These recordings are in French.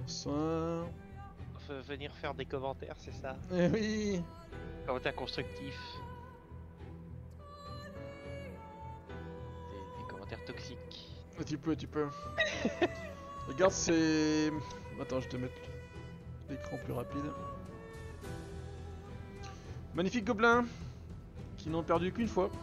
Bonsoir. Venir faire des commentaires, c'est ça? Eh oui. Commentaires constructifs. Des commentaires toxiques. Tu peux, tu peux. Regarde, c'est... Attends, je vais te mettre l'écran plus rapide. Magnifique gobelins qui n'ont perdu qu'une fois.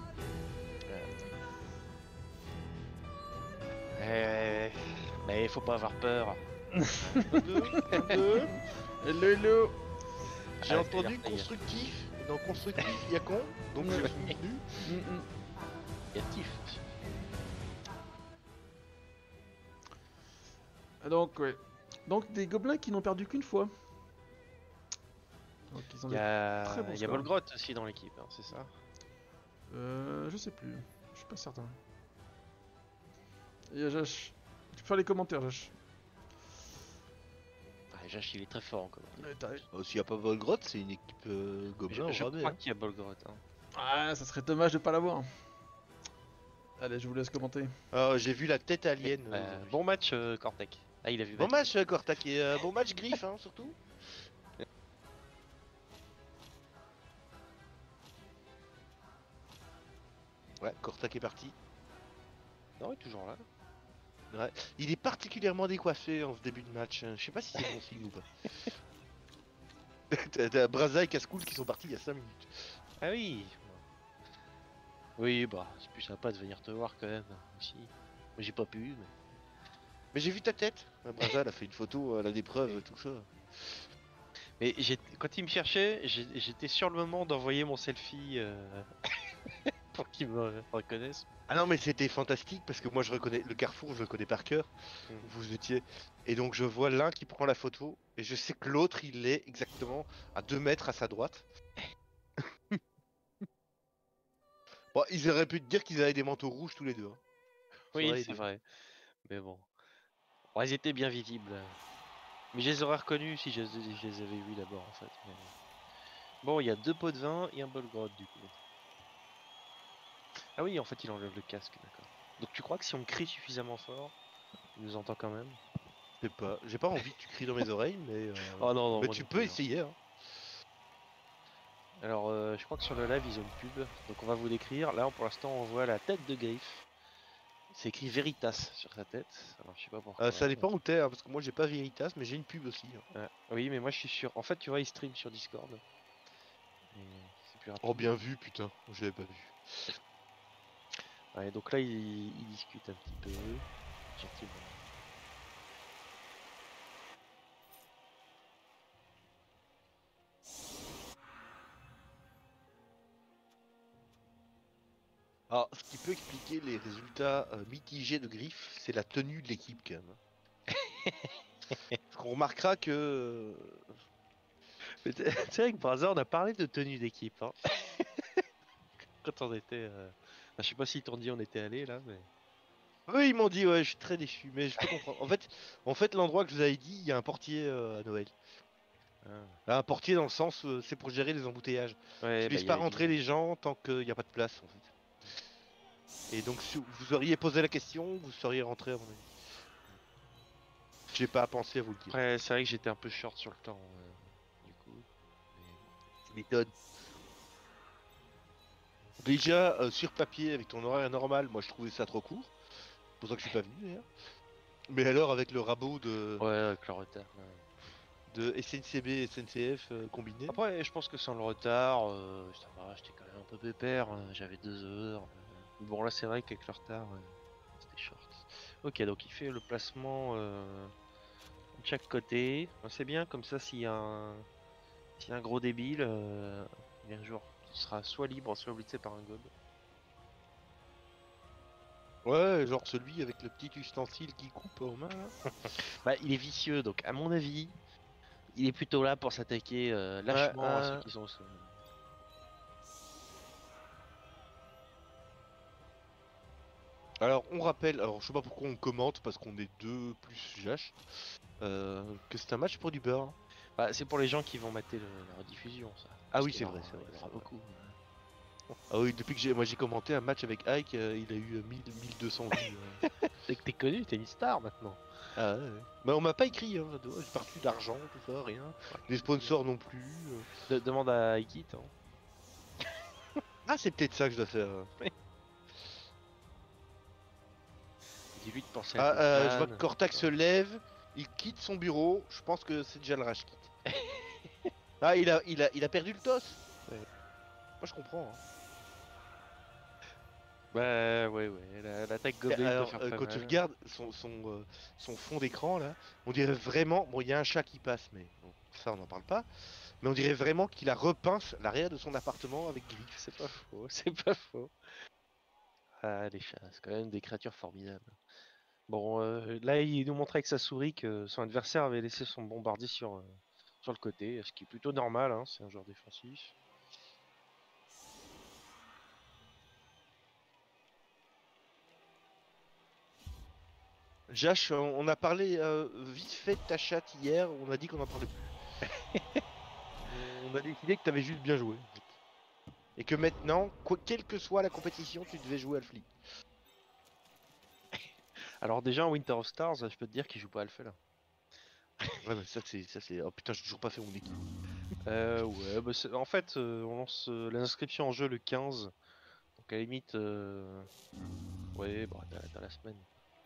Mais faut pas avoir peur. Un, deux, un, deux. Hello, hello. J'ai Ah, entendu c'est-à-dire, constructif. Dans constructif, il y a con. Donc je suis venu. Négatif. Donc, ouais. Donc, des gobelins qui n'ont perdu qu'une fois. Donc, ils ont Il y des a, très bons il y a scores. Volgroth aussi dans l'équipe, hein, c'est ça? Je sais plus. Je suis pas certain. Il y a Jash. Tu peux faire les commentaires, Jash. Ah, Jash, il est très fort encore. S'il n'y a pas Volgroth, c'est une équipe gobelin Je au rabais. crois Hein. qu'il y a Volgroth. Hein. Ah, ça serait dommage de pas l'avoir. Allez, je vous laisse commenter. J'ai vu la tête alien. Bon match, Cortec. Ah, il a vu. Bon match, Kortak. Et bon match, Griff, hein, surtout. Ouais, Kortak est parti. Non, il est toujours là. Ouais. Il est particulièrement décoiffé en ce début de match. Je sais pas si c'est bon signe ou pas. T'as Braza et Cascoul qui sont partis il y a 5 minutes. Ah oui. Oui, bah, c'est plus sympa de venir te voir quand même. Aussi. Moi, j'ai pas pu, mais... Mais j'ai vu ta tête. Braza, elle a fait une photo à la d'épreuve, tout ça. Mais quand il me cherchait, j'étais sur le moment d'envoyer mon selfie pour qu'il me reconnaisse. Ah non, mais c'était fantastique parce que moi je reconnais le carrefour, je le connais par cœur. Mm. Où vous étiez. Et donc je vois l'un qui prend la photo et je sais que l'autre il est exactement à 2 mètres à sa droite. Bon, ils auraient pu te dire qu'ils avaient des manteaux rouges tous les deux. Hein. Ça aurait Oui, c'est aidé. vrai. Mais bon. Bon, ils étaient bien visibles. Mais je les aurais reconnus si je les avais vus d'abord en fait. Mais... Bon, il y a 2 pots de vin et un bol grotte du coup. Ah oui, en fait, il enlève le casque, d'accord. Donc tu crois que si on crie suffisamment fort, il nous entend quand même? Je sais pas, j'ai pas envie que tu cries dans mes oreilles, mais, Oh non, non, mais moi tu non peux plus, hein. essayer. Hein. Alors, je crois que sur le live, ils ont une pub. Donc on va vous décrire. Là, pour l'instant, on voit la tête de Griff. C'est écrit Veritas sur sa tête. Alors, je sais pas pourquoi. Ça dépend où t'es, hein, parce que moi j'ai pas Veritas, mais j'ai une pub aussi. Hein. Oui, mais moi, je suis sûr. En fait, tu vois, il stream sur Discord. Et c'est plus rapide. Oh bien vu, putain, je l'avais pas vu. Ouais, donc là, il discute un petit peu. Gentiment. Alors, ce qui peut expliquer les résultats mitigés de Griff, c'est la tenue de l'équipe quand même. Parce qu'on remarquera que Mais c'est vrai que par hasard, on a parlé de tenue d'équipe. Hein. Quand on était. Je sais pas si t'ont dit on était allé là, mais. oui, ils m'ont dit, ouais, je suis très déçu, mais je peux comprendre. En fait, l'endroit que je vous avais dit, il y a un portier à Noël. Ah. Un portier dans le sens, c'est pour gérer les embouteillages. Ouais, Tu bah laisses il y pas a rentrer dit. les gens tant qu'il n'y a pas de place, en fait. Et donc, si vous auriez posé la question, vous seriez rentré à mon avis. J'ai pas pensé à vous le dire. Après, c'est vrai que j'étais un peu short sur le temps, du coup. Tu m'étonnes. Déjà, sur papier, avec ton horaire normal, moi je trouvais ça trop court. C'est pour ça que je suis pas venu d'ailleurs. Mais alors, avec le rabot Ouais, avec le retard. Ouais. de SNCB et SNCF combiné. Après, je pense que sans le retard, ça va, j'étais quand même un peu pépère. J'avais 2 heures. Bon, là, c'est vrai qu'avec le retard, c'était short. Ok, donc il fait le placement de chaque côté. C'est bien, comme ça, s'il y a un gros débile, un jour, il sera soit libre, soit blitzé par un gob. Ouais, genre celui avec le petit ustensile qui coupe aux mains. Là. Bah, il est vicieux, donc à mon avis, il est plutôt là pour s'attaquer Ouais, lâchement à ceux qui sont au sol. Alors, on rappelle, alors je sais pas pourquoi on commente, parce qu'on est deux plus Jash, que c'est un match pour du beurre. Bah, c'est pour les gens qui vont mater la rediffusion, ça. Ah Parce oui, qu'il c'est y en vrai, aura- c'est vrai. Il y en aura c'est vrai. beaucoup. Ah oui, depuis que j'ai commenté un match avec Ike, il a eu 1200 vues. Dès que t'es connu, t'es une star maintenant. Ah ouais, ouais. Bah on m'a pas écrit, hein. J'ai pas reçu d'argent, tout ça, rien. Les sponsors non plus. Demande à Ikit. Hein. Ah c'est peut-être ça que je dois faire. Dis-lui de penser à Ah, tes je vois que fans. Cortax se lève, il quitte son bureau, je pense que c'est déjà le rage kit. Ah il a perdu le toss. Ouais. Moi je comprends. Hein. Bah ouais, l'attaque Mais Goblin peut alors faire pas quand tu mal. regardes son fond d'écran là, on dirait vraiment, bon il y a un chat qui passe mais bon, ça on n'en parle pas, mais on dirait vraiment qu'il a repeint l'arrière de son appartement avec gris. C'est pas faux, c'est pas faux. Ah, les chats, c'est quand même des créatures formidables. Bon, là, il nous montrait avec sa souris que son adversaire avait laissé son bombardier sur le côté, ce qui est plutôt normal, hein, c'est un joueur défensif. Jash, on a parlé vite fait de ta chatte hier, on a dit qu'on en parlait plus. On a décidé que t'avais juste bien joué. En fait. Et que maintenant, quelle que soit la compétition, tu devais jouer Alfli. Alors déjà, en Winter of Stars, je peux te dire qu'il joue pas Alpha là. Ouais, mais ça c'est. Oh putain, j'ai toujours pas fait mon équipe. Ouais, bah en fait, on lance l'inscription en jeu le 15. Donc à la limite, ouais, bon, t'as la semaine.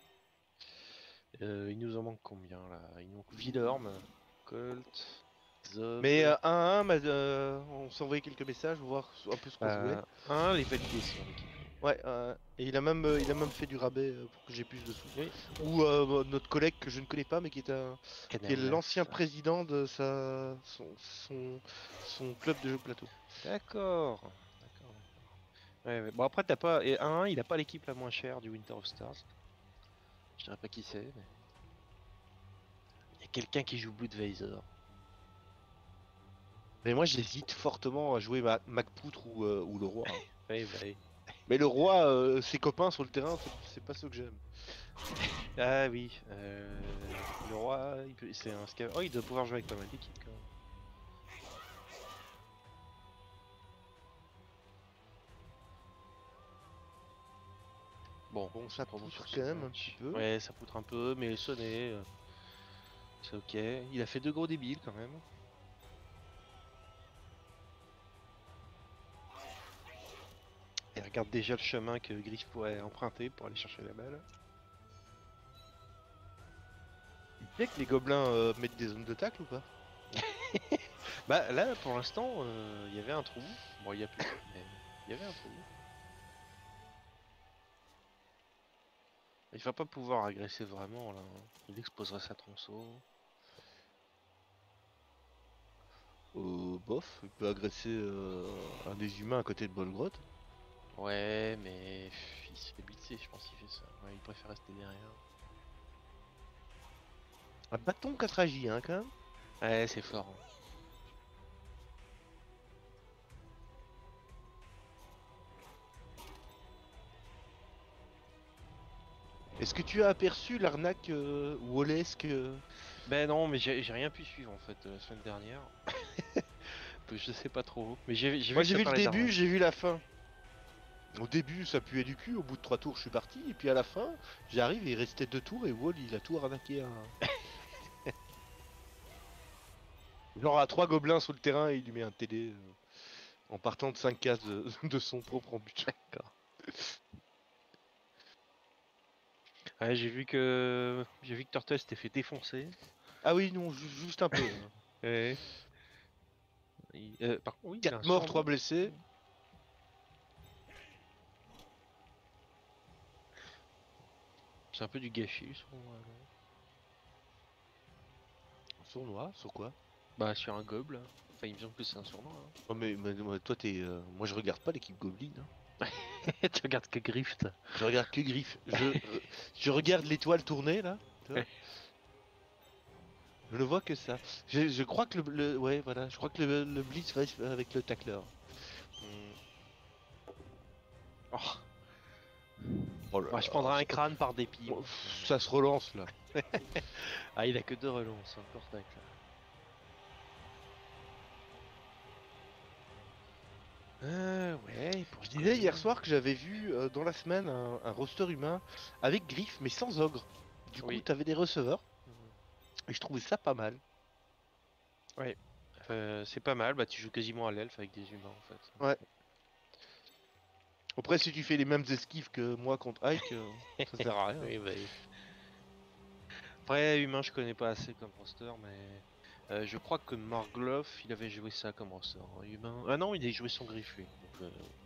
Il nous en manque combien là? Il nous manque Villorme, Colt, Zob. Mais 1-1, on s'est envoyé quelques messages, voir un peu ce qu'on jouait. Un, les validés sur l'équipe. Ouais, et il a même fait du rabais pour que j'ai plus de sous. Oui, Ou notre collègue que je ne connais pas, mais qui est l'ancien président de son club de jeux de plateau. D'accord. D'accord. Ouais, ouais. Bon après t'as pas. Et un, il a pas l'équipe la moins chère du Winter of Stars. Je dirais pas qui c'est, mais. Il y a quelqu'un qui joue Bloodveiser. Mais moi, j'hésite fortement à jouer MacPoutre ou le roi. Hein. Oui, bah oui. Mais le roi, ses copains sur le terrain, c'est pas ceux que j'aime. Ah oui. Le roi, c'est un Oh, il doit pouvoir jouer avec pas mal d'équipes quand même. Bon, Bon, ça prenons poutre sur ce quand même un match. petit peu. Ouais, ça poutre un peu, mais sonné. C'est ok. Il a fait deux gros débiles quand même. Et regarde déjà le chemin que Griff pourrait emprunter pour aller chercher la balle. Tu sais que les gobelins mettent des zones de tacle ou pas? Bah là, pour l'instant, il y avait un trou. Bon, il y a plus, mais il y avait un trou. Il va pas pouvoir agresser vraiment là. Il exposerait sa tronçon. Bof, il peut agresser un des humains à côté de Bolgroth. Ouais, mais il se fait blitzer, je pense qu'il fait ça. Ouais, il préfère rester derrière. Un bâton 4 hein, quand même. Ouais, c'est fort. Hein. Est-ce que tu as aperçu l'arnaque Wallesque Ben non, mais j'ai rien pu suivre en fait la semaine dernière. Je sais pas trop. Mais j'ai Moi vu que j'ai ça vu le parlait début, d'arnaque. j'ai vu la fin. Au début ça puait du cul, au bout de 3 tours je suis parti, et puis à la fin, j'arrive et il restait 2 tours et Wall il a tout arnaqué à... Genre à 3 gobelins sur le terrain et il lui met un TD en partant de 5 cases de son propre en but. D'accord. Ouais, j'ai vu que Turtle s'était fait défoncer. Ah oui non, juste un peu. Hein. Ouais. Par contre, oui, il a 4 un morts, surnom. 3 blessés. C'est un peu du gâchis le surnom. Sournois, sur quoi? Bah sur un gobe là. Enfin, il me semble que c'est un surnom. Oh mais toi t'es... moi je regarde pas l'équipe Goblin. Hein. Tu regardes que Grift. Je regarde que Griff. Je regarde l'étoile tourner là. Tu vois. Je ne vois que ça. Je crois que ouais voilà, je crois que le Blitz va avec le tackler. Oh, Oh là bah, je là, prendrai un crâne par dépit. oh, Moi. ça se relance là. Ah, il a que deux relances, encore tac là. Ouais, Je disais hier soir que j'avais vu dans la semaine un roster humain avec griffe mais sans ogre. Du coup, Oui. t'avais des receveurs et je trouvais ça pas mal. Ouais. C'est pas mal, bah tu joues quasiment à l'elfe avec des humains en fait. Ouais. Après, si tu fais les mêmes esquives que moi contre Ike, ça sert à rien. Oui, bah oui. Après, humain, je connais pas assez comme roster, mais je crois que Margloff, il avait joué ça comme roster. Hein. Humain. Ah non, il a joué son griffe lui. Donc,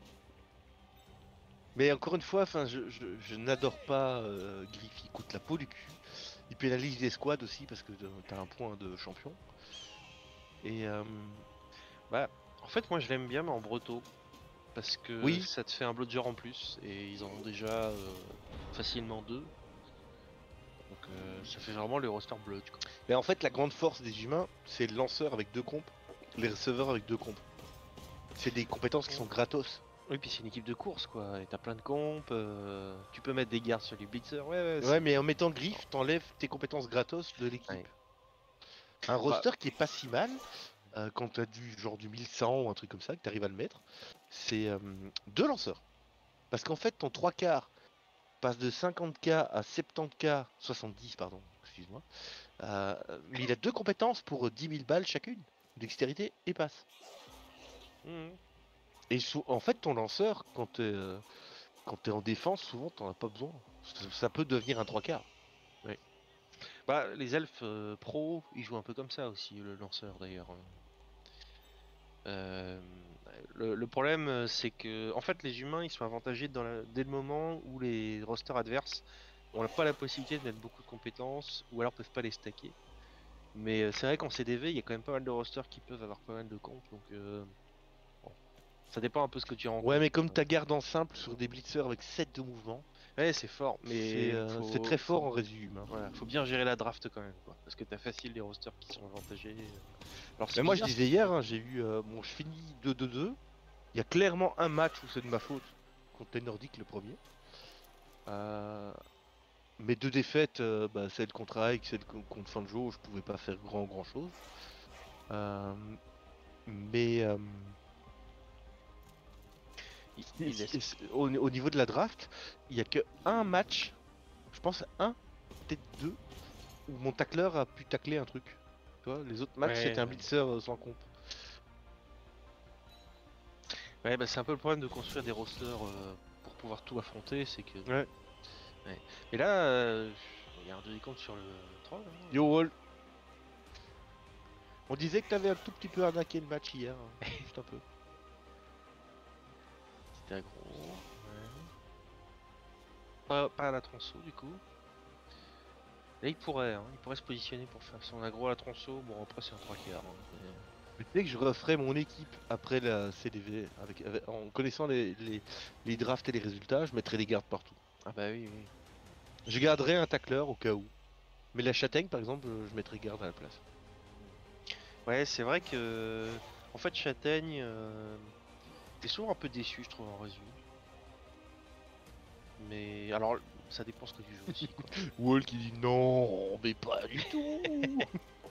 Mais encore une fois, enfin, je n'adore pas Griff, il coûte la peau du cul. Il pénalise les squads aussi parce que t'as un point de champion. Et bah, en fait, moi je l'aime bien, mais en breto. Parce que oui, ça te fait un blodger en plus, et ils en ont déjà facilement deux. Donc ça fait vraiment le roster blood quoi. mais en fait, la grande force des humains, c'est le lanceur avec deux comptes, les receveurs avec deux comptes. C'est des compétences qui sont gratos. Oui, puis c'est une équipe de course quoi, et t'as plein de comptes, tu peux mettre des gardes sur les blitzers, ouais, Ouais, mais en mettant Griff, t'enlèves tes compétences gratos de l'équipe. ouais. Un Bah, roster qui est pas si mal, quand t'as du genre du 1100 ou un truc comme ça, que t'arrives à le mettre, c'est deux lanceurs. Parce qu'en fait, ton trois quarts passe de 50k à 70k, 70 pardon, excuse-moi. Mais il a deux compétences pour 10 000 balles chacune, dextérité et passe. mhm. Et en fait, ton lanceur, quand t'es en défense, souvent t'en as pas besoin. Ça peut devenir un trois quarts. Ouais. Bah, les elfes pro, ils jouent un peu comme ça aussi, le lanceur d'ailleurs. Hein. Euh, le problème, c'est que, en fait, les humains, ils sont avantagés dès le moment où les rosters adverses n'ont pas la possibilité de mettre beaucoup de compétences, ou alors peuvent pas les stacker. Mais c'est vrai qu'en CDV, il y a quand même pas mal de rosters qui peuvent avoir pas mal de comptes, donc bon. Ça dépend un peu ce que tu Ouais, mais rencontres. comme ta garde en simple sur des blitzers avec 7 de mouvement, Ouais, c'est fort, mais c'est très fort en résumé. Hein. voilà, faut bien gérer la draft quand même, quoi. Parce que t'as facile les rosters qui sont avantagés. Alors c'est Mais moi, je bizarre. disais hier, hein, j'ai eu. Bon, je finis 2-2-2. Il y a clairement un match où c'est de ma faute contre les Nordiques, le premier. Euh, Mes deux défaites, bah, celle contre Ike, celle contre Fanjo, je pouvais pas faire grand chose. Euh, mais Il laisse. au niveau de la draft, il y a que un match, je pense un, peut-être deux, où mon tacleur a pu tacler un truc. Tu vois, les autres matchs, c'était un Ouais, blitzer sans comp. ouais, bah c'est un peu le problème de construire des rosters pour pouvoir tout affronter, c'est que. Ouais. Ouais. Mais là, il y a un demi compte sur le troll. Hein. Yo Wall, on disait que t'avais un tout petit peu arnaqué le match hier, hein. Juste un peu. C'était aggro. Ouais. Pas à la tronçon du coup. Là, il pourrait se positionner pour faire son aggro à la tronçon. Bon, après, c'est un 3 quarts. Hein, mais- Mais tu sais que je referai mon équipe après la CDV, en connaissant les drafts et les résultats, je mettrai des gardes partout. Ah, bah oui, oui. Je garderai un tacleur au cas où. Mais la châtaigne, par exemple, je mettrai garde à la place. Ouais, c'est vrai que. En fait, Châtaigne. T'es souvent un peu déçu, je trouve, en résumé. Mais alors, ça dépend ce que tu joues aussi, quoi. Wall qui dit non, mais pas du tout.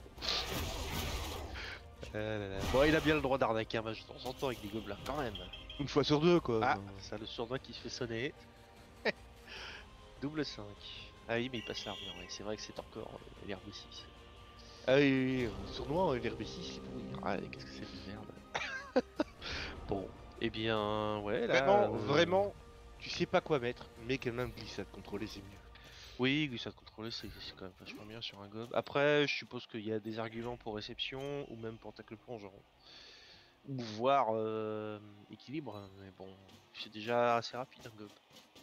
Ah là là. Bon, il a bien le droit d'arnaquer un match de temps en temps avec des gobelins, quand même. Une fois sur deux, quoi. Ah, Enfin, ça le surdouin qui se fait sonner. Double 5. Ah oui, mais il passe l'armure, ouais. C'est vrai que c'est encore l'herbe 6. ah oui, oui, oui, sournois, l'RB6, c'est pourri. Hein. Ah, qu'est-ce que c'est de merde. Bon, eh bien, ouais, là. Vraiment, tu sais pas quoi mettre, mais quand même glissade contrôlée, c'est mieux. Oui, glissade contrôlée, c'est quand même vachement bien sur un gob. Après, je suppose qu'il y a des arguments pour réception ou même pour tacle plongeon. Ou voire équilibre, hein, mais bon, c'est déjà assez rapide un gob.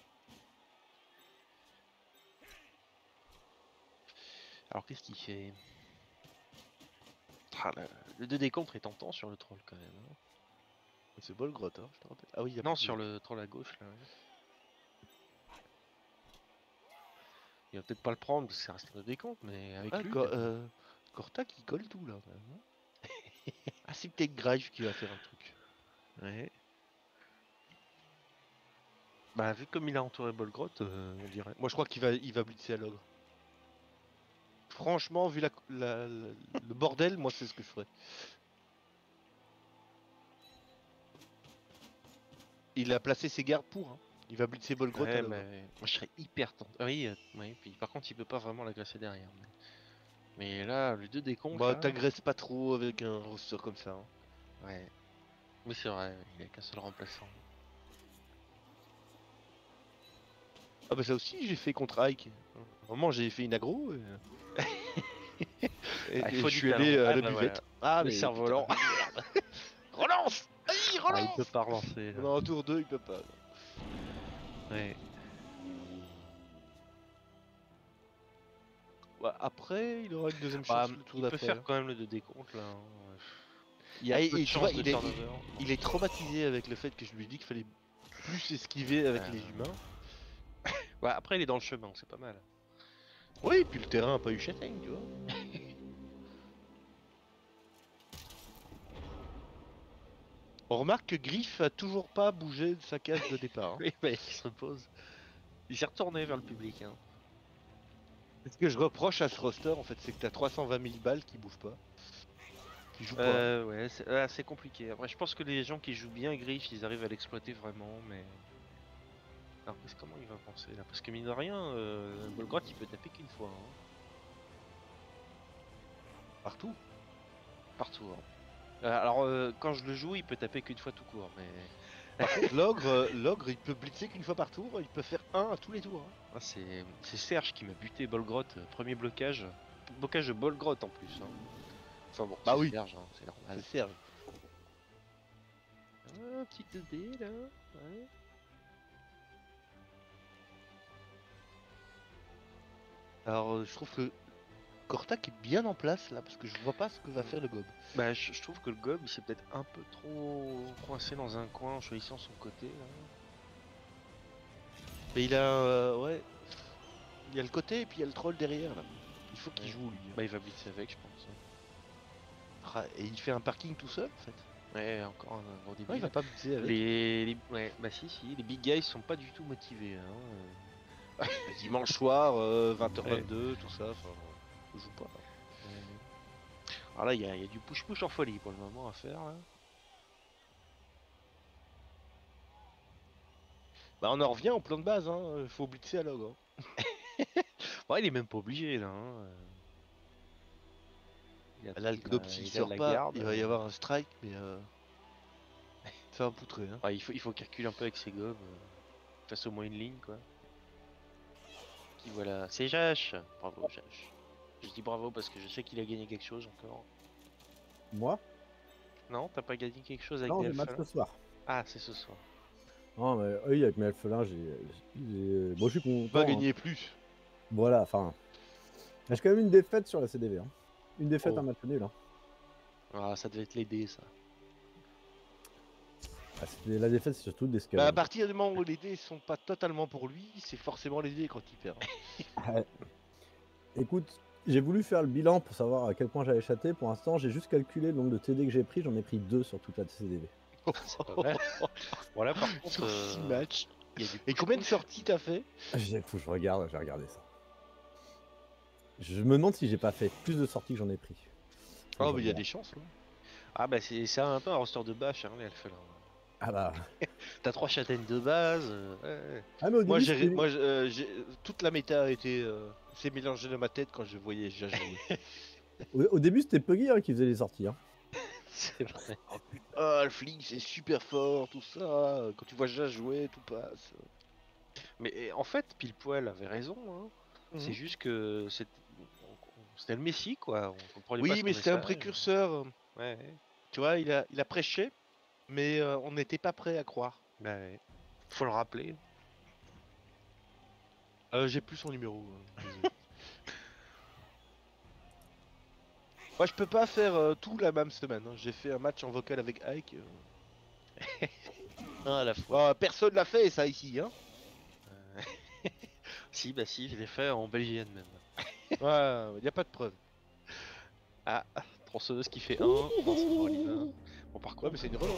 Alors qu'est-ce qu'il fait? Ah, le 2 décompte est tentant sur le troll quand même. Hein. C'est beau le grotte, hein, je te rappelle. Ah oui, il y a Non, plus de- sur le troll à gauche là. Ouais. Il va peut-être pas le prendre parce que ça reste un 2 décompte, mais avec Ah, lui. Corta qui colle tout là, quand même. Hein. Ah, c'est peut-être Grave qui va faire un truc. Ouais. Bah, vu comme il a entouré Bolgrot, on dirait. Moi, je crois il va blitzer à l'ogre. Franchement, vu le bordel, moi, c'est ce que je ferais. il a placé ses gardes pour. Hein. Il va blitzer Bolgrot. Ouais, mais moi je serais hyper tenté. Ah oui, oui, puis par contre il peut pas vraiment l'agresser derrière. Mais là, le 2 décompte. Bah, là... t'agresses pas trop avec un roster comme ça. Hein. Ouais. Oui, c'est vrai, il a qu'un seul remplaçant. Ah bah ça aussi j'ai fait contre Ike. Vraiment j'ai fait une aggro. Et Ah, il et faut je du suis allé talent. à Ah la bah buvette. voilà. Ah Le mais cerf-volant. putain, merde. Relance. Allez, Ah, il peut relance. pas relancer là. Non, en tour 2 il peut pas. Ouais. Bah, après il aura une deuxième Bah, chance le tour il peut d'après. faire quand même le 2 décompte là. Hein. Il y a Ah, peu et de tu vois, chance de turnover. il est traumatisé avec le fait que je lui ai dit qu'il fallait plus esquiver avec Euh, les humains. Ouais, après il est dans le chemin, c'est pas mal. Oui, puis le terrain a pas eu châtaigne, tu vois. On remarque que Griff a toujours pas bougé de sa case de départ. Hein. Oui, bah, il se repose. Il s'est retourné vers le public. Hein. Ce que je reproche à ce roster, en fait, c'est que t'as 320 000 balles qui bougent pas. Qui jouent pas. Ouais, c'est compliqué. Après, je pense que les gens qui jouent bien Griff, ils arrivent à l'exploiter vraiment, mais. Alors, comment il va penser là? Parce que mine de rien, Bolgrot il peut taper qu'une fois. Hein. Partout. Partout. Hein. Alors, quand je le joue, il peut taper qu'une fois tout court, mais. Par contre, l'ogre, il peut blitzer qu'une fois par tour, il peut faire un à tous les tours. Hein. Ah, c'est Serge qui m'a buté Bolgrot, premier blocage. Blocage de Bolgrot en plus. Hein. Enfin bon, Bah c'est oui. Serge, hein, c'est normal. C'est Serge. Ah, un petit 2D là. Ouais. Alors, je trouve que Kortak est bien en place là, parce que je vois pas ce que va faire le gob. Bah, je trouve que le gob il s'est peut-être un peu trop coincé dans un coin en choisissant son côté. Là. Mais il a, ouais, il y a le côté et puis il y a le troll derrière là. Il faut qu'il Ouais. joue lui. Bah, il va blitzer avec, je pense. Hein. Ah, et il fait un parking tout seul en fait. Ouais, encore un gros début. Non, il va pas blitzer avec. Ouais, bah si, les big guys sont pas du tout motivés. Hein. Dimanche soir, 20h22, tout ça, enfin, on joue pas. Alors là, il y a du push-push en folie pour le moment à faire. Là. Bah on en revient au plan de base, hein. Faut blitzer à log. Hein. Ouais, il est même pas obligé là. Hein. Là, le gob s'il sort la pas, garde, il va y avoir un strike, mais ça va poutrer. Hein. Ouais, il faut calculer un peu avec ses gobs. Face au moins une ligne quoi. Qui voilà. C'est Jash. Bravo Jash. Je dis bravo parce que je sais qu'il a gagné quelque chose encore. Moi? Non, t'as pas gagné quelque chose avec Non, des j'ai match elfes, ce soir. Ah, c'est ce soir. Non, mais oui, avec mes elfelins, bon, je suis content. Pas hein. gagner plus. Voilà, enfin. J'ai quand même une défaite sur la CDV. Hein. Une défaite, Oh. un match nul. Hein. Ah, ça devait être l'aider ça. Ah, la défaite, c'est surtout Bah, à d'escalade. partir du moment où les dés sont pas totalement pour lui, c'est forcément les dés quand il perd. Hein. Ouais. Écoute, j'ai voulu faire le bilan pour savoir à quel point j'avais chaté. Pour l'instant, j'ai juste calculé le nombre de TD que j'ai pris. J'en ai pris 2 sur toute la CDV. C'est pas mal. Voilà, par contre, Sur 6 matchs. il y a du Et combien de sorties t'as fait? Faut que je regarde, j'ai regardé ça. Je me demande si j'ai pas fait plus de sorties que j'en ai pris. Oh, Je mais il y a regarde. des chances. Hein. Ah bah c'est un peu un roster de bâche, hein, les elfes là. Ah bah. T'as 3 châtaignes de base. Ouais. Ah, mais au Moi, début, c'était- toute la méta a été s'est mélangée dans ma tête quand je voyais Jash jouer. au début, c'était Puggy hein, qui faisait les sorties. Hein. C'est vrai. Ah, le flic, c'est super fort, tout ça. Quand tu vois Jash jouer, tout passe. Mais en fait, pile poil avait raison. Hein. C'est juste que c'était le Messi quoi. On comprenait pas Oui, son mais c'était un message. précurseur. Ouais. Tu vois, il a prêché, mais on n'était pas prêt à croire. Bah ouais. Faut le rappeler. J'ai plus son numéro. Désolé. Moi, je peux pas faire tout la même semaine. Hein. J'ai fait un match en vocal avec Ike. Un à la fois. Ah, personne l'a fait, ça, ici. Hein. Si, bah si, je l'ai fait en belgienne même. Ouais, y a pas de preuve. Ah, tronçonneuse qui fait 1. Non, c'est pas Oliver. Bon, par Ouais, contre, mais c'est une relance.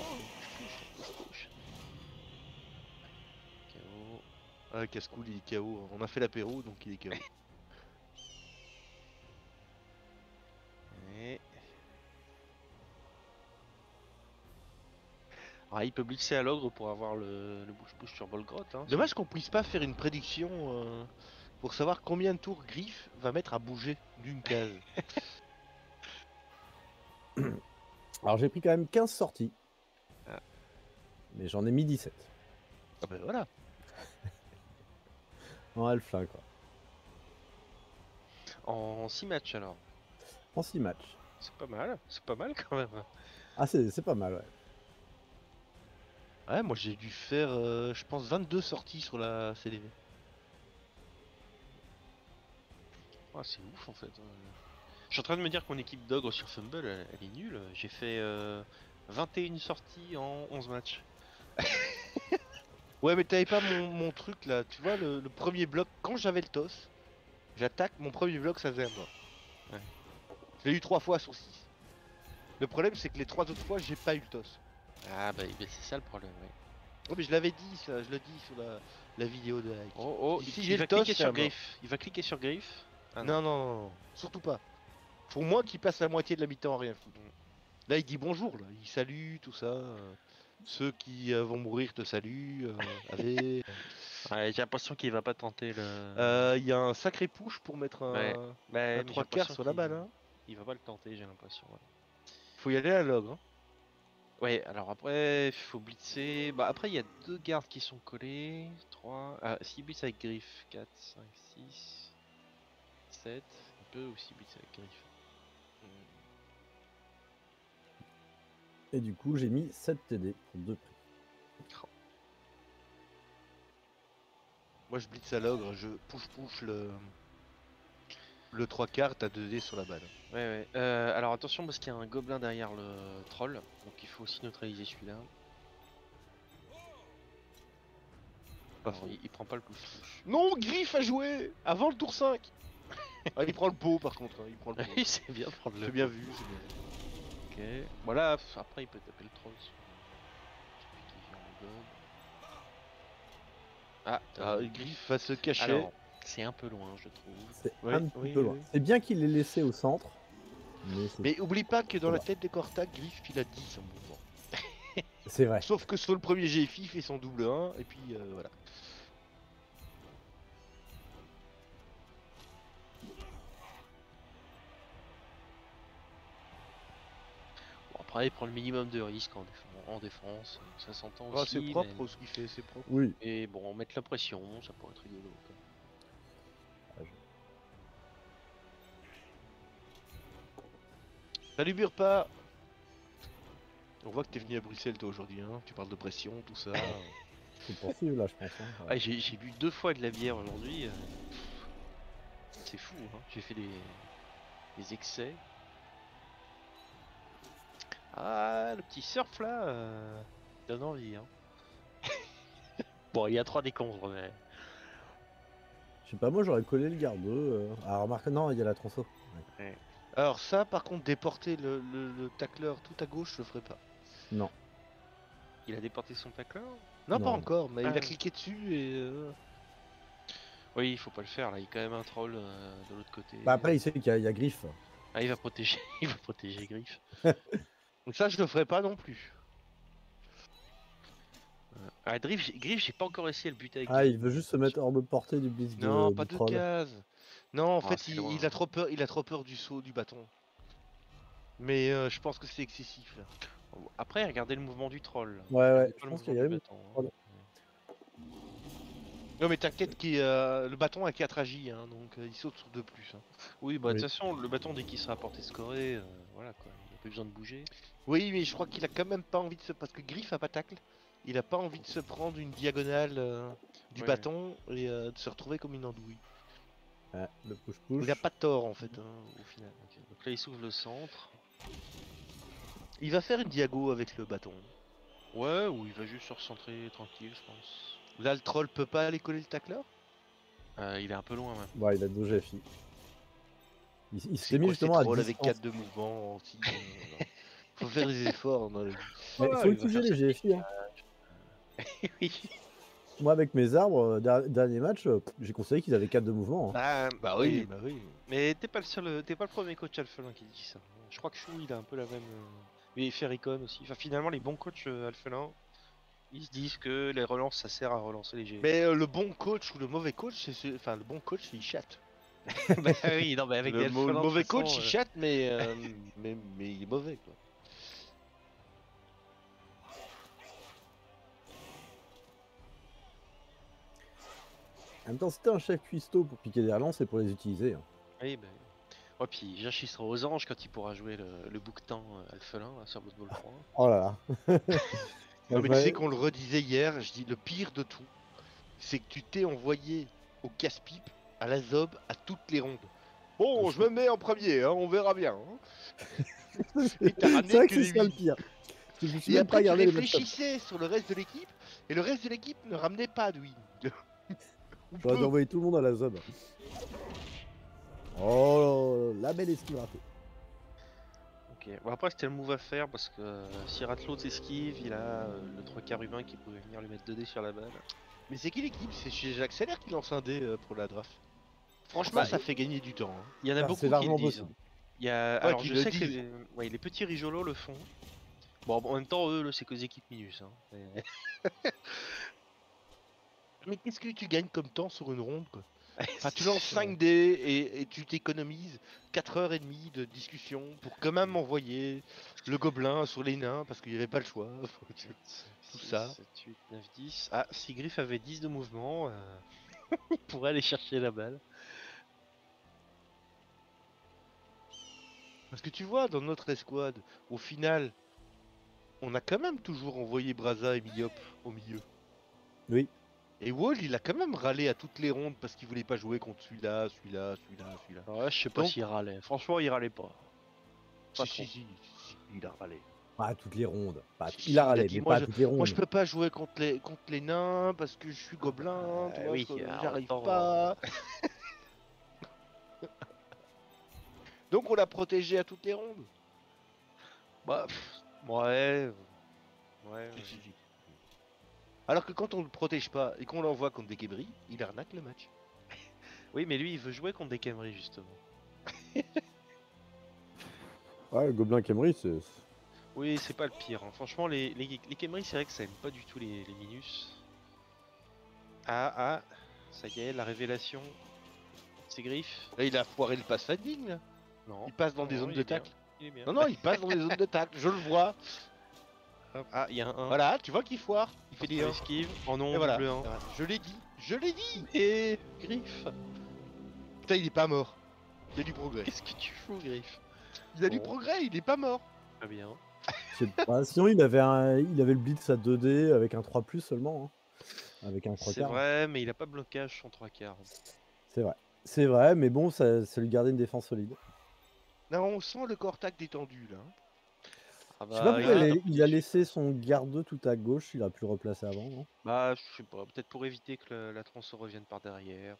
KO. Ah, Cascoul, il est KO. On a fait l'apéro, donc il est KO. Ouais. Ah, il peut blitzer à l'ogre pour avoir le bouche-bouche sur Bolgroth. Hein, Dommage qu'on puisse pas faire une prédiction pour savoir combien de tours Griff va mettre à bouger d'une case. Alors j'ai pris quand même 15 sorties. Ah. Mais j'en ai mis 17. Ah ben voilà. En alpha quoi. En 6 matchs alors. En 6 matchs. C'est pas mal quand même. Ah c'est pas mal ouais. Ouais, moi j'ai dû faire, je pense, 22 sorties sur la CDV. Ah, c'est ouf en fait. Je suis en train de me dire que mon équipe d'ogre sur Fumble, elle est nulle. J'ai fait 21 sorties en 11 matchs. Ouais, mais t'avais pas mon truc là, tu vois, le premier bloc, quand j'avais le toss, j'attaque, mon premier bloc ça faisait un mort. Ouais. Je l'ai eu 3 fois sur 6. Le problème c'est que les 3 autres fois j'ai pas eu le toss. Ah bah c'est ça le problème, ouais. Oh mais je l'avais dit ça, je le dis sur la vidéo de Hike. Oh, Si il j'ai va le toss, cliquer c'est sur un mort. Griff. Il va cliquer sur Griff. Ah, Non, non, non, non, surtout pas. Faut moins qu'il passe la moitié de la mi-temps à rien foutre. Là il dit bonjour, là. Il salue, tout ça. Ceux qui vont mourir te saluent. Ave. Ouais, j'ai l'impression qu'il va pas tenter le. Il y a un sacré push pour mettre Ouais, un mais j'ai 3 quarts l'impression sur la qu'il- balle. Hein. Il va pas le tenter, j'ai l'impression. Ouais. Faut y aller à la log. Hein. Ouais, alors après, il faut blitzer. Bah après, il y a 2 gardes qui sont collés. 3. Ah, s'il blitz avec Griff, 4, 5, 6, 7. Il peut aussi blitzer avec Griff. Et du coup j'ai mis 7 TD pour 2 prix. Moi je blitz à l'ogre, je push le 3 quarts, t'as 2 dés sur la balle. Ouais, ouais. Alors attention parce qu'il y a un gobelin derrière le troll. Donc il faut aussi neutraliser celui-là. Pas Alors, faux. il prend pas le push-push. Non, Griff a joué avant le tour 5. Ah, il prend le pot par contre, hein, il prend le pot. Il sait bien prendre le J'ai bien pot. vu, j'ai bien vu. Ok. Voilà, après il peut taper le troll sur celui qui vient le gob. Ah, Ah, Griff va se cacher. alors, c'est un peu loin, je trouve. C'est Oui, un petit oui, peu oui, loin. oui. C'est bien qu'il l'ait laissé au centre. Mais oublie pas que dans la Voilà. tête des Cortac, Griff il a 10 en mouvement. C'est vrai. Sauf que sur le premier GFI, il fait son double 1 et puis voilà. Bon, après, il prend le minimum de risque en défense. Ça s'entend Ah, aussi. c'est propre mais... ce qu'il fait, c'est propre. Oui. Et bon, mettre la pression, ça pourrait être rigolo. Quoi. Salut Burpa. On voit que t'es venu à Bruxelles toi aujourd'hui, hein. Tu parles de pression, tout ça. C'est pour suivre là je pense. Hein. Ah, j'ai bu 2 fois de la bière aujourd'hui. C'est fou, hein. J'ai fait des excès. Ah, le petit surf là, donne envie. Hein. Bon, il y a 3 décombres, mais. Je sais pas, moi j'aurais collé le garde. Ah remarque, non, il y a la tronçon. Ouais. Alors ça, par contre, déporter le tacleur tout à gauche, je le ferai pas. Non. Il a déporté son tacleur? Non, pas Non. encore, mais il Ah. a cliqué dessus et... Oui, il faut pas le faire là, il y a quand même un troll de l'autre côté. Bah après il sait qu'il y a Griff. Ah, il va protéger, il va protéger Griff. Donc ça, je le ferai pas non plus. Ah, Griff, j'ai pas encore essayé le buter avec Ah Griff. il veut juste se mettre hors de portée du blitz Non, du pas de troll. case. Non, en Ah, fait, c'est il, loin, il a trop peur, il a trop peur du saut du bâton. Mais je pense que c'est excessif là. Après, regardez le mouvement du troll. Ouais, ouais, Regardez je pas le pense qu'il mouvement y a du eu- bâton, hein. troll. Non, mais t'inquiète que le bâton a 4 agi, hein, donc il saute sur 2 plus. Hein. Oui, bah de Oui. toute façon, le bâton dès qu'il sera à portée scorée, voilà quoi, il n'a plus besoin de bouger. Oui, mais je crois qu'il a quand même pas envie de se... Parce que Griff a pas tacle. Il a pas envie de se prendre une diagonale du Ouais. bâton et de se retrouver comme une andouille. Ouais, le push-push. Il a pas tort en fait. Hein. Au final. Ok. Donc là, il s'ouvre le centre. Il va faire une diago avec le bâton. Ouais, ou il va juste se recentrer tranquille, je pense. Là, le troll peut pas aller coller le tacleur. Il est un peu loin même. Ouais, il a 2 GFI. Il C'est s'était mis quoi ces justement à trolls avec distance. 4 de mouvement anti, faut faire des efforts dans la vie. Mais il Ouais, faut il va utiliser faire les GFI. Hein. Oui. Moi avec mes arbres, dernier match, j'ai considéré qu'ils avaient 4 de mouvement. Hein. Bah oui, bah oui. Mais t'es pas le seul, t'es pas le premier coach alphelin qui dit ça. Je crois que Chou, il a un peu la même. Et Ferricon aussi. Enfin, finalement, les bons coachs alphelins, Ils se disent que les relances, ça sert à relancer les GF. Mais le bon coach ou le mauvais coach, enfin le bon coach, il chatte. Bah oui, non, mais avec Le, des le Elfelin, de mauvais toute façon, coach, il chatte, mais il est mauvais, quoi. En même temps, si t'es un chef cuistot pour piquer des relances, c'est pour les utiliser. Hein. Oui, bah. Ouais, puis Jash il sera aux anges quand il pourra jouer le bouquetin Elfelin là, sur Blood Bowl 3. Oh là là. Non, mais tu Ouais. sais qu'on le redisait hier, je dis le pire de tout, c'est que tu t'es envoyé au casse-pipe, à la zob, à toutes les rondes. Bon, je me mets en premier, hein, on verra bien. Hein. Et t'as C'est ramené vrai que que c'est les ça le 8. pire. Je me suis Et même après, pas tu gardé les match-ups. réfléchissais sur le reste de l'équipe, et le reste de l'équipe ne ramenait pas de win. Ou J'aurais dû peu. envoyer tout le monde à la zob. Oh, la belle esquive ratée. Ok, bon, après c'était le move à faire parce que s'il rate l'autre esquive, il a le 3/4 humain qui pouvait venir lui mettre 2 dés sur la balle. Mais c'est qui l'équipe? C'est chez Jacques Seller qui lance un dé pour la draft. Franchement, Bah, ça fait gagner du temps. Hein. Il y en a Ah, beaucoup c'est qui le largement disent. possible. Il y a... Ouais, Alors qui je le sais que disent. les petits rigolos le font. Bon, en même temps, eux, c'est que des équipes minus. Hein. Mais qu'est-ce que tu gagnes comme temps sur une ronde, quoi? Enfin, tu C'est lances sûr. 5 dés et tu t'économises 4h30 de discussion pour quand même envoyer le gobelin sur les nains parce qu'il n'y avait pas le choix. Tout ça. 7, 8, 9, 10. Ah, si Griff avait 10 de mouvement, il pourrait aller chercher la balle. Parce que tu vois, dans notre escouade, au final, on a quand même toujours envoyé Braza et Miliop au milieu. Oui. Et Wall, il a quand même râlé à toutes les rondes parce qu'il voulait pas jouer contre celui-là, celui-là, celui-là, celui-là. Ouais, je sais pas Donc- s'il râlait. Franchement, il râlait pas. Pas Si, trop. si, il a râlé. Pas à toutes les rondes. Pas à- Si, Il a il a râlé, dit, mais moi, pas à toutes les rondes. Moi, je peux pas jouer contre les nains parce que je suis gobelin, tu vois, oui, parce que en j'arrive même temps, pas. Donc on l'a protégé à toutes les rondes. Bah, ouais. Ouais. Alors que quand on le protège pas et qu'on l'envoie contre des Kébris, il arnaque le match. Oui, mais lui, il veut jouer contre des Camry, justement. Ouais, le gobelin Camry, c'est. Oui, c'est pas le pire. Hein. Franchement, les Camry, c'est vrai que ça aime pas du tout les minus. Ah, ça y est, la révélation. C'est Griff. Là, il a foiré le pass fading, là. Non. Il passe dans des Non, zones il de est bien. tacle. Il est bien. Non, non, il passe dans des zones de tacle, je le vois. Ah, il y a un 1. Voilà, tu vois qu'il foire. Il fait des 1. Esquive. Oh non, Et voilà. double 1. Je l'ai dit, je l'ai dit. Et Griff. Putain, il est pas mort. Il y a du progrès. Qu'est-ce que tu fous, Griff? Il a du Bon. progrès, il est pas mort. Très bien. Je sais pas. Sinon, il avait le blitz à 2D avec un 3+ seulement. Hein. Avec un 3 C'est vrai, mais il a pas blocage son 3/4. C'est vrai. C'est vrai, mais bon, ça lui gardait une défense solide. Non, on sent le corps tac détendu, là. Ah Je sais pas bah, pourquoi il il a laissé son garde tout à gauche, il a pu le replacer avant, non? Bah, je sais pas, peut-être pour éviter que la tronçon revienne par derrière.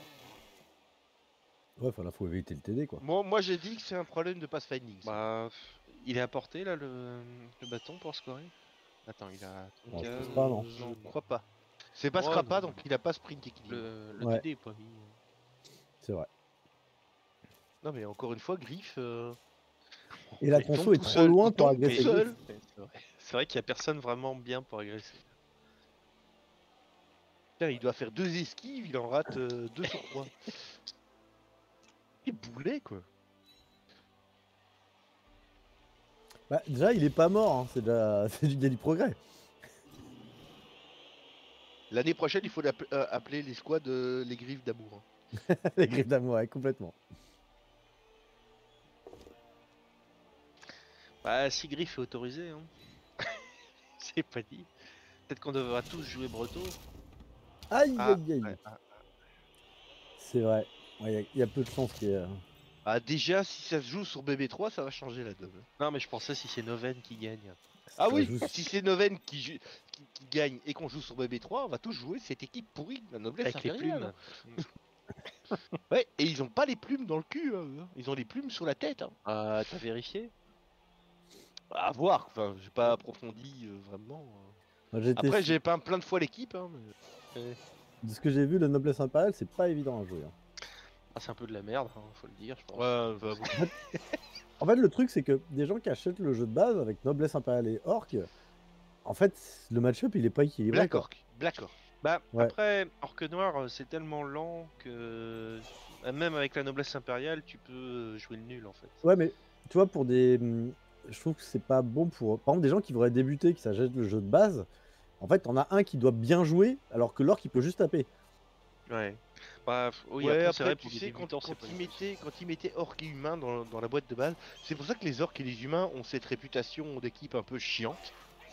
Ouais, enfin là, faut éviter le TD, quoi. Moi j'ai dit que c'est un problème de pass finding. ça. Bah, il est à portée là le bâton pour scorer. Attends, il a Bon, je 35, pense pas, non. Je crois pas. C'est pas Ouais, Scrappa, non. donc il a pas sprint équilibre. Le Ouais. TD est pas mis. C'est vrai. Non mais encore une fois, Griff. Et la il tombe conso est tout trop seul, loin il pour tombe tout agresser. seul. C'est vrai qu'il y a personne vraiment bien pour agresser. Putain, il doit faire 2 esquives, il en rate 2 sur 3. Il est boulet quoi. Bah, déjà, il est pas mort, hein. C'est déjà il y a du progrès. L'année prochaine, il faut appeler les squads les griffes d'amour. Les griffes d'amour, ouais, complètement. Bah, si Griff est autorisé, hein. C'est pas dit. Peut-être qu'on devra tous jouer Breton. Aïe, Ah, aïe, aïe. ouais, C'est vrai. Il y a peu de chances qu'il y ait. Ah déjà, si ça se joue sur BB3, ça va changer la donne. Non, mais je pensais si c'est Noven qui gagne. Ah Ça oui, joue- si c'est Noven qui gagne et qu'on joue sur BB3, on va tous jouer cette équipe pourrie, la noblesse Avec les impériale. plumes. Ouais, et ils ont pas les plumes dans le cul, hein, eux, hein. Ils ont les plumes sur la tête. Hein. T'as vérifié? À voir, enfin, j'ai pas approfondi vraiment. Moi, j'ai Après, testé. j'ai peint plein de fois l'équipe. Hein, De ce que j'ai vu, le noblesse impériale, c'est pas évident à jouer. Hein. Ah, c'est un peu de la merde, hein, faut le dire, je pense. Ouais, En fait, le truc, c'est que des gens qui achètent le jeu de base avec noblesse impériale et orc, En fait, le match-up, il est pas équilibré. Black quoi. Orc. Black Orc. Bah, Ouais. après, Orque Noir, c'est tellement lent que même avec la noblesse impériale, tu peux jouer le nul en fait. Ouais, mais tu vois, pour des. Je trouve que c'est pas bon pour. Par exemple, des gens qui voudraient débuter, qui s'achètent le jeu de base, en fait, t'en as un qui doit bien jouer, alors que l'orc, il peut juste taper. Ouais. Bah, oui, Ouais, après, c'est après, vrai, tu pour des sais, débutants, c'est pas quand ils mettaient orc et humain dans la boîte de base, c'est pour ça que les orcs et les humains ont cette réputation d'équipe un peu chiante.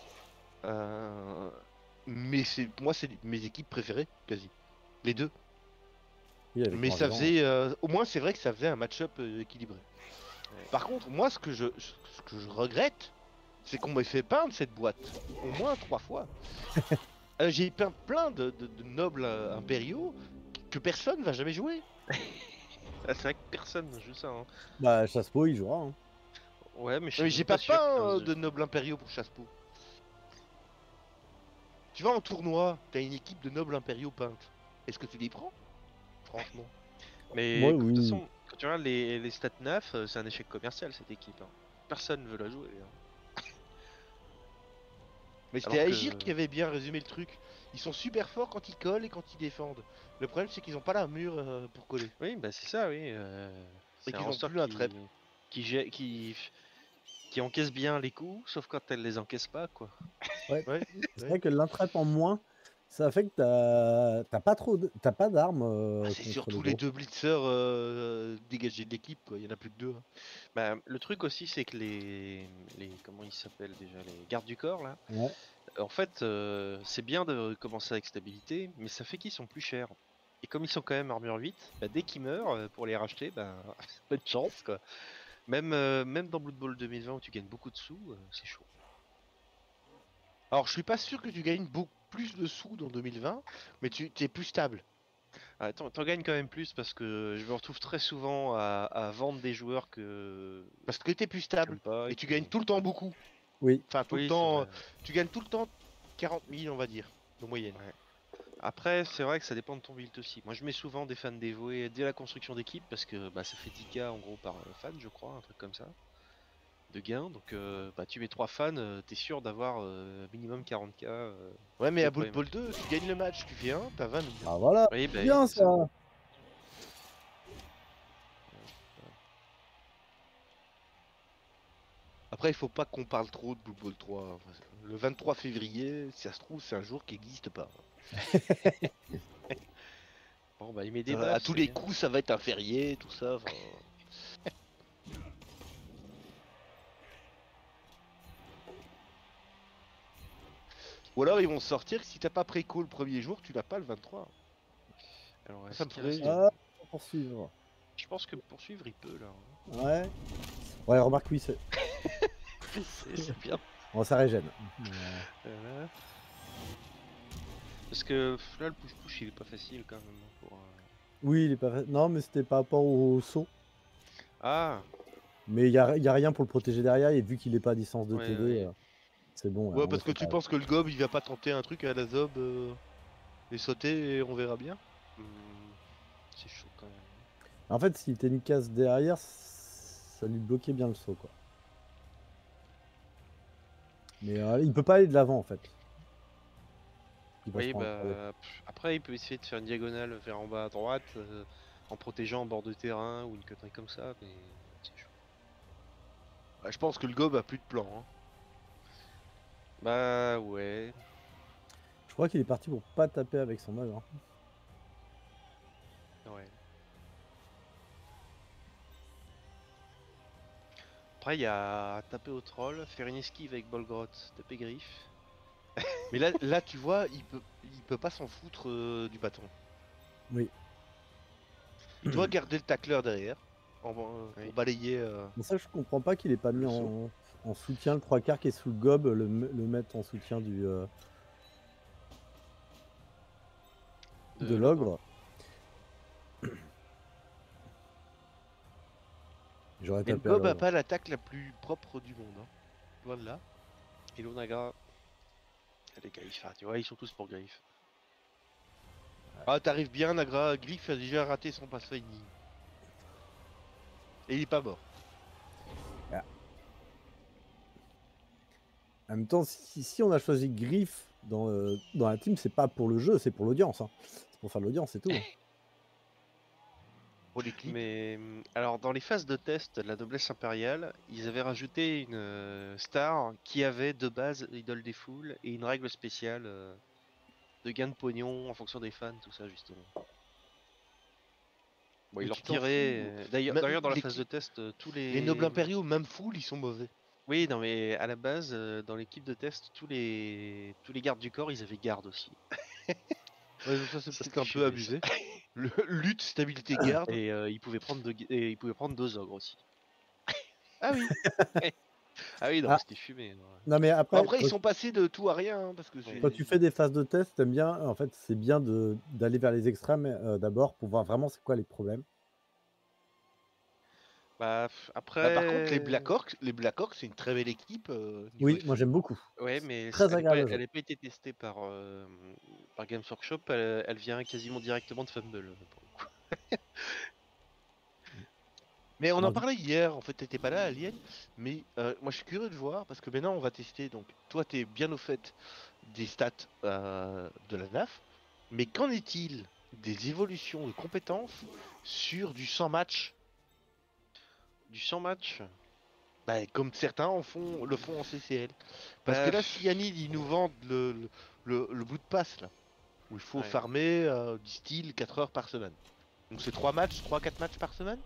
Mais c'est mes équipes préférées, quasi. Les deux. Oui, avec Mais ça Morgan. faisait. Au moins, c'est vrai que ça faisait un match-up équilibré. Ouais. Par contre, moi, ce que je regrette, c'est qu'on m'ait fait peindre cette boîte. Au moins 3 fois. J'ai peint plein de nobles impériaux que personne va jamais jouer. Ah, c'est vrai que personne ne joue ça. Hein. Bah, Chassepo, il jouera. Hein. Ouais, mais je Mais suis j'ai pas pas sûr peint que de nobles impériaux pour Chassepo. Tu vas en tournoi, t'as une équipe de nobles impériaux peintes. Est-ce que tu les prends? Franchement. Mais Moi, de toute oui. façon, quand tu regardes les stats NAF, c'est un échec commercial cette équipe. Hein. Personne ne veut la jouer. Hein. Mais c'était Alors Agir que. qui avait bien résumé le truc. Ils sont super forts quand ils collent et quand ils défendent. Le problème, c'est qu'ils ont pas l'armure pour coller. Oui, bah c'est ça, oui. Et C'est un qu'ils ont roster plus un trap. qui encaisse bien les coups, sauf quand elle les encaisse pas, quoi. Ouais. Ouais, C'est ouais. vrai que l'intrap en moins, ça fait que t'as pas trop, t'as pas d'armes Ah, c'est contre surtout les les gros. deux blitzers dégagés de l'équipe, quoi. Il y en a plus que deux. Hein. Bah, le truc aussi, c'est que les comment ils s'appellent déjà, les gardes du corps là. Ouais. En fait, c'est bien de commencer avec stabilité, mais ça fait qu'ils sont plus chers. Et comme ils sont quand même armure 8, bah, dès qu'ils meurent, pour les racheter, bah, pas de chance quoi. Même dans Blood Bowl 2020 où tu gagnes beaucoup de sous, c'est chaud. Alors, je suis pas sûr que tu gagnes beaucoup plus de sous dans 2020, mais tu es plus stable. Ah, t'en gagnes quand même plus parce que je me retrouve très souvent à vendre des joueurs que Parce que tu es plus stable. j'aime pas Et et tu que gagnes tout le temps beaucoup. Oui. Enfin, tout le oui, c'est temps. vrai. Tu gagnes tout le temps 40 000, on va dire, de moyenne. Ouais. Après, c'est vrai que ça dépend de ton build aussi. Moi, je mets souvent des fans dévoués dès la construction d'équipe parce que bah, ça fait 10k en gros par fan, je crois, un truc comme ça, de gains. Donc, bah, tu mets 3 fans, t'es sûr d'avoir minimum 40k Ouais, mais de à Blood premier Bowl match. 2, tu gagnes le match, tu fais 1, t'as 20 000. Ah voilà. Oui, bah, C'est oui, bien c'est ça. ça. Après, il faut pas qu'on parle trop de Blue Ball 3. Le 23 février, si ça se trouve, c'est un jour qui n'existe pas. Bon, bah, il met des buffs, À tous c'est les bien. coups, ça va être un férié, tout ça. enfin. Ou alors, ils vont sortir que si t'as pas préco le premier jour, tu l'as pas le 23. Alors, Ça est-ce me qu'il ferait- reste... Ah, on va poursuivre. Je pense que poursuivre, il peut là. Hein. Ouais. Ouais, remarque, oui, c'est C'est bien. bon, ça régène. Voilà. Parce que là, le push-push, il est pas facile quand même. Hein, pour, Oui, il est pas non, mais c'était par rapport au saut. Ah, Mais y a rien pour le protéger derrière, et vu qu'il est pas à distance de ouais, TD, ouais. c'est bon. Ouais, en gros, parce que c'est tu pas- penses que le gob, il va pas tenter un truc à la zob et sauter et on verra bien. C'est chaud quand même. En fait, s'il était une case derrière, ça lui bloquait bien le saut, quoi. Mais il peut pas aller de l'avant, en fait. Il va se Oui, prendre un creux. bah, après, il peut essayer de faire une diagonale vers en bas à droite en protégeant en bord de terrain ou une connerie comme ça, mais c'est chaud. Bah, je pense que le gob a plus de plan. Hein. Bah, ouais. Je crois qu'il est parti pour pas taper avec son ogre. Hein. Ouais. Après, il y a taper au troll, faire une esquive avec Bolgrot, taper griffe. Mais là, tu vois, il peut pas s'en foutre du bâton. Oui. Il doit garder le tacleur derrière pour Oui. balayer. Mais ça, je comprends pas qu'il ait pas mis Le saut. en soutien le 3 quarts qui est sous le gob, le mettre en soutien de l'ogre. J'aurais Mais le tapé à gob a l'ogre. pas l'attaque la plus propre du monde. Hein. Loin de là. Et l'Onaga. Les griffes, tu vois, ils sont tous pour griffes. Ah, t'arrives bien, Nagra. Griff a déjà raté son Pathfinding. Et il est pas mort. En même temps, si on a choisi Griff dans la team, c'est pas pour le jeu, c'est pour l'audience. Hein. C'est pour faire de l'audience, c'est tout. Hein. Pour les clips. Mais alors dans les phases de test de la noblesse impériale, ils avaient rajouté une star qui avait de base l'idole des foules et une règle spéciale de gain de pognon en fonction des fans, tout ça justement. Bon, ils Mais l'ont tu t'en retiré. fous. D'ailleurs, dans la Les phase de test, tous Les nobles impériaux, même full, ils sont mauvais. Oui, non, mais à la base, dans l'équipe de test, tous les gardes du corps, ils avaient garde aussi. Ouais, donc ça, c'est Ça, peut-être c'était un peu fumé, ça. abusé. Lutte, stabilité, garde. Et ils pouvaient prendre 2 ogres aussi. Ah oui. Ah oui, non, mais Ah, c'était fumé. Non. non, mais Bon, après, après, ils sont passés de tout à rien, hein, parce que Ouais. quand c'est. tu fais des phases de test, t'aimes bien, en fait, c'est bien d'aller vers les extrêmes d'abord pour voir vraiment c'est quoi les problèmes. Bah, Bah, par contre, après. Les Black Orcs, c'est une très belle équipe niveau Oui, moi FF. j'aime beaucoup. Ouais, mais Très elle n'est pas, agréable à jouer. elle a pas été testée par Games Workshop. Elle vient quasiment directement de Fumble, pour le coup. Mais on en Alors, du parlait hier, en fait, t'étais pas là, Alien. Mais moi, je suis curieux de voir, parce que maintenant, on va tester. Donc, toi, t'es bien au fait des stats de la NAF. Mais qu'en est-il des évolutions de compétences sur du 100 matchs? Du 100 match. Bah, comme certains le font en CCL. Parce que Bah, là, Cyanide, ils nous vendent le bout de passe, là, où il faut ouais. farmer, disent-ils, 4 heures par semaine. Donc c'est 4 matchs par semaine?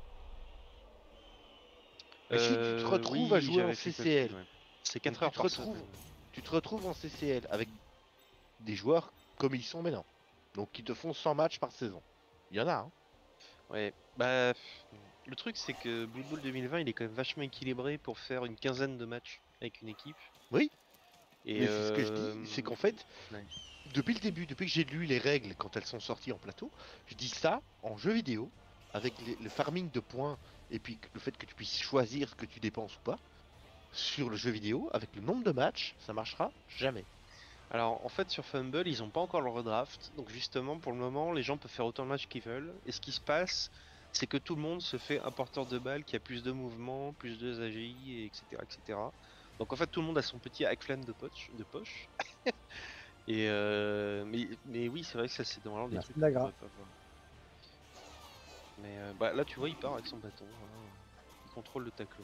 Mais si tu te retrouves à Oui, jouer en j'avais fait le calcul, CCL, ouais. C'est donc 4 heures par semaine. tu te retrouves en CCL avec des joueurs comme ils sont maintenant, donc qui te font 100 matchs par saison. Il y en a, hein. Ouais, bah, le truc c'est que Blood Bowl 2020 il est quand même vachement équilibré pour faire une quinzaine de matchs avec une équipe. Oui, Et mais c'est ce que je dis, c'est qu'en fait, ouais. depuis le début, depuis que j'ai lu les règles quand elles sont sorties en plateau, je dis ça en jeu vidéo, avec le farming de points, et puis le fait que tu puisses choisir ce que tu dépenses ou pas, sur le jeu vidéo, avec le nombre de matchs, ça marchera jamais. Alors en fait sur Fumble ils ont pas encore le redraft, donc justement pour le moment les gens peuvent faire autant de matchs qu'ils veulent. Et ce qui se passe c'est que tout le monde se fait un porteur de balle qui a plus de mouvement, plus de AGI, etc., etc. Donc en fait tout le monde a son petit hackflame de poche. Et mais oui c'est vrai que ça c'est normalement des Merci trucs de qu'on la gras. devrait pas voir. Mais bah, là, tu vois, il part avec son bâton. Hein. Il contrôle le tackle.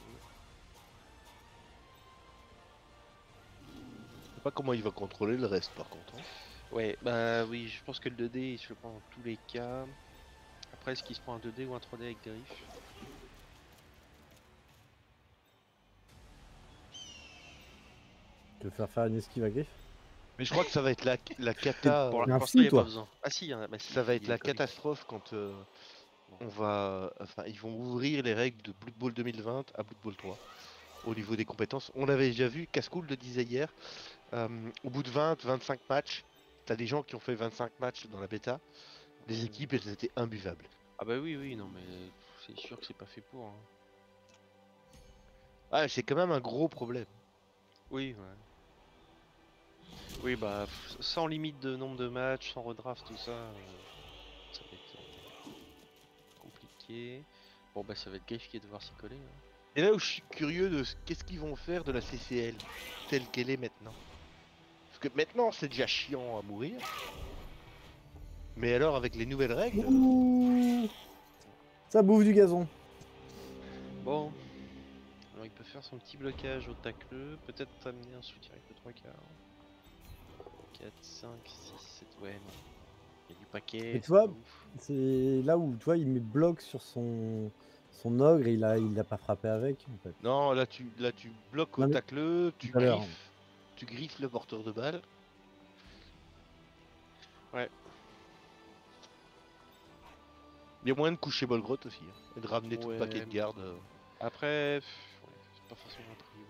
Je sais pas comment il va contrôler le reste par contre, hein. Ouais, bah oui, je pense que le 2D, il se le prend dans tous les cas. Après, est-ce qu'il se prend un 2D ou un 3D avec Griff? Tu veux faire une esquive à griffe? Mais je crois que ça va être la cata. Pour Mais un l'instant, il film, n'y a pas toi. besoin. Ah si, bah si, Ça va être il y a la le comics. catastrophe quand on va. Enfin, ils vont ouvrir les règles de Blood Bowl 2020 à Blood Bowl 3 au niveau des compétences. On l'avait déjà vu, Cascool le disait hier. Au bout de 25 matchs, t'as des gens qui ont fait 25 matchs dans la bêta. Les équipes, elles étaient imbuvables. Ah bah oui, oui, non, mais c'est sûr que c'est pas fait pour. Hein. Ah, c'est quand même un gros problème. Oui, ouais. Oui, bah, sans limite de nombre de matchs, sans redraft, tout ça, ça va être compliqué. Bon, bah, ça va être Griff qui va devoir s'y coller. Hein. Et là où je suis curieux de qu'est-ce qu'ils vont faire de la CCL telle qu'elle est maintenant. Parce que maintenant, c'est déjà chiant à mourir. Mais alors, avec les nouvelles règles, Ouh, ça bouffe du gazon. Bon, alors il peut faire son petit blocage au tacle, peut-être amener un soutien avec le 3 quarts. 4, 5, 6, 7, ouais, non. Il y a du paquet, Mais tu c'est vois, pas ouf. c'est là où tu vois, il met bloc sur son ogre et il a pas frappé avec. En fait. non, là tu bloques au Non, mais tacle, tout à l'heure. tu griffes le porteur de balle. Ouais, Il y a moyen de coucher Bolgrot aussi, hein, et de ramener tout le ouais. paquet de garde. Après, ouais, c'est pas forcément un trio.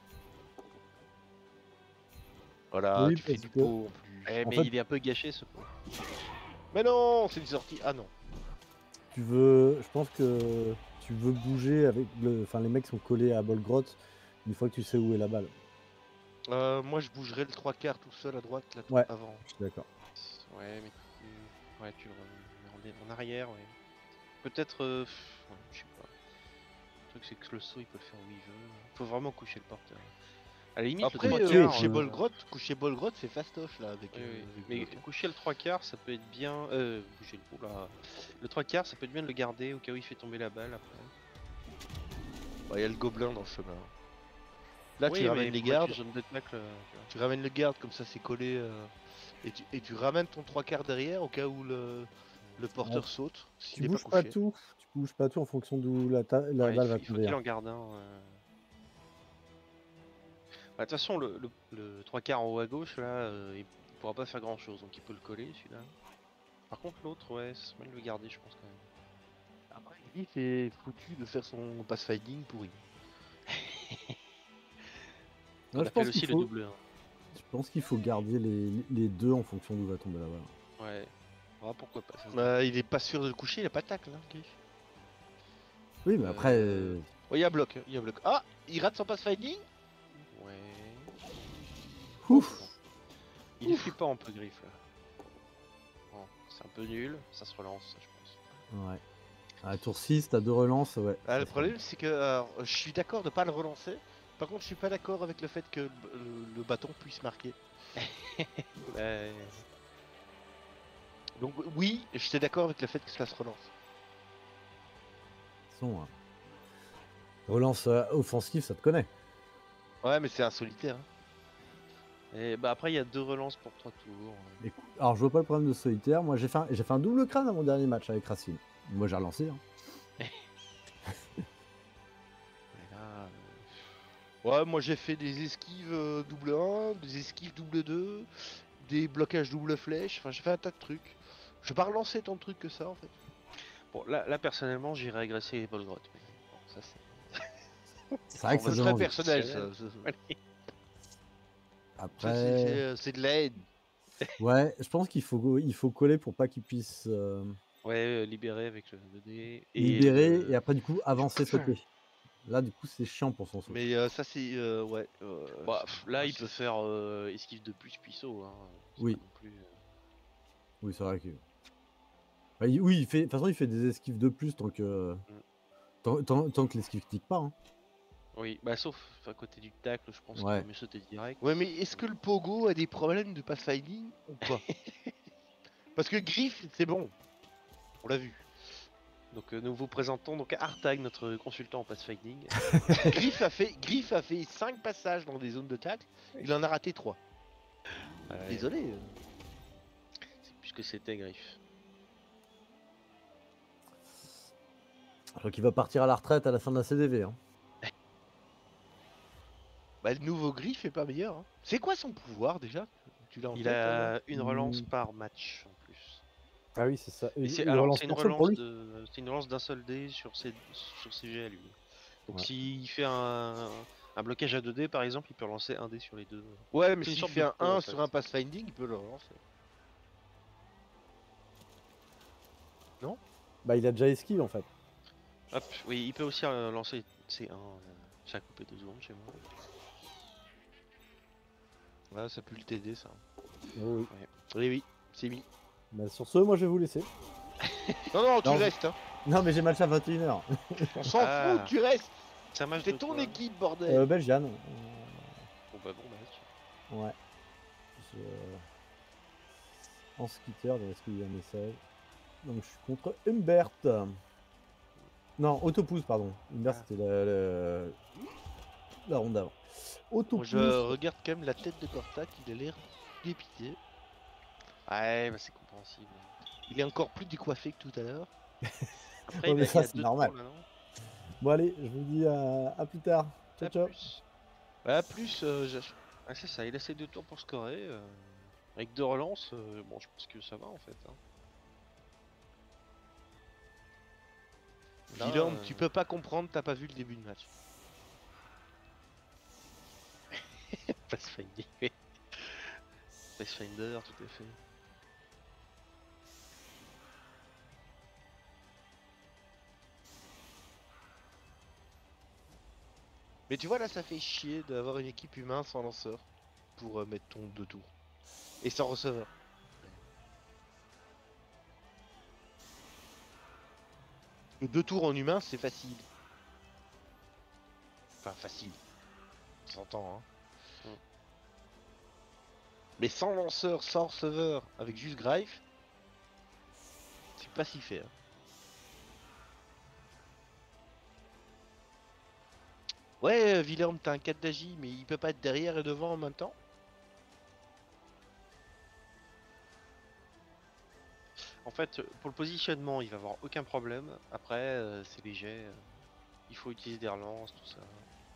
Voilà, Oui, tu fais parce du que pot en plus. Eh, en mais fait, il est un peu gâché ce pot. Mais non, c'est une sortie. Ah non. je pense que tu veux bouger avec enfin les mecs sont collés à Bolgrot une fois que tu sais où est la balle. Moi, je bougerais le 3 quarts tout seul à droite là Ouais, avant. je suis d'accord. Ouais, mais ouais, tu le remets en arrière, ouais. Peut-être, ouais, je sais pas. Le truc c'est que le saut il peut le faire où il veut. Faut vraiment coucher le porteur. À la limite, Après, le 3/4, coucher Bolgrot, c'est fastoche là avec. oui, oui. avec Mais bloc, hein. coucher le 3/4, ça peut être bien. Bouger le. Oula. Le 3/4, ça peut être bien de le garder au cas où il fait tomber la balle après. Il y a le gobelin dans le chemin. Là, Oui, tu mais ramènes les pour mettre gardes. une zone de tacle, tu vois. Tu ramènes le garde comme ça, c'est collé. Et tu ramènes ton 3/4 derrière au cas où le porteur Ouais. saute. S'il Tu n'est pas bouges pas couché. tout. Tu bouges pas tout en fonction d'où la Ouais, balle va il faut tomber. qu'il Hein. en garde un. Bah, de toute façon, le 3/4 en haut à gauche, là, il pourra pas faire grand chose, donc il peut le coller celui-là. Par contre, l'autre, ouais, c'est mal de le garder, je pense quand même. Après, Griff est foutu de faire son pathfinding pourri. On Ouais, je appelle pense qu'il aussi le faut, double 1. je pense qu'il faut garder les deux en fonction d'où va tomber la balle. Ouais. Ah, pourquoi pas ça se Il est pas sûr de le coucher, il a pas de tacle, hein, Griff. Oui, mais après, Il y a bloc, il y a bloc. Ah, il rate son pathfinding. Ouais. ouf. Il est flippant un peu Griff là. Bon, c'est un peu nul, ça se relance, ça, je pense. Ouais. À tour 6, t'as 2 relances, ouais. Ah, le problème, c'est que alors, je suis d'accord de pas le relancer. Par contre, je suis pas d'accord avec le fait que le bâton puisse marquer. Ouais. Donc oui, j'étais d'accord avec le fait que ça se relance. Hein. Relance offensive, ça te connaît. Ouais, mais c'est un solitaire. Hein. Et bah après, il y a 2 relances pour 3 tours. Écoute, alors, je vois pas le problème de solitaire. Moi, j'ai fait un double crâne à mon dernier match avec Racine. Moi, j'ai relancé. Hein. Et là, Ouais, moi j'ai fait des esquives double 1, des esquives double 2, des blocages double flèche. Enfin, j'ai fait un tas de trucs. Je vais pas relancer tant de trucs que ça en fait. bon, là personnellement, j'irai agresser les Bolgrottes. Mais bon, ça c'est. C'est vrai que ça C'est donne très envie. personnel ça. Après, C'est de la haine. ouais, je pense qu'il faut coller pour pas qu'il puisse Ouais, libérer avec le dé. Et libérer le- et après, du coup, avancer, sauter. Là, du coup, c'est chiant pour son saut. Mais ça c'est ouais. Bah, c'est- là, ouais, il ça, peut faire esquive de plus puis saut. Hein. C'est Oui. pas non plus, Oui, c'est vrai que. Bah, oui, de toute façon, il fait des esquives de plus tant que. Tant que l'esquive clique pas. Hein. Oui, bah sauf à côté du tacle, je pense qu'il Ouais. vaut mieux sauter direct. Ouais, mais est-ce que le pogo a des problèmes de pathfinding ou pas? Parce que Griff, c'est bon. On l'a vu. Donc nous vous présentons donc Artag, notre consultant en pathfinding. Griff a fait 5 passages dans des zones de tacle. Il en a raté 3. Ouais, Désolé. c'est plus que c'était Griff. Je crois qu'il va partir à la retraite à la fin de la CDV. Hein. Bah, le nouveau Griff est pas meilleur. Hein. C'est quoi son pouvoir déjà? Tu l'as en Il tête, a une relance Hmm. par match en plus. Ah oui, c'est ça. Et c'est Il alors relance c'est une personne pour relance lui. c'est une relance d'un seul dé sur ses jets à lui. Donc Ouais. s'il fait un blocage à 2 dés par exemple, il peut relancer un dé sur les deux. Ouais, mais C'est une s'il sorte fait de un pro, 1 en sur fait. un pathfinding, il peut le relancer. Bah, il a déjà esquive en fait. Hop, oui, il peut aussi lancer C1. Ça a coupé 2 secondes chez moi. Ouais, ça peut le t'aider ça. Oh oui. Oui, oui, c'est mis. Bah, sur ce, moi, je vais vous laisser. Non, non, tu Non, restes. Hein. Non, mais j'ai match à 21h. On s'en Ah. fout, tu restes. C'est un match C'est de ton quoi équipe, bordel. Belgiane. Bon bah bon match. Ouais. En skitter, est-ce qu'il y a un message? Donc je suis contre Humbert. Non, Autopousse, pardon. Humbert, c'était la ronde d'avant. Autopousse. Je regarde quand même la tête de Cortac, il a l'air dépité. Ouais, bah c'est compréhensible. Il est encore plus décoiffé que tout à l'heure. Après, Ouais, mais il ça, a c'est 2 normal. tours là, non Bon, allez, je vous dis à plus tard. Ciao, À ciao. plus. Bah, plus, Ah, c'est ça, il a ses 2 tours pour scorer. Avec 2 relances, bon, je pense que ça va en fait. Hein. Là, Guillaume, tu peux pas comprendre, t'as pas vu le début de match. Pathfinder. Pathfinder, tout à fait. Mais tu vois, là, ça fait chier d'avoir une équipe humain sans lanceur pour mettre ton 2 tours. Et sans receveur. Le 2 tours en humain, c'est facile. Enfin, facile. Ça s'entend, hein. Mais sans lanceur, sans receveur, avec juste Greif, c'est pas si fait. Hein. Ouais, Wilhelm, t'as un 4 d'agi, mais il peut pas être derrière et devant en même temps. En fait, pour le positionnement, il va avoir aucun problème. Après, c'est léger. Il faut utiliser des relances, tout ça.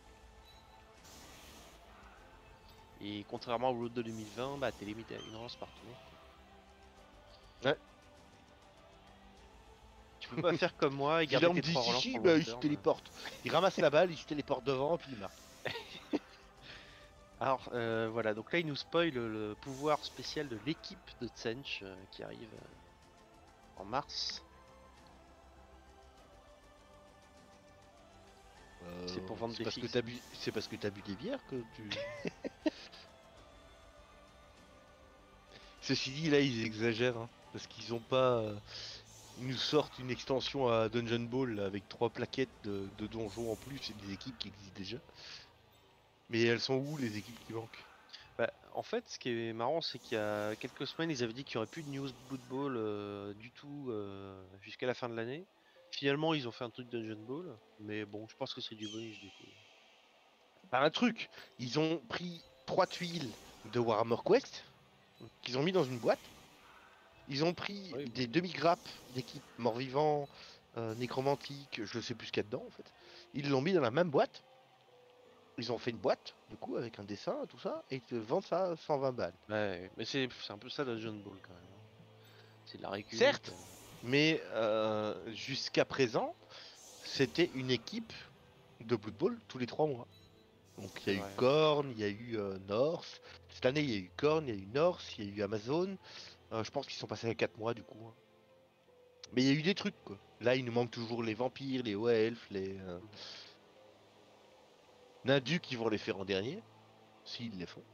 Et contrairement au Road de 2020, bah t'es limité à une relance par tour. Ouais. Tu peux pas faire comme moi et garder Wilhelm tes dit 3 si, relances si, pour bah, le il se turn. téléporte. Il ramasse la balle, il se téléporte devant, puis il marque. Alors voilà, donc là il nous spoil le pouvoir spécial de l'équipe de Tsench qui arrive en mars. C'est pour vendre des parce que fixes. t'as bu... C'est parce que t'as bu des bières que tu... Ceci dit, là, ils exagèrent, hein, parce qu'ils ont pas... Ils nous sortent une extension à Dungeon Ball là, avec 3 plaquettes de donjons en plus et des équipes qui existent déjà. Mais elles sont où les équipes qui manquent? Bah, en fait, ce qui est marrant, c'est qu'il y a quelques semaines, ils avaient dit qu'il n'y aurait plus de news Blood Bowl du tout jusqu'à la fin de l'année. Finalement, ils ont fait un truc Dungeon Ball, mais bon, je pense que c'est du bonus du coup. Enfin, un truc, ils ont pris 3 tuiles de Warhammer Quest qu'ils ont mis dans une boîte. Ils ont pris Oui, des demi-grappes d'équipes mort-vivant, nécromantique, je sais plus ce qu'il y a dedans en fait. Ils l'ont mis dans la même boîte. Ils ont fait une boîte, du coup, avec un dessin, tout ça, et ils te vendent ça à 120 balles. ouais, mais c'est un peu ça Dungeon Ball quand même. Hein. C'est de la récup. Certes, mais jusqu'à présent, c'était une équipe de Blood Bowl tous les 3 mois. Donc il y a eu Ouais. Korn, il y a eu North. Cette année, il y a eu Korn, il y a eu North, il y a eu Amazon. Je pense qu'ils sont passés à 4 mois du coup. Hein. Mais il y a eu des trucs quoi. Là, il nous manque toujours les vampires, les elfes, les Nadu qui vont les faire en dernier, s'ils les font.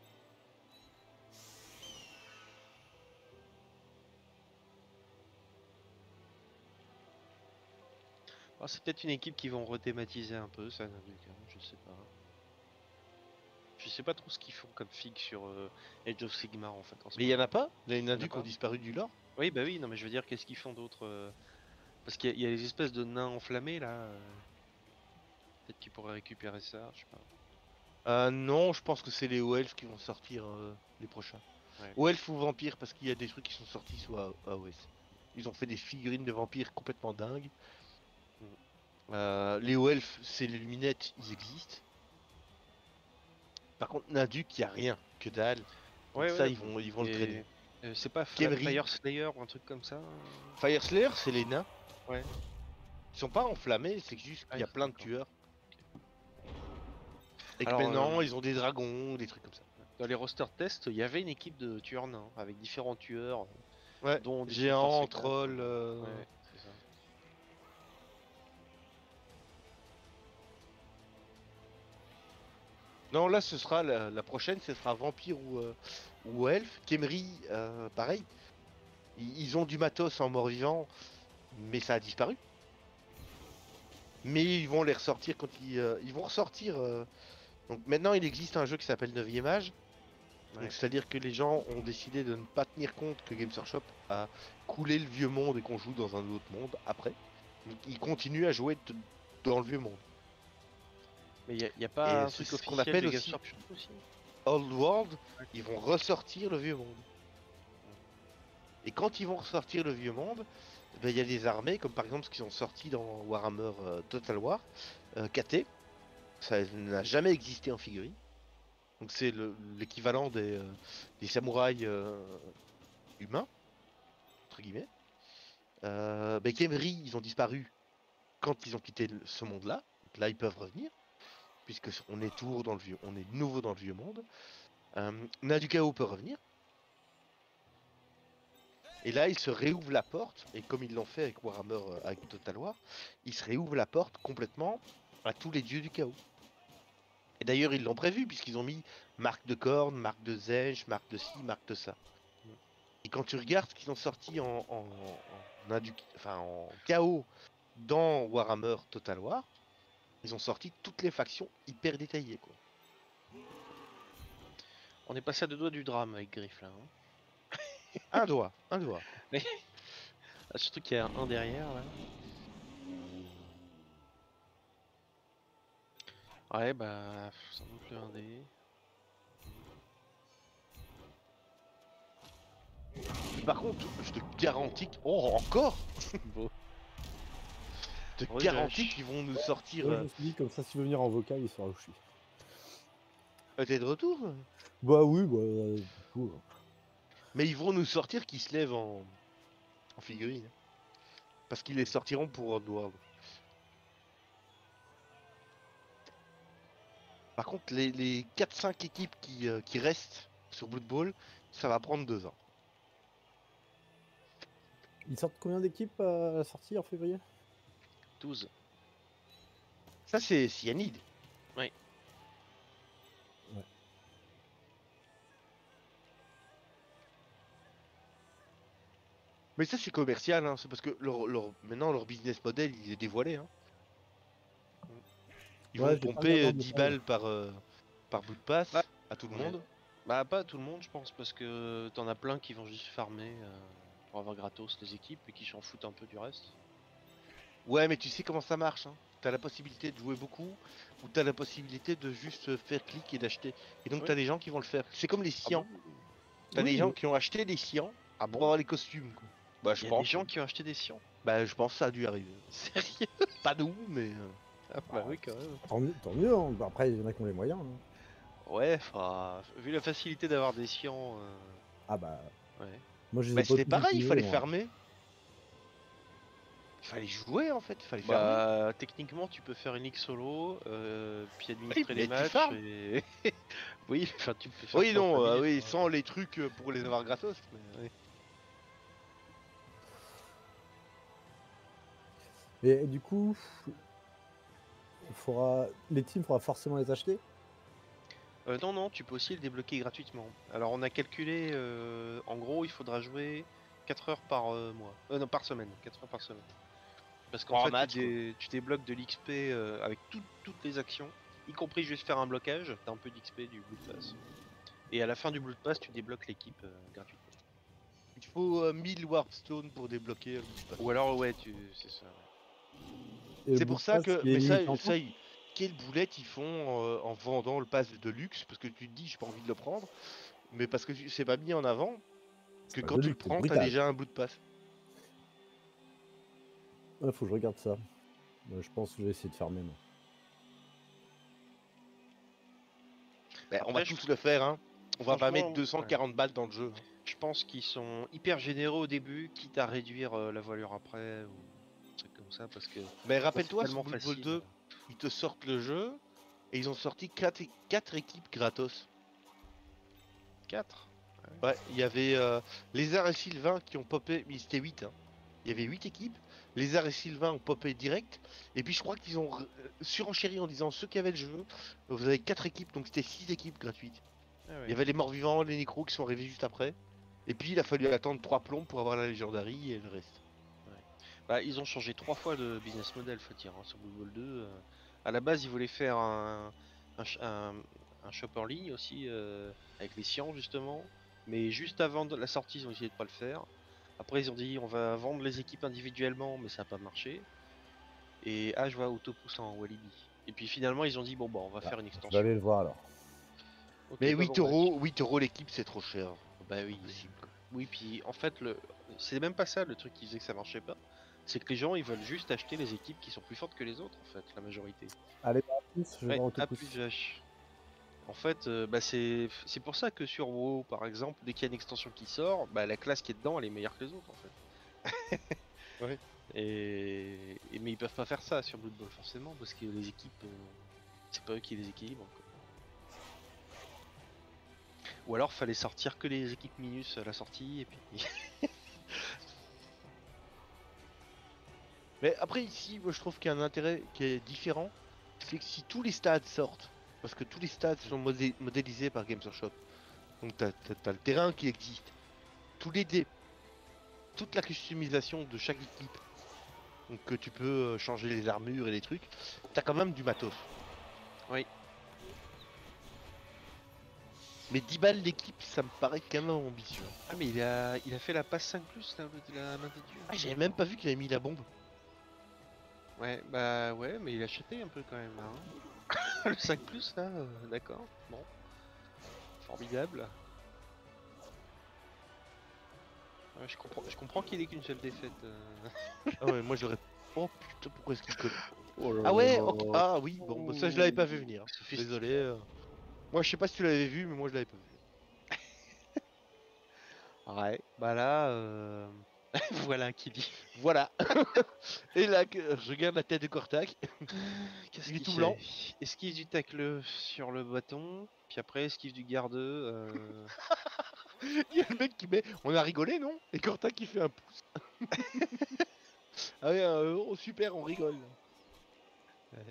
Ah, c'est peut-être une équipe qui vont rethématiser un peu, ça, Nanduk, hein, je sais pas. Je sais pas trop ce qu'ils font comme figue sur Age of Sigmar en fait. En ce Mais il y en moment. a pas. Les Il y en a Nadu qui ont pas. disparu du lore. Oui, bah oui, non, mais je veux dire, qu'est-ce qu'ils font d'autre Parce qu'il y a les espèces de nains enflammés là. Peut-être qu'ils pourraient récupérer ça, je sais pas. Non, je pense que c'est les elfes qui vont sortir les prochains. Ouais. Elfes ou vampires, parce qu'il y a des trucs qui sont sortis sous AOS. Ils ont fait des figurines de vampires complètement dingues. Les elfes, c'est les luminettes, ils existent. Par contre, Nanduk, il n'y a rien, que dalle. Donc Ouais, ça, ouais, ils vont le traîner. C'est pas Kemri. Fire Slayer ou un truc comme ça Fire Slayer, c'est les nains. Ouais. Ils sont pas enflammés, c'est juste qu'il y a plein de d'accord. tueurs. Et que Alors, maintenant, ils ont des dragons, des trucs comme ça. Dans les roster tests, il y avait une équipe de tueurs nains avec différents tueurs, Ouais, dont des géants, Super Secret. trolls. Ouais, c'est ça. Non, là, ce sera la prochaine, ce sera vampire ou elfe. Kemri, pareil. Ils ont du matos en mort-vivant, mais ça a disparu. Mais ils vont les ressortir quand ils vont ressortir. Donc maintenant, il existe un jeu qui s'appelle 9ème Âge. Ouais. Donc c'est-à-dire que les gens ont décidé de ne pas tenir compte que Games Workshop a coulé le vieux monde et qu'on joue dans un autre monde après. Donc ils continuent à jouer dans le vieux monde. Mais il y a pas Et un c'est truc ce qu'on officiel appelle de Games aussi Workshop aussi Old World, ils vont ressortir le vieux monde. Et quand ils vont ressortir le vieux monde, ben, il y a des armées, comme par exemple ce qui sont sortis dans Warhammer Total War, KT, ça n'a jamais existé en figurine. Donc c'est l'équivalent des samouraïs humains, entre guillemets. Ben, Kemri, ils ont disparu quand ils ont quitté ce monde-là. Donc là, ils peuvent revenir, puisque on est toujours dans le vieux, on est nouveau dans le vieux monde. Nadukao peut revenir. Et là, ils se réouvrent la porte, et comme ils l'ont fait avec Warhammer, avec Total War, ils se réouvrent la porte complètement à tous les dieux du chaos. Et d'ailleurs, ils l'ont prévu, puisqu'ils ont mis marque de corne, marque de Zench, marque de ci, marque de ça. Et quand tu regardes ce qu'ils ont sorti en chaos dans Warhammer Total War, ils ont sorti toutes les factions hyper détaillées, quoi. On est passé à 2 doigts du drame avec Griff là. Hein. Un doigt, un doigt. Ah, surtout qu'il y a un derrière là. Ouais, bah, sans doute le 1D. Par contre, je te garantis que... Oh, encore Beau. Je te Ouais, garantis Josh. qu'ils vont nous sortir... Ouais, je me suis dit, comme ça, s'il veut venir en vocal, il saura où je suis. T'es de retour? Bah oui, bah, du coup, Mais ils vont nous sortir qui se lèvent en figurine. Parce qu'ils les sortiront pour World. Par contre, les 4-5 équipes qui restent sur Blood Bowl, ça va prendre 2 ans. ils sortent combien d'équipes à la sortie en février? 12. Ça, c'est Cyanide. Oui. Ouais. Mais ça, c'est commercial, hein. C'est parce que maintenant, leur business model, il est dévoilé. Hein. Ils Ouais, vont j'ai pas pomper regardé en 10 détail. balles par Blood Pass Bah, à tout le ouais. monde. Bah, pas tout le monde, je pense, parce que t'en as plein qui vont juste farmer pour avoir gratos les équipes et qui s'en foutent un peu du reste. Ouais, mais tu sais comment ça marche. Hein. T'as la possibilité de jouer beaucoup ou t'as la possibilité de juste faire clic et d'acheter. Et donc, Ouais. t'as des gens qui vont le faire. C'est comme les Ah Sians. bon T'as des Oui, gens qui ont acheté des Sians Ah pour bon avoir les costumes. Quoi. Bah, Il je y a des pense. gens qui ont acheté des Sions. Bah, je pense que ça a dû arriver. Sérieux? Pas nous, mais. Ah bah oui, quand même. tant mieux, hein. Bah, après, il y en a qui ont les moyens. Hein. Ouais, enfin, vu la facilité d'avoir des Sions, Ah bah, ouais. moi je les ai Bah, pas c'était tous pareil, il utilisés, fallait moi. farmer. Il fallait jouer en fait, il fallait farmer. Bah, techniquement, tu peux faire une X solo, puis administrer mais les tu matchs farmes. et. Oui, enfin, tu peux faire Oui, ça en non, 5 minutes, oui, hein. sans les trucs pour les avoir gratos. Mais... Ouais. Et du coup, les teams, faudra forcément les acheter. Non, non, tu peux aussi le débloquer gratuitement. Alors, on a calculé, en gros, il faudra jouer 4 heures par mois. Non, par semaine, 4 heures par semaine. Parce qu'en Pour un fait, match, tu débloques de l'XP avec toutes les actions, y compris juste faire un blocage. T'as un peu d'XP du Blood Pass. Et à la fin du Blood Pass, tu débloques l'équipe gratuitement. il faut 1000 Warpstone pour débloquer le Blood Pass. Ou alors, ouais, c'est ça. Ouais. Et C'est le pour Blood ça Pass, que. il est Mais limité en ça, temps. quelle boulette ils font en vendant le pass de luxe? Parce que tu te dis, j'ai pas envie de le prendre. Mais parce que c'est pas mis en avant que pas quand de tu le luxe, c'est prends, t'as brutal. déjà un Blood Pass. Ouais, faut que je regarde ça. Je pense que je vais essayer de faire même. Bah, on va Après, tous le faire, hein. On va pas mettre franchement, 240 balles dans le jeu. Hein. je pense qu'ils sont hyper généreux au début, quitte à réduire la voilure après ou un truc comme ça, parce que Mais c'est rappelle-toi, sur tellement Blood Bowl facile. 2, ils te sortent le jeu et ils ont sorti 4 équipes gratos. 4. Ouais, il y avait Lézard et Sylvain qui ont popé, mais c'était 8. Hein. Il y avait 8 équipes. Lézard et Sylvain ont popé direct. Et puis je crois qu'ils ont surenchéri en disant ceux qui avaient le jeu, vous avez 4 équipes, donc c'était 6 équipes gratuites. Il y avait les morts vivants, les nécros qui sont arrivés juste après. Et puis il a fallu attendre 3 plombs pour avoir la Legendary et le reste. Bah, ils ont changé 3 fois de business model, faut dire, hein, sur Blood Bowl 2. À la base, ils voulaient faire un shop en ligne aussi, avec les sciences justement. Mais juste avant la sortie, ils ont essayé de pas le faire. Après, ils ont dit on va vendre les équipes individuellement, mais ça n'a pas marché. Et ah, je vois Autopousse en Walibi. Et puis finalement, ils ont dit bon, bah, on va faire une Je vais extension. aller le voir alors. Ok, Mais bah, 8 bon, bah, euros, 8 euros l'équipe, c'est trop cher. bah oui. Possible, quoi. Oui, puis en fait, c'est même pas ça le truc qui faisait que ça marchait pas. C'est que les gens ils veulent juste acheter les équipes qui sont plus fortes que les autres, en fait, la majorité. Allez, à plus, je vais Ouais, voir à Autopousse. plus vache. En fait, bah c'est pour ça que sur WoW, par exemple, dès qu'il y a une extension qui sort, bah la classe qui est dedans, elle est meilleure que les autres, en fait. Ouais. Mais ils peuvent pas faire ça sur Blood Bowl, forcément, parce que les équipes, c'est pas eux qui les équilibrent, quoi. Ou alors, fallait sortir que les équipes minus à la sortie, et puis... Mais après ici, moi je trouve qu'il y a un intérêt qui est différent, c'est que si tous les stades sortent, parce que tous les stades sont modélisés par Games Workshop, donc t'as le terrain qui existe, tous les dés, toute la customisation de chaque équipe, donc que tu peux changer les armures et les trucs, t'as quand même du matos. Oui. Mais 10 balles l'équipe, ça me paraît quand même ambitieux. Ah mais il a fait la passe 5 plus là, la main de Dieu. Ah, j'avais même pas vu qu'il avait mis la bombe. Ouais, bah ouais, mais il a chaté un peu quand même là. Hein. Le 5 plus là, d'accord. Bon. Formidable. Ouais, je comprends qu'il ait qu'une seule défaite. Ah ouais, moi j'aurais. Oh putain, pourquoi est-ce qu'il colle? Oh là Ah ouais, là. ok. Ah oui, bon, bah, ça je l'avais pas vu venir. Sophistique. Désolé. Moi je sais pas si tu l'avais vu, mais moi je l'avais pas vu. Ouais, bah là, voilà qui dit. Voilà. Et là, je regarde la tête de Cortac. Qu'est-ce Il est qu'il tout fait? blanc. Esquive du tacle sur le bâton, puis après esquive du garde. Il y a le mec qui met. On a rigolé, non? Et Cortac qui fait un pouce. Ah ouais, oh, super, on rigole. Ouais.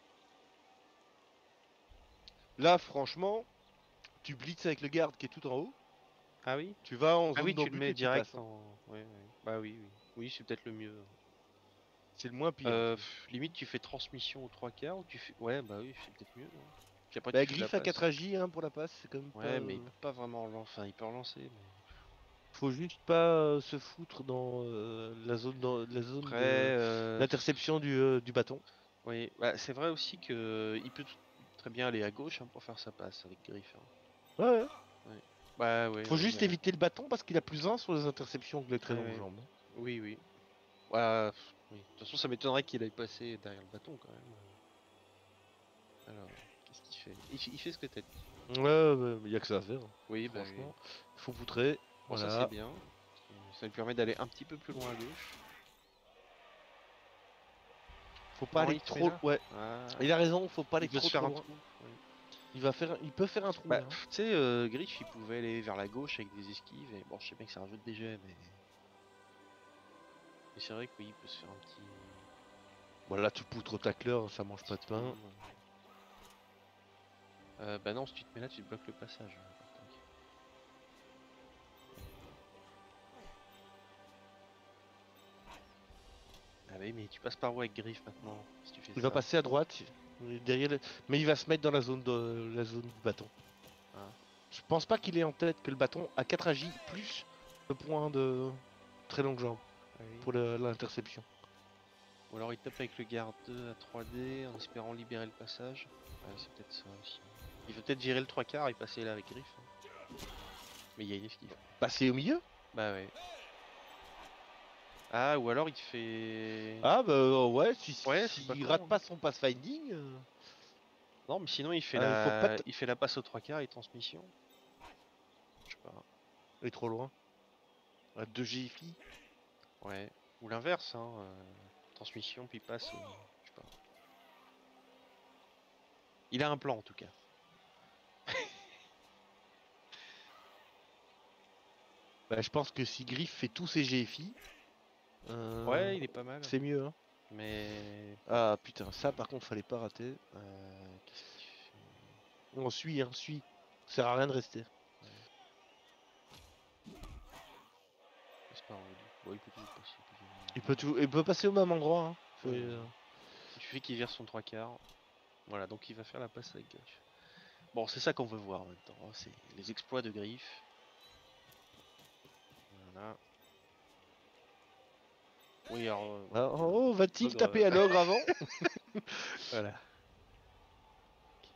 Là, franchement, tu blitzes avec le garde qui est tout en haut. Ah oui? Tu vas en Ah zone oui, tu le d'embut mets et tu passes. direct en. Ouais, ouais. Bah oui, oui. Oui, c'est peut-être le mieux. C'est le moins pire. Limite, tu fais transmission aux 3 quarts ou tu fais. Ouais, bah oui, c'est peut-être mieux. Hein. Puis après, Bah, tu fais la griffe à passe. 4AJ hein, pour la passe, c'est quand même pas. Ouais, mais il peut pas vraiment relancer. Enfin, il peut relancer, mais. Faut juste pas se foutre dans la zone Après, d'interception du bâton. oui, bah, c'est vrai aussi que il peut très bien aller à gauche hein, pour faire sa passe avec Griff. Hein. Ouais, ouais. Bah ouais, Faut ouais, juste mais- éviter le bâton parce qu'il a plus 1 sur les interceptions que les très ouais, longues ouais. jambes. Oui, oui. Ouais, oui. De toute façon, ça m'étonnerait qu'il aille passer derrière le bâton quand même. Alors, qu'est-ce qu'il fait? Il fait ce que t'as dit. Ouais, ouais, il y a que ça à faire. Oui, bah oui. Franchement, faut poutrer. Bon, ça Voilà. c'est bien. Ça lui permet d'aller un petit peu plus loin à gauche. Faut pas Non, aller il se met trop. là. Ouais, Ah, il a raison, faut pas aller il veut trop, se faire trop un loin. trou. Ouais. Il peut faire un trou. Bah, Là, hein. tu sais, Griff, il pouvait aller vers la gauche avec des esquives. Et bon, je sais bien que c'est un jeu de DG, mais. Mais c'est vrai que oui, il peut se faire un petit. Voilà, tu poutres au tacleur, ça mange pas de pain. Bah non, si tu te mets là, tu te bloques le passage. Tac. Ah oui, mais tu passes par où avec Griff maintenant si tu fais Il ça. va passer à droite, derrière mais il va se mettre dans la zone du bâton. Ah. Je pense pas qu'il ait en tête que le bâton a 4 AJ plus le point de très longue jambe Ah oui. pour l'interception. Ou alors il tape avec le garde 2 à 3D en espérant libérer le passage. Ouais, c'est peut-être ça aussi. Il veut peut-être virer le 3 quarts et passer là avec Griff. Hein. Mais il y a une esquive. Passer au milieu? Bah ouais. Ah, ou alors il fait. Ah bah ouais, Ouais, c'est pas s'il con, rate hein. pas son pathfinding. Non, mais sinon il fait, Il faut pas il fait la passe aux 3 quarts et transmission. Je sais pas. Il est trop loin. 2 GFI. Ouais. Ou l'inverse, hein. Transmission puis passe. Je sais pas. Il a un plan en tout cas. Bah, je pense que si Griff fait tous ses GFI, Ouais, il est pas mal. c'est mieux. Hein. Mais. Ah putain, ça par contre fallait pas rater. Qu'est-ce qu'il fait? On suit, hein, suit. Ça sert à rien de rester. C'est pas où, lui. Bon, il peut toujours passer. Il peut passer au même endroit. Hein. Ouais. Il suffit qu'il vire son 3 quarts. Voilà, donc il va faire la passe avec gauche. Bon, c'est ça qu'on veut voir en même temps. Hein. C'est les exploits de Griff. Voilà. Oui, alors. Ah, oh, va-t-il L'ogre, taper à l'ogre avant? Voilà. Ok.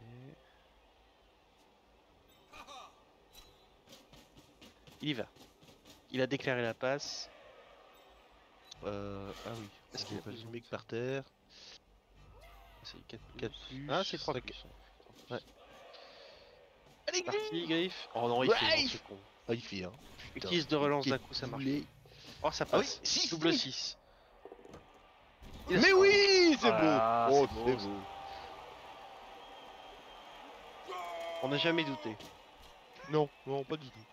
Il y va. Il a déclaré la passe. Ah oui. Est-ce Est-ce qu'il qu'il a a pas besoin le mec par terre? C'est 4 plus. 4 plus. Ah, c'est 3 cinq- plus. Ouais. Allez, parti, Griff. Oh non, il fait non, Griff c'est con. Ah, il fait, hein. Putain, Utilise de relance quel d'un coup, ça marche. boulet. Oh, ça Ah oui, passe. 6 Double 6. Mais oui, c'est Ah, beau. Oh, c'est beau, c'est ça. beau. On n'a jamais douté. Non, non, pas du tout.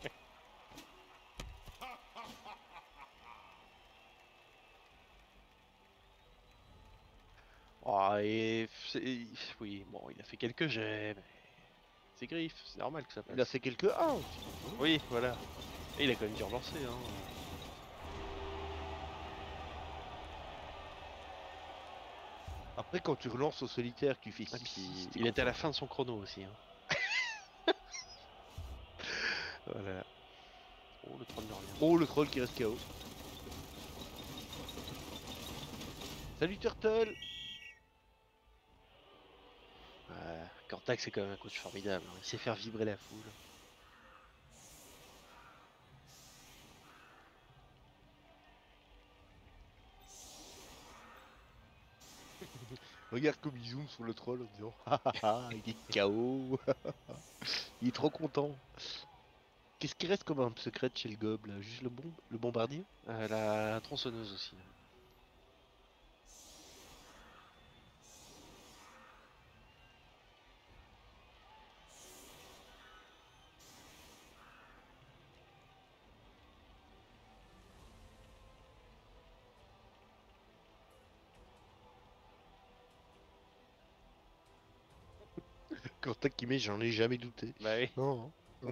Oh, oui, bon, il a fait quelques jets, mais c'est Griff, c'est normal que ça passe. Il a fait quelques 1 aussi. Oui, voilà. Et il a quand même dû relancer, hein. Après, quand tu relances au solitaire, tu fais 6. Et puis, il était à la fin de son chrono aussi. Hein. Voilà. Oh, le troll ne revient. Oh, le troll qui reste KO. Salut Turtle. Cortax c'est quand même un coach formidable, hein. Il sait faire vibrer la foule. Regarde comme il zoome sur le troll en disant ah ah ah, il est KO. Il est trop content. Qu'est-ce qui reste comme arme secrète chez le gob là? Juste le bombardier? La tronçonneuse aussi. Quentin qui met, j'en ai jamais douté. Bah oui. Non, non.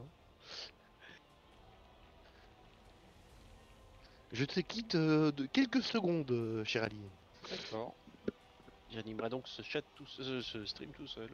Je te quitte de quelques secondes, cher Ali. D'accord. J'animerai donc ce chat ce stream tout seul.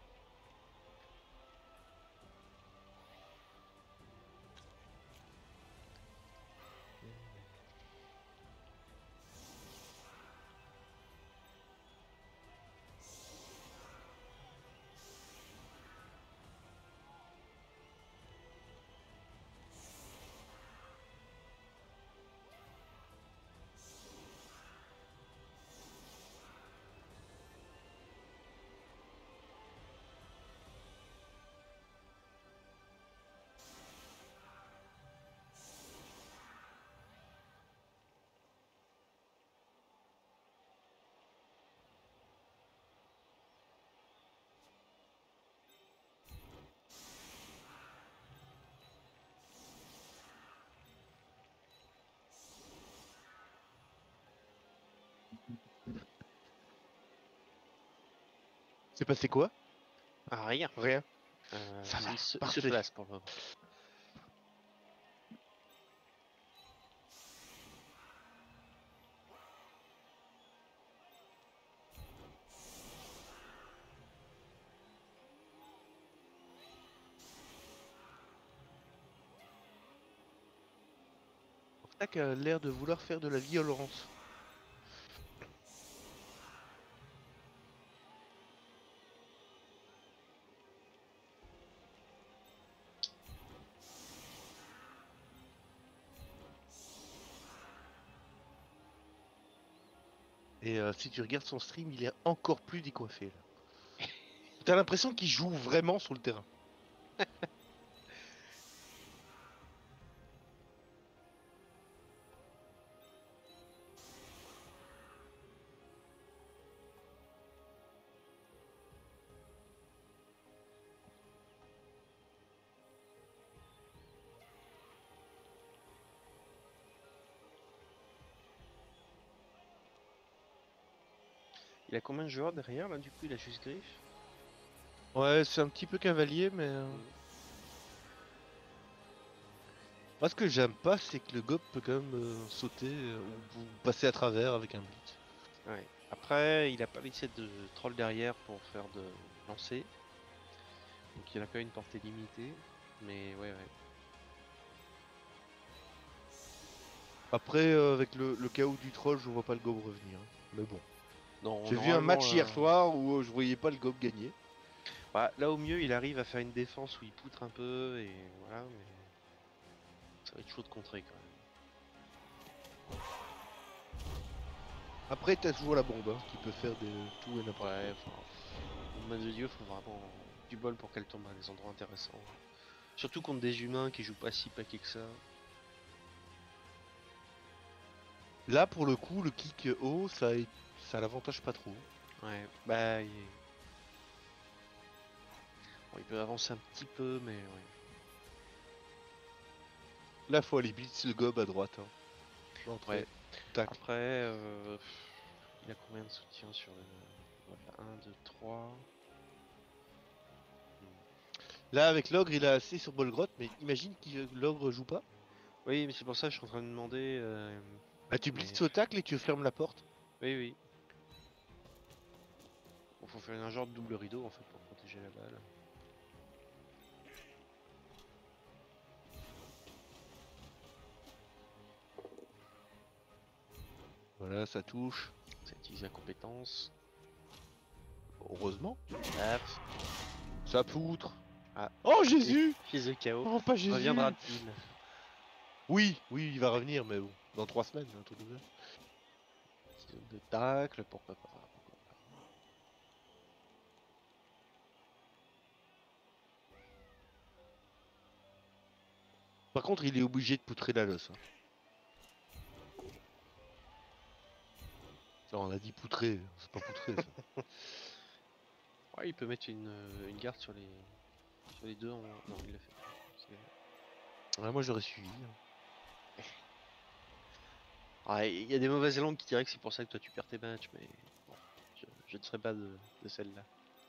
C'est passé quoi? Ah rien. Rien. Ça va, il se parfait. place pour le moment. Tac a l'air de vouloir faire de la violence. Et si tu regardes son stream, il est encore plus décoiffé là. T'as l'impression qu'il joue vraiment sur le terrain. Il a combien de joueurs derrière là du coup il a juste Griff? Ouais, c'est un petit peu cavalier, mais... Moi, ce que j'aime pas, c'est que le gob peut quand même sauter ou passer à travers avec un blitz. Ouais. Après il a pas laissé de troll derrière pour faire de lancer. Donc il a quand même une portée limitée. Mais ouais. Après, avec le chaos du troll, je vois pas le gob revenir. Mais bon. Non, J'ai vu un match normalement, hier soir où je voyais pas le gob gagner. bah, là au mieux il arrive à faire une défense où il poutre un peu et voilà mais ça va être chaud de contrer quand même. Après, t'as toujours la bombe, hein, qui peut faire tout et n'importe Ouais, quoi. enfin, une main de dieu faut vraiment du bol pour qu'elle tombe à des endroits intéressants. Surtout contre des humains qui jouent pas si paquet que ça. Là, pour le coup, le kick haut, ça l'avantage pas trop. Ouais, bah bon, il peut avancer un petit peu mais ouais. Là, faut aller blitz le gob à droite. Hein. L'entrée. Ouais. Tac. Après, il a combien de soutien sur le... Voilà, 1, 2, 3. Là, avec l'ogre, il a assez sur Bolgrot, mais imagine que l'ogre joue pas. Oui, mais c'est pour ça que je suis en train de demander... Ah, tu mais- blitzes au tacle et tu fermes la porte. Oui, oui. Bon, faut faire un genre de double rideau en fait pour protéger la balle. Voilà, ça touche. Ça utilise la compétence. Heureusement. Hop. Ça poutre. Ah. Oh Jésus! Fils de chaos. Oh pas Jésus! Reviendra-t-il? Oui, oui, il va revenir, mais bon, dans 3 semaines, un truc comme ça. Petit zone de tacle, pourquoi pas, pourquoi pas. Par contre, il est obligé de poutrer la losse. Hein. Non, on a dit poutrer, c'est pas poutrer ça. Ouais, il peut mettre une garde sur les deux. Non, il l'a fait. Ouais, moi j'aurais suivi. Hein. Ah, il y a des mauvaises langues qui diraient que c'est pour ça que toi tu perds tes matchs, mais bon, je ne serai pas de celle-là.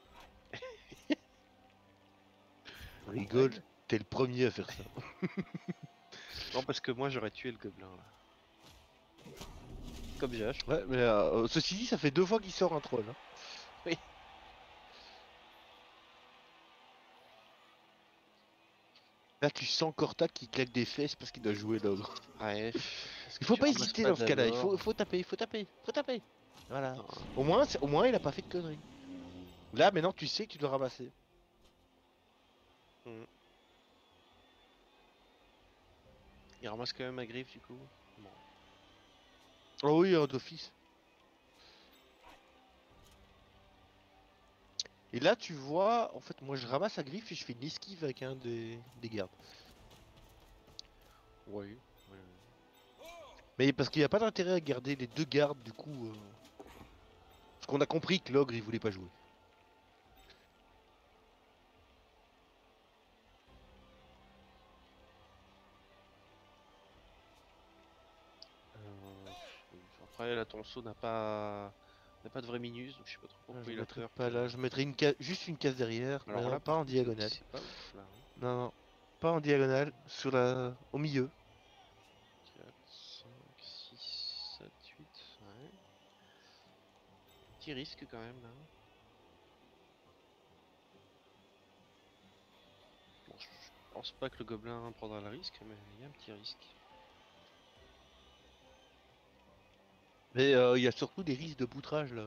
On rigole, t'es le premier à faire ça. Non, parce que moi j'aurais tué le gobelin là. Comme GH. Ouais, mais ceci dit, ça fait 2 fois qu'il sort un troll. Hein. Oui. Là, tu sens Corta qui claque des fesses parce qu'il doit jouer l'ogre. Ouais. Il faut pas hésiter dans ce cas-là, il faut taper, il faut taper, faut taper. Voilà. Non. Au moins, il a pas fait de conneries. Là, maintenant, tu sais que tu dois ramasser. Il ramasse quand même ma griffe du coup. Bon. Oh oui, d'office. Et là, tu vois, en fait, moi, je ramasse la griffe et je fais une esquive avec un des gardes. Oui. Mais parce qu'il n'y a pas d'intérêt à garder les 2 gardes, du coup. Parce qu'on a compris que l'ogre, il voulait pas jouer. Après, la Tonso n'a pas de vraie minus, donc je sais pas trop pourquoi Je il a mettrai peur. pas là, je mettrai juste une case derrière. Alors mais là, pas en diagonale. c'est pas ouf là. Hein. Non, non, pas en diagonale, au milieu. 4, 5, 6, 7, 8. Ouais. Petit risque quand même là. Bon, je pense pas que le gobelin prendra le risque, mais il y a un petit risque. Mais il y a surtout des risques de poutrage là.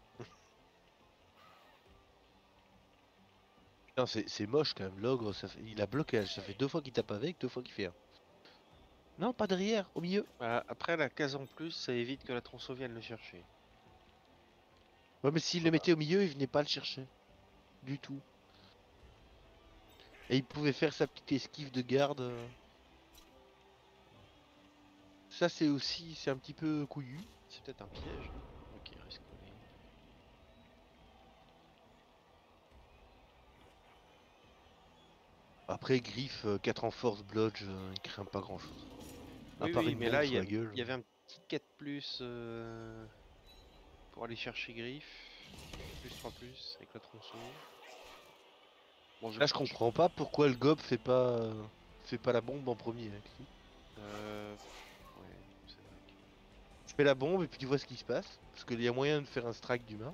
Putain, c'est moche quand même, l'ogre, il a blocage, ça fait 2 fois qu'il tape avec, 2 fois qu'il fait un. Non, pas derrière, au milieu. Voilà, après la case en plus, ça évite que la tronçon vienne le chercher. Ouais, mais s'il le mettait au milieu, il venait pas le chercher. Du tout. Et il pouvait faire sa petite esquive de garde. Ça, c'est un petit peu couillu. C'est peut-être un piège. Ok, risque. Après, Griff, 4 en force, blodge, il craint pas grand chose. Oui, à part oui, une mais bombe là, sur la gueule. il y avait un petit 4 plus pour aller chercher Griff. Plus 3 plus avec la tronçon. Bon, Là, je comprends pas pourquoi le gob fait pas la bombe en premier avec lui. Ouais, c'est vrai. Tu fais la bombe et puis tu vois ce qui se passe. Parce qu'il y a moyen de faire un strike d'humain.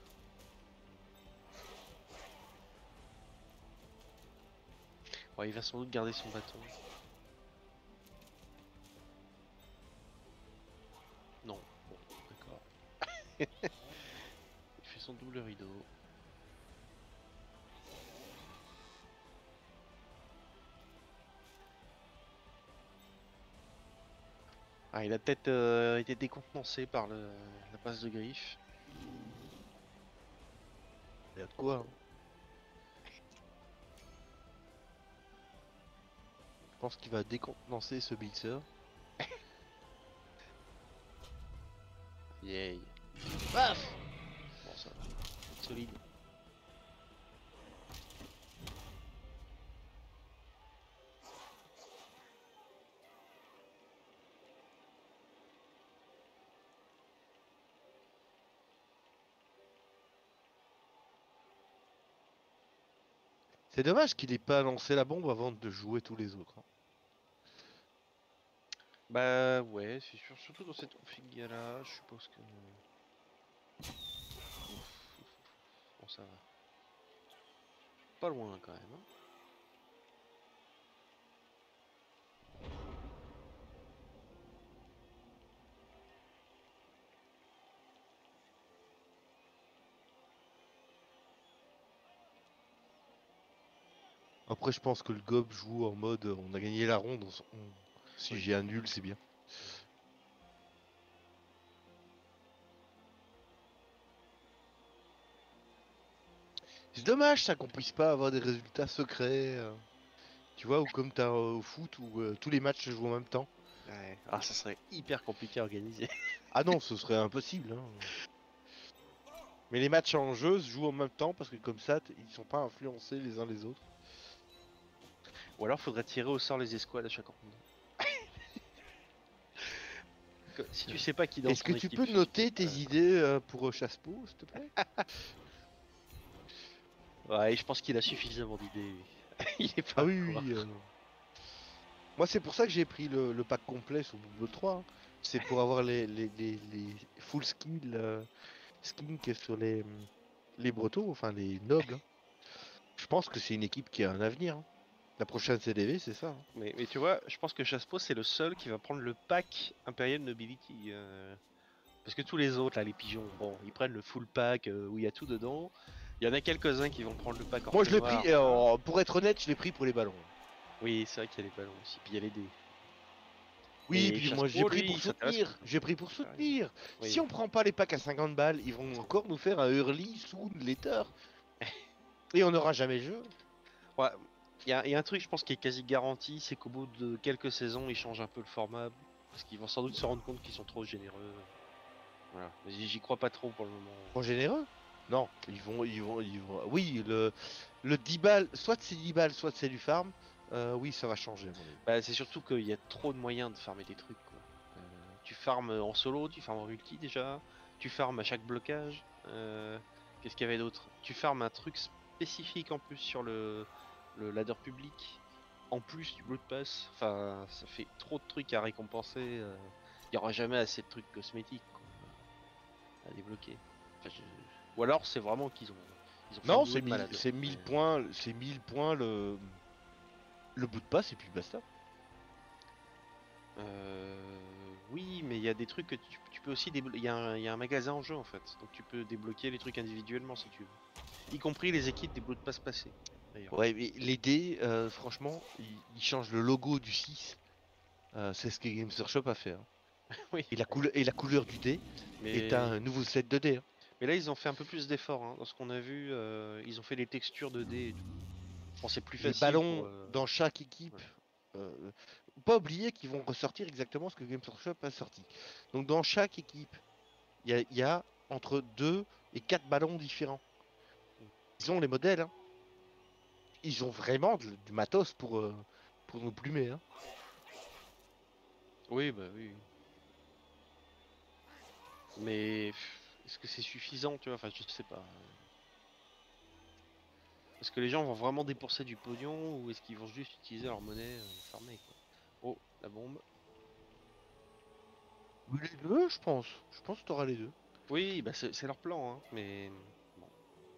Ouais, il va sans doute garder son bâton. Non, bon, d'accord. Il fait son double rideau. Ah, il a peut-être été décontenancé par la passe de griffe. Il y a de quoi. Hein. Je pense qu'il va décontenancer ce mixeur. Yay. Paf. Bon, ça va. Solide. C'est dommage qu'il ait pas lancé la bombe avant de jouer tous les autres. Hein. Bah ouais, c'est sûr, surtout dans cette config là, je suppose que... Bon, ça va. Pas loin quand même. Hein. Après, je pense que le gob joue en mode on a gagné la ronde. Si j'ai un nul, c'est bien. C'est dommage ça qu'on puisse pas avoir des résultats secrets. Tu vois, ou comme t'as au foot où tous les matchs se jouent en même temps. Ouais. Ah, ça serait hyper compliqué à organiser. Ah non, ce serait impossible. Hein. Mais les matchs en jeu se jouent en même temps parce que comme ça, ils sont pas influencés les uns les autres. Ou alors faudrait tirer au sort les escouades à chaque ronde. Si tu sais pas qui dans Est-ce que ton tu équipe, peux noter tu peux tes idées pour Chassepo, s'il te plaît? Ouais, je pense qu'il a suffisamment d'idées. Lui. Il est pas Ah à oui, court. oui. Moi, c'est pour ça que j'ai pris le pack complet sur Double 3. Hein. C'est pour avoir les full skins que sur les Bretons, enfin les nobles. Hein. Je pense que c'est une équipe qui a un avenir. Hein. La prochaine CDV, c'est ça. Hein. Mais tu vois, je pense que Chassepo c'est le seul qui va prendre le pack Imperial Nobility. Parce que tous les autres, là, les pigeons, bon, ils prennent le full pack où il y a tout dedans. Il y en a quelques-uns qui vont prendre le pack Moi, Orque je l'ai Noir. pris, pour être honnête, je l'ai pris pour les ballons. Oui, c'est vrai qu'il y a les ballons aussi, puis il y a les dés. Oui, Mais puis moi j'ai Chassepo, pris lui, pour il s'intéresse soutenir. plus. J'ai pris pour Ah oui. soutenir. Oui. Si on prend pas les packs à 50 balles, ils vont encore nous faire un early, soon, later. Et on n'aura jamais le jeu. Ouais, il y a un truc, je pense, qui est quasi garanti, c'est qu'au bout de quelques saisons, ils changent un peu le format. Parce qu'ils vont sans doute se rendre compte qu'ils sont trop généreux. Voilà. Mais j'y crois pas trop pour le moment. Trop généreux? Non, ils vont. Oui, le 10 balles, soit c'est 10 balles, soit c'est du farm. Oui, ça va changer, à mon avis. Bah, c'est surtout qu'il y a trop de moyens de farmer des trucs, quoi. Tu farmes en solo, tu farmes en ulti déjà, tu farmes à chaque blocage. Qu'est-ce qu'il y avait d'autre? Tu farmes un truc spécifique en plus sur le ladder public, en plus du Blood Pass. Enfin, ça fait trop de trucs à récompenser. Il y aura jamais assez de trucs cosmétiques quoi, à débloquer. Enfin, ou alors c'est vraiment qu'ils ont fait un Non, boulot de malade. c'est 1000 Mais, points, c'est 1000 points le bout de passe et puis basta. oui, mais il y a des trucs que tu peux aussi débloquer. Il y a un magasin en jeu en fait, donc tu peux débloquer les trucs individuellement si tu veux. Y compris les équipes des Blood Pass passés, d'ailleurs. Ouais, mais les dés, franchement, ils changent le logo du 6. C'est ce que Games Workshop a fait. Hein. Oui, Et la couleur du dé est mais, un nouveau set de dés. Hein. mais là ils ont fait un peu plus d'efforts. Hein. Dans ce qu'on a vu, ils ont fait les textures de dés et tout. Bon, c'est plus Les facile pour. ballons dans chaque équipe. Pas oublier qu'ils vont ressortir exactement ce que Games Workshop a sorti. Donc dans chaque équipe, il y a entre 2 et 4 ballons différents. Ils ont les modèles. Hein. Ils ont vraiment du matos pour nous plumer. Hein. Oui, bah oui. Mais est-ce que c'est suffisant, tu vois? Enfin, je sais pas. Est-ce que les gens vont vraiment débourser du pognon ou est-ce qu'ils vont juste utiliser leur monnaie farmée quoi? Oh, la bombe. Mais les deux, je pense. Je pense que tu auras les deux. Oui, bah c'est leur plan, hein, mais bon.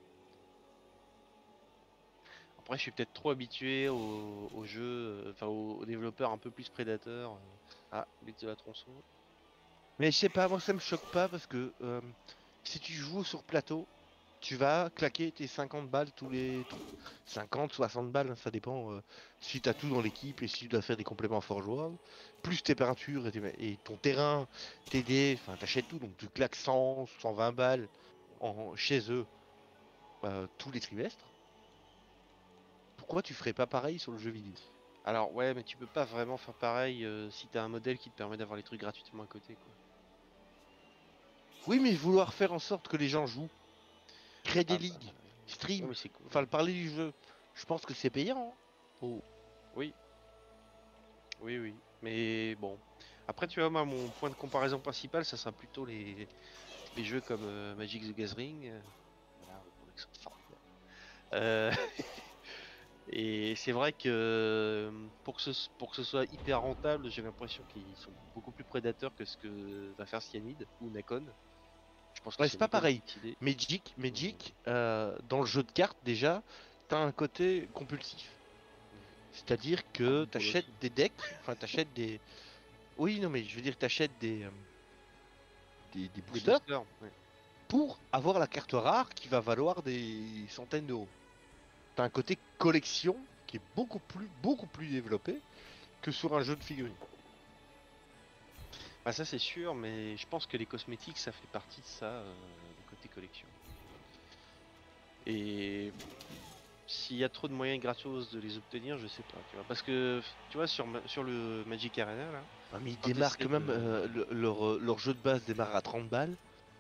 Après, je suis peut-être trop habitué au jeu, enfin aux développeurs un peu plus prédateurs. Ah, bite de la tronçon. Mais je sais pas, moi ça me choque pas parce que si tu joues sur plateau, tu vas claquer tes 50 balles tous les 50, 60 balles, hein, ça dépend si tu as tout dans l'équipe et si tu dois faire des compléments fort jouables, plus tes peintures et ton terrain, tes dés, enfin t'achètes tout, donc tu claques 100, 120 balles chez eux tous les trimestres. Pourquoi tu ferais pas pareil sur le jeu vidéo? Alors ouais, mais tu peux pas vraiment faire pareil si t'as un modèle qui te permet d'avoir les trucs gratuitement à côté, quoi. Oui, mais vouloir faire en sorte que les gens jouent, créer des Ah bah, ligues, ouais, stream, mais c'est cool. enfin parler du jeu, je pense que c'est payant. Hein. Oh. Oui, oui. Mais bon. Après, tu vois, moi, mon point de comparaison principal, ça sera plutôt les jeux comme Magic the Gathering. Voilà, pour l'exemple formidable. Euh, et c'est vrai que pour que ce soit hyper rentable, j'ai l'impression qu'ils sont beaucoup plus prédateurs que ce que va faire Cyanide ou Nakon. Je pense que Ouais, c'est pas une bonne pareil. petite idée. Magic, dans le jeu de cartes déjà, t'as un côté compulsif. C'est-à-dire que Pour t'achètes l'autre. des decks, enfin t'achètes des. Oui, non, mais je veux dire, t'achètes des Des boosters boosters, ouais. pour avoir la carte rare qui va valoir des centaines d'euros. T'as un côté collection qui est beaucoup plus développé que sur un jeu de figurines. Bah ça c'est sûr, mais je pense que les cosmétiques ça fait partie de ça, du côté collection. Et s'il y a trop de moyens gratos de les obtenir, je sais pas, tu vois. Parce que tu vois sur le Magic Arena là, Ah, mais ils quand démarrent t'essaies quand même, de- leur jeu de base démarre à 30 balles.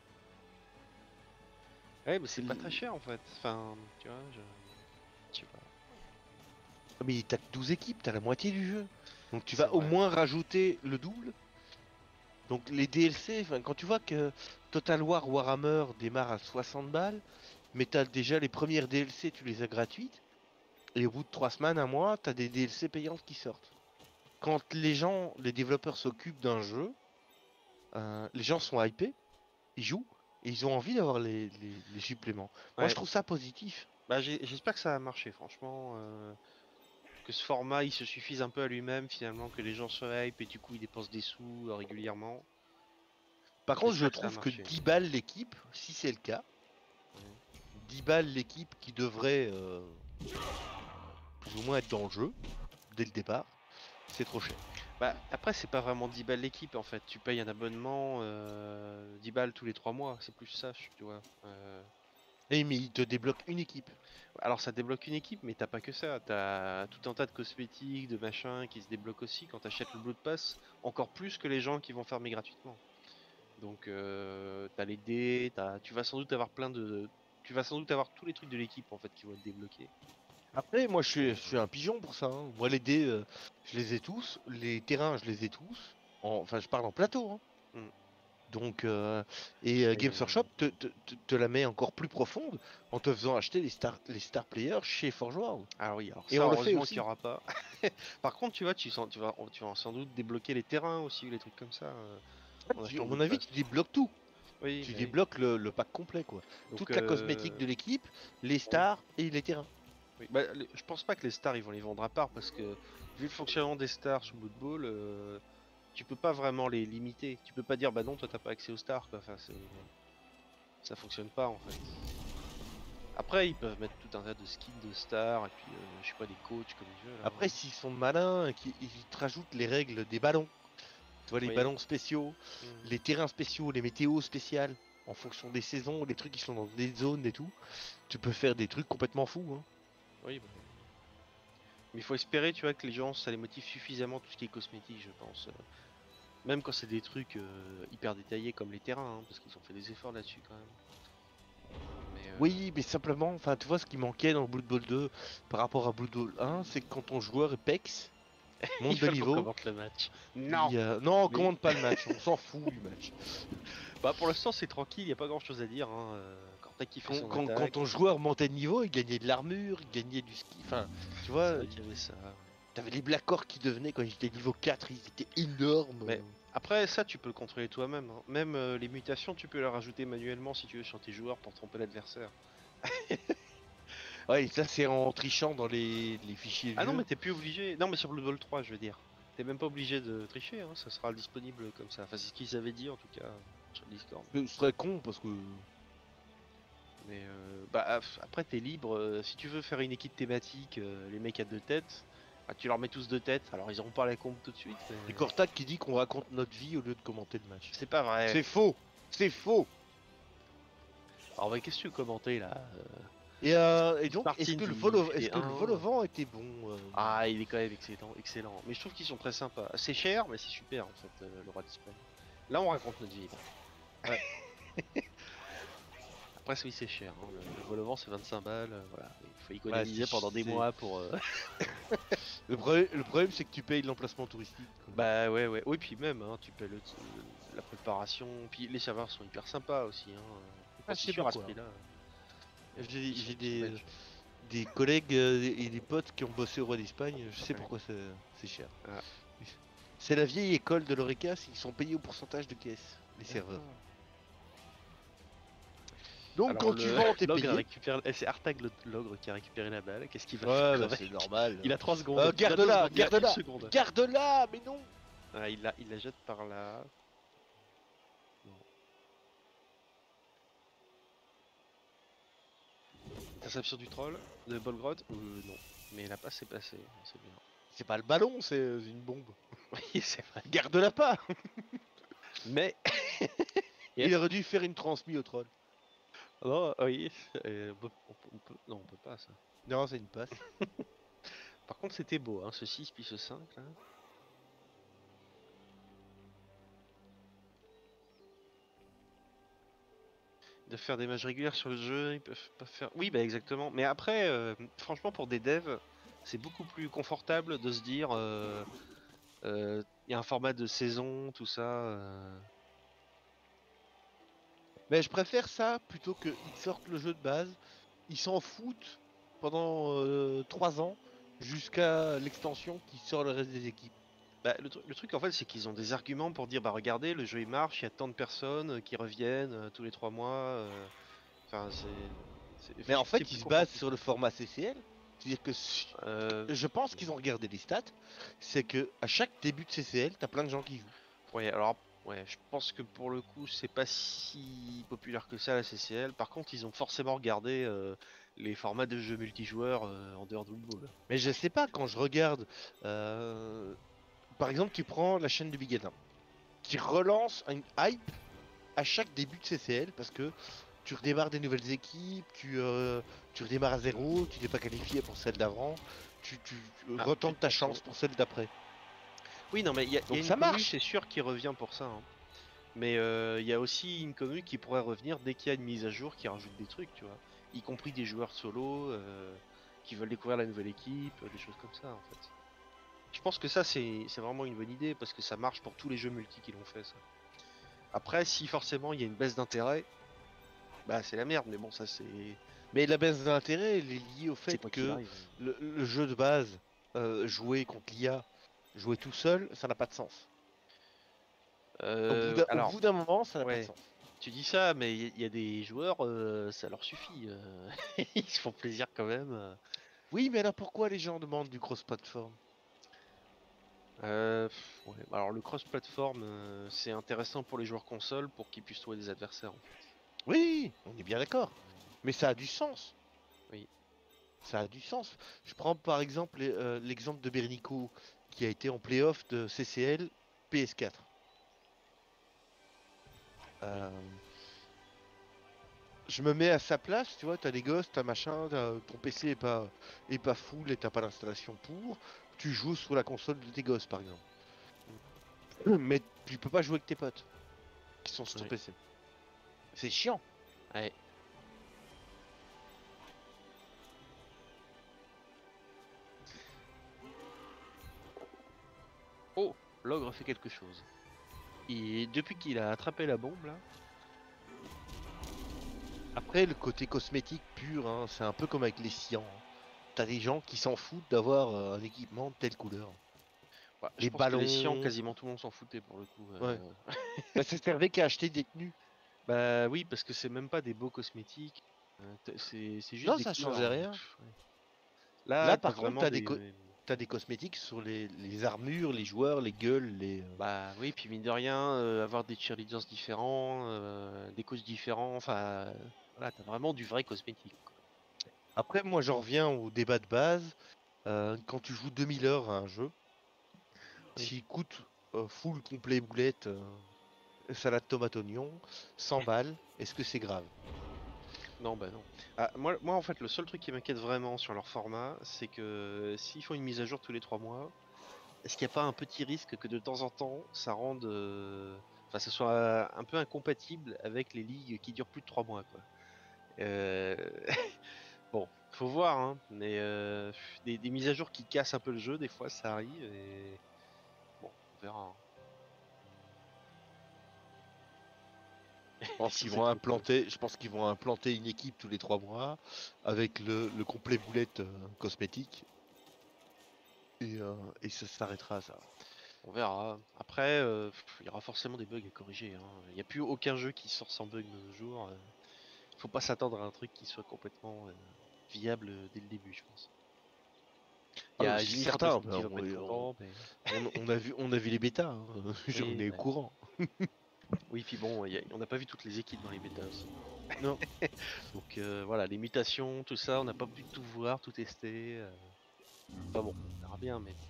Ouais, mais c'est pas le- très cher en fait. Enfin, tu vois, je sais pas. Ah, mais t'as que 12 équipes, t'as la moitié du jeu. Donc tu C'est vas au vrai. moins rajouter le double. Donc les DLC, enfin, quand tu vois que Total War Warhammer démarre à 60 balles, mais t'as déjà les premières DLC, tu les as gratuites, et au bout de 3 semaines, un mois, t'as des DLC payantes qui sortent. Quand les développeurs s'occupent d'un jeu, les gens sont hypés, ils jouent, et ils ont envie d'avoir les suppléments. Moi je Ouais. trouve ça positif. Bah j'espère que ça va marcher, franchement. Que ce format il se suffise un peu à lui-même finalement, que les gens se hype et du coup ils dépensent des sous régulièrement. Par contre, je J'espère que ça va trouve que marcher. 10 balles l'équipe, si c'est le cas, Ouais. 10 balles l'équipe qui devrait plus ou moins être dans le jeu dès le départ, c'est trop cher. Bah après c'est pas vraiment 10 balles l'équipe en fait, tu payes un abonnement 10 balles tous les 3 mois, c'est plus ça tu vois. Et mais il te débloque une équipe. Alors ça débloque une équipe mais t'as pas que ça, t'as tout un tas de cosmétiques, de machins qui se débloquent aussi quand t'achètes le Blood Pass, encore plus que les gens qui vont farmer gratuitement. Donc t'as les dés, tu vas sans doute avoir tu vas sans doute avoir tous les trucs de l'équipe en fait qui vont être débloqués. Après, moi je suis un pigeon pour ça, hein. Moi les dés, je les ai tous. Les terrains, je les ai tous. Enfin, je parle en plateau, hein. Mm. Donc, Et, Games Workshop te la met encore plus profonde en te faisant acheter les star players chez Forge World. Ah oui, alors Et ça on le fait heureusement qu'il n'y aussi. aura pas. Par contre, tu vois, tu vas sans doute débloquer les terrains aussi, les trucs comme ça, en À achetant mon Blood avis, Pass. tu débloques tout. Oui, Tu mais oui. débloques le pack complet, quoi. Donc Toute la cosmétique de l'équipe, les oui, stars et les terrains. oui. Bah, je pense pas que les stars ils vont les vendre à part parce que vu le fonctionnement des stars sur Blood Bowl, tu peux pas vraiment les limiter. Tu peux pas dire bah non, toi t'as pas accès aux stars quoi. Enfin, ça fonctionne pas en fait. Après, ils peuvent mettre tout un tas de skins de stars et puis je sais pas des coachs comme ils veulent, hein. Après, s'ils sont malins, ils te rajoutent les règles des ballons. Tu vois, les Oui. ballons spéciaux, Mhm. les terrains spéciaux, les météos spéciales, en fonction des saisons, les trucs qui sont dans des zones et tout. Tu peux faire des trucs complètement fous, hein. Oui, bah, oui. Mais il faut espérer, tu vois, que les gens, ça les motive suffisamment tout ce qui est cosmétique, je pense. Même quand c'est des trucs hyper détaillés comme les terrains, hein, parce qu'ils ont fait des efforts là-dessus quand même. Mais Oui, mais simplement, enfin, tu vois, ce qui manquait dans Blood Bowl 2 par rapport à Blood Bowl 1, c'est que quand ton joueur est PEX, monte il de faut qu'on niveau, commente le match. Non. non, on Mais commande pas le match, on s'en fout du match. bah pour l'instant c'est tranquille, il y a pas grand-chose à dire. Hein. Quand t'as kiffé Quand, son quand- quand attaque, ton joueur montait de niveau, il gagnait de l'armure, il gagnait du ski, enfin, tu vois, c'est vrai qu'il y avait ça. Ouais. t'avais les Black Orcs qui devenaient, quand ils étaient niveau 4, ils étaient énormes. Mais après ça, tu peux le contrôler toi-même. Hein. Même les mutations, tu peux les rajouter manuellement si tu veux sur tes joueurs pour tromper l'adversaire. Ouais, et ça c'est en trichant dans les fichiers Ah non, mais vieux. t'es plus obligé. Non, mais sur Blood Bowl 3, je veux dire. T'es même pas obligé de tricher, hein. Ça sera disponible comme ça. Enfin, c'est ce qu'ils avaient dit en tout cas sur le Discord. Ce serait con parce que... Mais bah après, t'es libre. Si tu veux faire une équipe thématique, les mecs à deux têtes, bah, tu leur mets tous deux têtes. Alors, ils auront pas la comp tout de suite. Et Mais... Cortac qui dit qu'on raconte notre vie au lieu de commenter le match. C'est pas vrai. C'est faux. C'est faux. Alors, bah, qu'est-ce que tu veux commenter là Et donc, Martin est-ce que dit, est-ce que le vol au vent était bon Ah, il est quand même excellent, excellent. Mais je trouve qu'ils sont très sympas. C'est cher, mais c'est super en fait, le roi d'Espagne. Là, on raconte notre vie. Là. Ouais. Après, oui, c'est cher. Hein. Le vol au vent, c'est 25 balles. Voilà. Il faut économiser c'est- pendant des c'est- mois pour. Le problème, c'est que tu payes l'emplacement touristique, quoi. Bah ouais, ouais. Oui, puis même, hein, tu paies la préparation. Puis les serveurs sont hyper sympas aussi. Hein. Ah, C'est je sais sûr à ce pourquoi. prix-là. J'ai Ils j'ai sont petits matchs. des collègues et des potes qui ont bossé au Roi d'Espagne. Je sais Ouais. pourquoi c'est cher. Ah. C'est la vieille école de l'Oreca, ils sont payés au pourcentage de caisse, les serveurs. Donc Alors, quand tu vends, t'es l'ogre payé. récupère. C'est Artag l'ogre qui a récupéré la balle. Qu'est-ce qu'il va Ouais, faire bah, avec c'est normal. Il a 3 secondes. Garde-la, Il a une garde-la, seconde. garde-la, mais non. Ah, il la jette par là. Non. Interception du troll de Bolgrot non. Mais la passe est passée, c'est bien. C'est pas le ballon, c'est une bombe. Oui, c'est vrai. Garde-la pas. Mais. Il aurait dû faire une transmis au troll. Non, oui. Non, on peut pas ça. Non, c'est une passe. Par contre, c'était beau, hein, ce 6 puis ce 5 là. De faire des matchs régulières sur le jeu, ils peuvent pas faire. Oui, bah exactement. Mais après, franchement, pour des devs, c'est beaucoup plus confortable de se dire, il y a un format de saison, tout ça. Mais je préfère ça plutôt qu'ils sortent le jeu de base. Ils s'en foutent pendant 3 ans jusqu'à l'extension qui sort le reste des équipes. Bah, le truc en fait, c'est qu'ils ont des arguments pour dire, bah regardez, le jeu il marche, il y a tant de personnes qui reviennent tous les 3 mois. Enfin, Mais en c'est fait, plus ils se basent confortable. sur le format CCL. C'est-à-dire que je pense qu'ils ont regardé les stats. C'est que à chaque début de CCL, t'as plein de gens qui jouent. Ouais, alors, ouais, je pense que pour le coup, c'est pas si populaire que ça la CCL. Par contre, ils ont forcément regardé les formats de jeux multijoueurs en dehors de Football. Mais je sais pas, quand je regarde, par exemple, tu prends la chaîne de Bigatin, qui relance une hype à chaque début de CCL parce que tu redémarres des nouvelles équipes, tu redémarres à zéro, tu n'es pas qualifié pour celle d'avant, tu retentes ta chance pour celle d'après. Oui, non, mais il y a Donc une ça commu, marche. c'est sûr, qui revient pour ça, hein. Mais il y a aussi une commu qui pourrait revenir dès qu'il y a une mise à jour qui rajoute des trucs, tu vois. Y compris des joueurs solo qui veulent découvrir la nouvelle équipe, des choses comme ça, en fait. Je pense que ça, c'est vraiment une bonne idée parce que ça marche pour tous les jeux multi qui l'ont fait, ça. Après, si forcément il y a une baisse d'intérêt, bah c'est la merde, mais bon, ça c'est. Mais la baisse d'intérêt, elle est liée au C'est fait quoi qu'il que arrive. le jeu de base, jouer contre l'IA, jouer tout seul, ça n'a pas de sens. Au Alors, bout d'un moment, ça n'a pas de ouais, sens. tu dis ça, mais il y a des joueurs, ça leur suffit. Ils se font plaisir quand même. Oui, mais alors pourquoi les gens demandent du cross-platform? Ouais. Alors le cross-platform, c'est intéressant pour les joueurs console pour qu'ils puissent trouver des adversaires en fait. Oui, on est bien d'accord. Mais ça a du sens. Oui. Ça a du sens. Je prends par exemple l'exemple de Bernico qui a été en playoff de CCL PS4. Euh, je me mets à sa place, tu vois, t'as des gosses, t'as machin, ton PC est pas full et t'as pas l'installation pour. Tu joues sur la console de tes gosses par exemple. Mais tu peux pas jouer avec tes potes qui sont sur ton Oui. PC. C'est chiant. Ouais. Oh, l'ogre fait quelque chose. Et depuis qu'il a attrapé la bombe là, Après, le côté cosmétique pur, hein, c'est un peu comme avec les cyan, hein. T'as des gens qui s'en foutent d'avoir un équipement de telle couleur. bah, je Les pense que les Sians, ballons. quasiment tout le monde s'en foutait pour le coup. Ouais. Bah, ça servait qu'à acheter des tenues. Bah oui, parce que c'est même pas des beaux cosmétiques. C'est juste Non, des ça couleurs, changeait rien. Ouais. Là, Là, t'as par contre, vraiment des. t'as des cosmétiques sur les armures, les joueurs, les gueules, les. Bah oui, puis mine de rien, avoir des cheerleaders différents, des coachs différents, enfin, voilà, t'as vraiment du vrai cosmétique, quoi. Après, moi, j'en reviens au débat de base. Quand tu joues 2000 heures à un jeu, Oui. s'il coûte full complet boulette, salade tomate oignon, 100 balles, est-ce que c'est grave? Non, bah non. Ah, moi, en fait, le seul truc qui m'inquiète vraiment sur leur format, c'est que s'ils font une mise à jour tous les 3 mois, est-ce qu'il n'y a pas un petit risque que de temps en temps, ça rende, enfin, ça soit un peu incompatible avec les ligues qui durent plus de 3 mois, quoi. Euh, Bon, faut voir, hein, mais des mises à jour qui cassent un peu le jeu, des fois, ça arrive, et bon, on verra, hein. Je pense qu'ils vont implanter une équipe tous les 3 mois avec le complet boulette cosmétique. Et ça s'arrêtera à ça. On verra. Après, il y aura forcément des bugs à corriger, hein. Il n'y a plus aucun jeu qui sort sans bug de nos jours. Faut pas s'attendre à un truc qui soit complètement viable dès le début, je pense. Il y Ah, a c'est Jimmy certain, Stratovski qui va pas être content, mais on a vu les bêtas, hein. oui, On est au ouais. courant. Oui, puis bon, on n'a pas vu toutes les équipes dans les bêtas aussi. Non. Donc voilà, les mutations, tout ça, on n'a pas pu tout voir, tout tester. Enfin bon, on verra bien, mais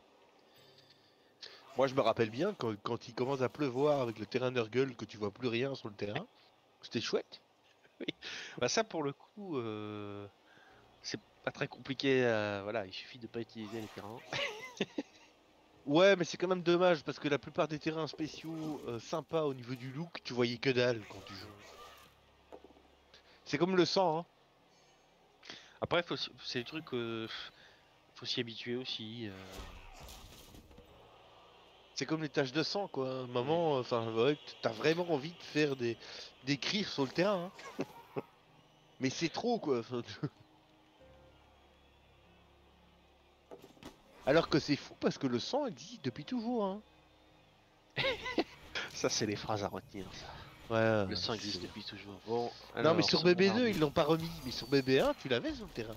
Moi, je me rappelle bien quand il commence à pleuvoir avec le terrain Nurgle, que tu vois plus rien sur le terrain. C'était chouette. bah, ça pour le coup, c'est pas très compliqué. Voilà, il suffit de pas utiliser les terrains. Ouais, mais c'est quand même dommage parce que la plupart des terrains spéciaux sympas au niveau du look, tu voyais que dalle quand tu joues. C'est comme le sang, hein. Après, c'est des trucs, faut s'y habituer aussi. C'est comme les taches de sang, quoi. À un moment, enfin, ouais, t'as vraiment envie de faire des crirs sur le terrain, hein. Mais c'est trop, quoi. Enfin, alors que c'est fou parce que le sang existe depuis toujours, hein. Ça, c'est les phrases à retenir. Ça. Ouais. Le sang existe depuis toujours. Bon, Non, mais alors, sur ce BB2, bombardier. ils l'ont pas remis. Mais sur BB1, tu l'avais sur le terrain.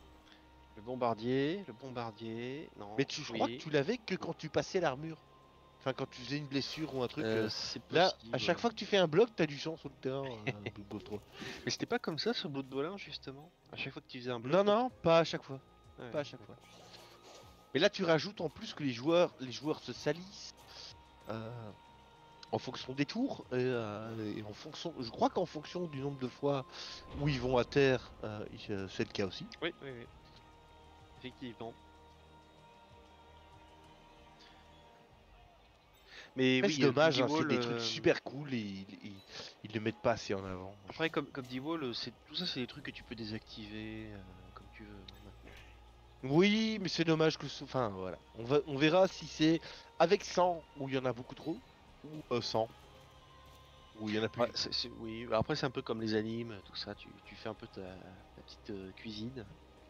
Le bombardier, non, Mais je crois que oui, tu l'avais que quand tu passais l'armure. Enfin, quand tu faisais une blessure ou un truc. c'est Là, possible. à chaque fois que tu fais un bloc, t'as du sang sur le terrain. Blood Bowl 3. Mais c'était pas comme ça sur Blood Bowl 1, justement. À chaque fois que tu faisais un bloc. Non, non, pas à chaque fois. Ouais, Pas à chaque fois. Mais là, tu rajoutes en plus que les joueurs se salissent en fonction des tours et en fonction. Je crois qu'en fonction du nombre de fois où ils vont à terre, c'est le cas aussi. Oui, oui, oui. Effectivement. Mais Mais oui, c'est dommage, comme hein, dit c'est Wall, des trucs super cool et ils le mettent pas assez en avant. après, comme dit Wall, tout ça, c'est des trucs que tu peux désactiver comme tu veux maintenant. Oui, mais c'est dommage que enfin voilà. On verra si c'est avec 100 où il y en a beaucoup trop ou 100 où il y en a plus. Ouais, oui, bah après, c'est un peu comme les animes, tout ça. Tu fais un peu ta petite cuisine.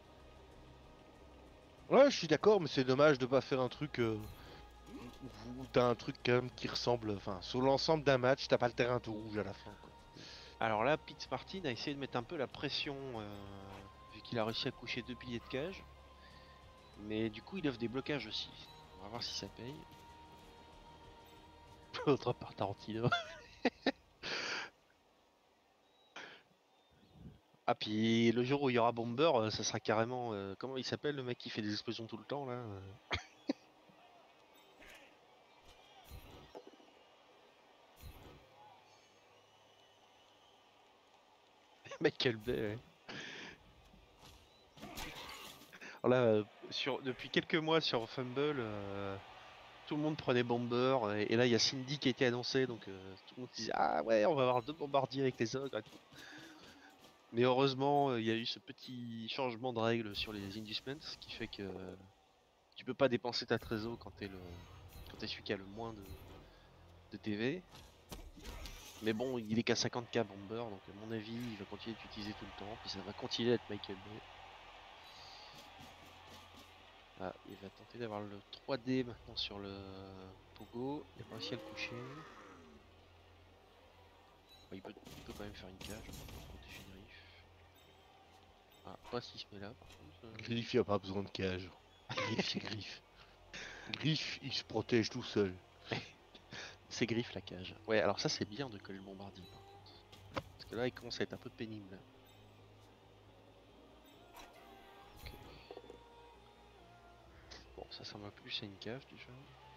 Ouais, je suis d'accord, mais c'est dommage de pas faire un truc où t'as un truc quand même qui ressemble. Enfin, sur l'ensemble d'un match, t'as pas le terrain tout rouge à la fin, quoi. Alors là, Pitts Martin a essayé de mettre un peu la pression, vu qu'il a réussi à coucher 2 piliers de cage. Mais du coup, il offre des blocages aussi. On va voir si ça paye. Autre part Tarantino. Ah, puis le jour où il y aura Bomber, ça sera carrément. Comment il s'appelle le mec qui fait des explosions tout le temps là Michael Bay, ouais. Alors là, depuis quelques mois sur Fumble, tout le monde prenait Bomber, et là il y a Cindy qui a été annoncé, donc tout le monde disait ah ouais, on va avoir 2 bombardiers avec les ogres et tout. Mais heureusement, il y a eu ce petit changement de règle sur les inducements, ce qui fait que tu peux pas dépenser ta trésor quand t'es celui qui a le moins de TV. Mais bon, il est qu'à 50k Bomber, donc à mon avis, il va continuer d'utiliser tout le temps, puis ça va continuer à être Michael Bay. Ah, il va tenter d'avoir le 3D maintenant sur le Pogo. Il a pas réussi à le coucher. Bah, il peut quand même faire une cage pour protéger Griff. Ah, pas s'il se met là par contre. Griff, il a pas besoin de cage. Griff, c'est Griff. Griff, il se protège tout seul. C'est Griff la cage. Ouais, alors ça c'est bien de coller le bombardier par contre. Parce que là il commence à être un peu pénible. Ok. Bon, ça ressemble plus à une cage déjà.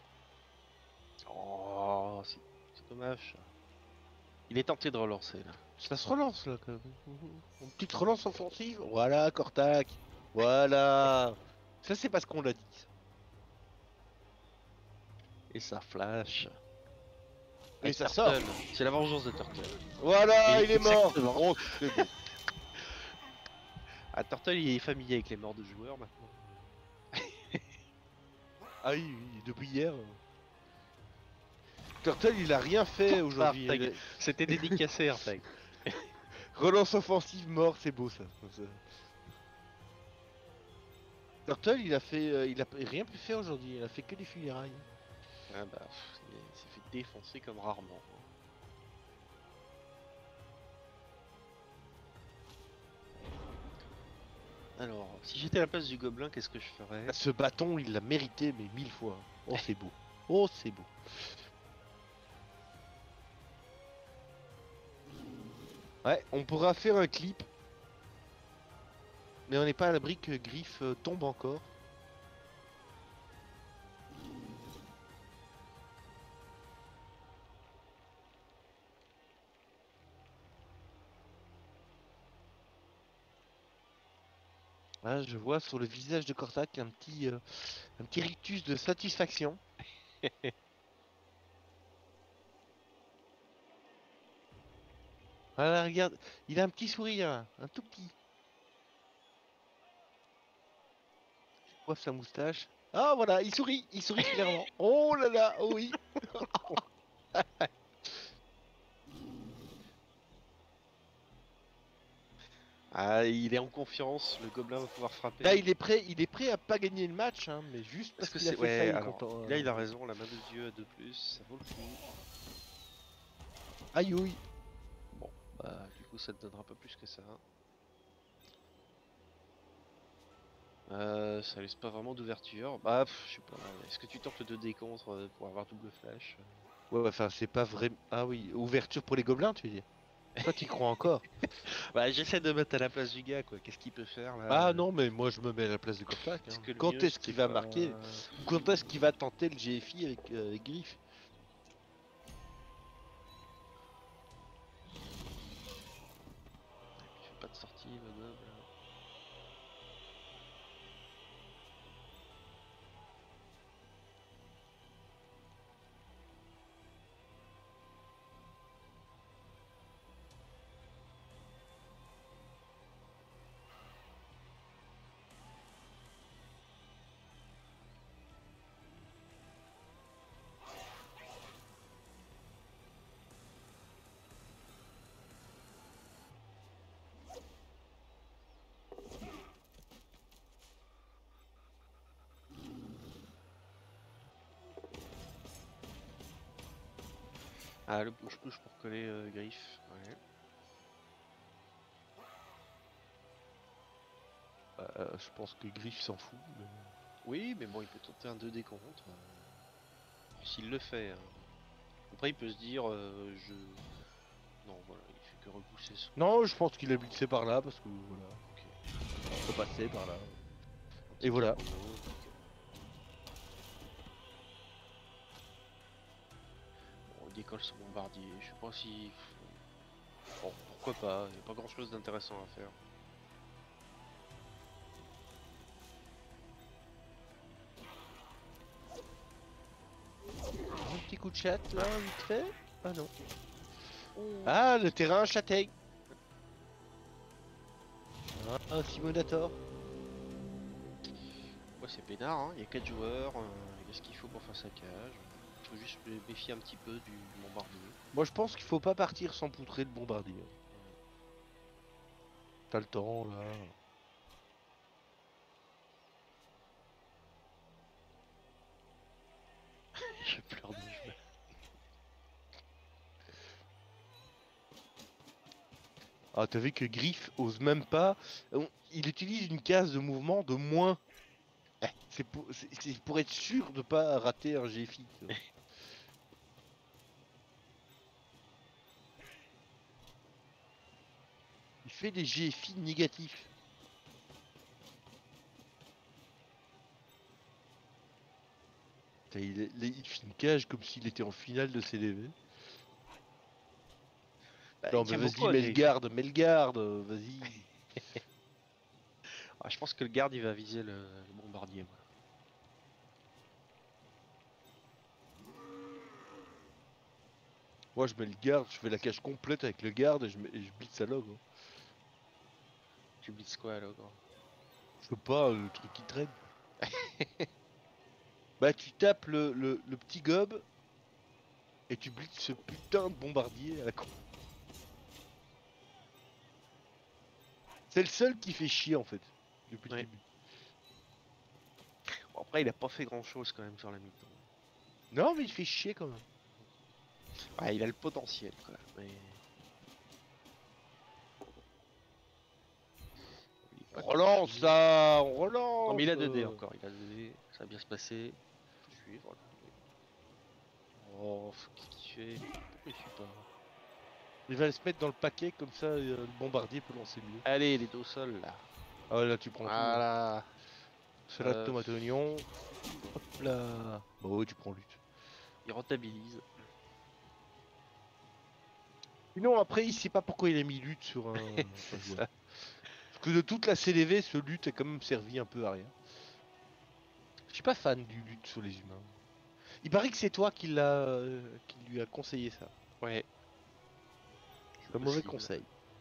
Oh, c'est dommage ça. Il est tenté de relancer là. Ça se relance là quand même. Une petite relance offensive. Voilà, Cortac. Voilà. Ça, c'est parce qu'on l'a dit. Et ça flash. Et ça Turtle. sort. C'est la vengeance de Turtle. Voilà, Et il est mort. exactement. Oh, c'est beau. Ah, Turtle il est familier avec les morts de joueurs maintenant. Ah oui, oui, depuis hier. Turtle, il a rien fait aujourd'hui. Artag. C'était dédicacé Artag. Relance offensive mort, c'est beau ça. Turtle, il a rien pu faire aujourd'hui. Il a fait que des funérailles. Ah bah, il s'est fait défoncer comme rarement. Alors, si j'étais à la place du gobelin, qu'est-ce que je ferais? Ce bâton, il l'a mérité, mais 1000 fois. Oh, c'est beau. Oh, c'est beau. Ouais, on pourra faire un clip. Mais on n'est pas à l'abri que Griff tombe encore. Ah, je vois sur le visage de Cortac un petit rictus de satisfaction. Voilà, regarde, il a un petit sourire, là, un tout petit. Il coiffe sa moustache. Ah voilà, il sourit clairement. Oh là là, oh oui. Ah, il est en confiance, le gobelin va pouvoir frapper. Là, il est prêt à pas gagner le match, hein, mais juste Est-ce parce que qu'il a c'est... fait ça, Ouais, il est alors, content. là il a raison, la main de Dieu à 2+, ça vaut le coup. Aïe ouïe. Bon, bah du coup ça te donnera pas plus que ça. Ça laisse pas vraiment d'ouverture. Bah, je sais pas, est-ce que tu tentes le 2D contre pour avoir double flash? Ouais, enfin, c'est pas vrai. Ah oui, ouverture pour les gobelins, tu veux dire? Toi, t'y crois encore? Bah, j'essaie de mettre à la place du gars, quoi. Qu'est-ce qu'il peut faire là? Ah non, mais moi, je me mets à la place de Cortac. Est-ce Hein. que le Quand mieux est-ce c'était qu'il va pas. marquer? Ou quand est-ce qu'il va tenter le GFI avec Griff? Il fait pas de sortie, le gobe là. Ah, le push-push pour coller Griff. Ouais. Je pense que Griff s'en fout. Mais... Oui, mais bon, il peut tenter un 2D contre. S'il le fait. Hein. Après, il peut se dire, je. Non, voilà, il fait que repousser son. Non, je pense qu'il a glissé par là parce que voilà, Ok. il peut passer par là. Un Et petit voilà. combo, donc, bon, il décolle son bombardier. Je sais pas si. Bon, pourquoi pas, il n'y a pas grand chose d'intéressant à faire. Un petit coup de chat là, vite fait. Ah non. Ah, le terrain châtaigne. Ah, Simonator. Ouais, c'est peinard, hein. Il y a 4 joueurs, il y a ce qu'il faut pour faire sa cage. Il faut juste se méfier un petit peu du bombardier. Moi, je pense qu'il faut pas partir sans poutrer le bombardier. T'as le temps là. Je pleure de joie. Ah, t'as vu que Griff ose même pas. Il utilise une case de mouvement de moins. C'est pour être sûr de pas rater un GFI. Tu vois. Il fait des GFI négatifs. Putain, il fait une cage comme s'il était en finale de CDV. Bah, Non il mais tient beaucoup vas-y, à Griff. mets le garde, vas-y. Ah, je pense que le garde il va viser le bombardier. Moi. Moi je mets le garde, je fais la cage complète avec le garde et je blitz à log. Hein. Tu blitzes quoi là, gros? Je peux pas le truc qui traîne. Bah tu tapes le petit gob et tu blitzes ce putain de bombardier à la con. C'est le seul qui fait chier en fait, depuis le Ouais. début. Bon, après, il a pas fait grand chose quand même sur la mi-temps. Non mais il fait chier quand même. Ouais, il a le potentiel quoi. Mais... il est On pas tout relance fini. ça, on relance. Non, mais il a 2D encore, il a 2D. Ça va bien se passer. Faut suivre. Là. Oh, qu'est-ce qu'il fait? Pourquoi il suit pas? Il va se mettre dans le paquet, comme ça le bombardier peut lancer mieux. Allez, les dos sols là. Ah là, tu prends tout. Hein. Voilà. Salade, tomate, oignon. Hop là. Bah ouais, tu prends lutte. Il rentabilise. Sinon, après, il sait pas pourquoi il a mis lutte sur un C'est joueur. ça. Parce que de toute la CLV, ce lutte a quand même servi un peu à rien. Je suis pas fan du lutte sur les humains. Il paraît que c'est toi qui lui a conseillé ça. Ouais. C'est un mauvais possible. conseil.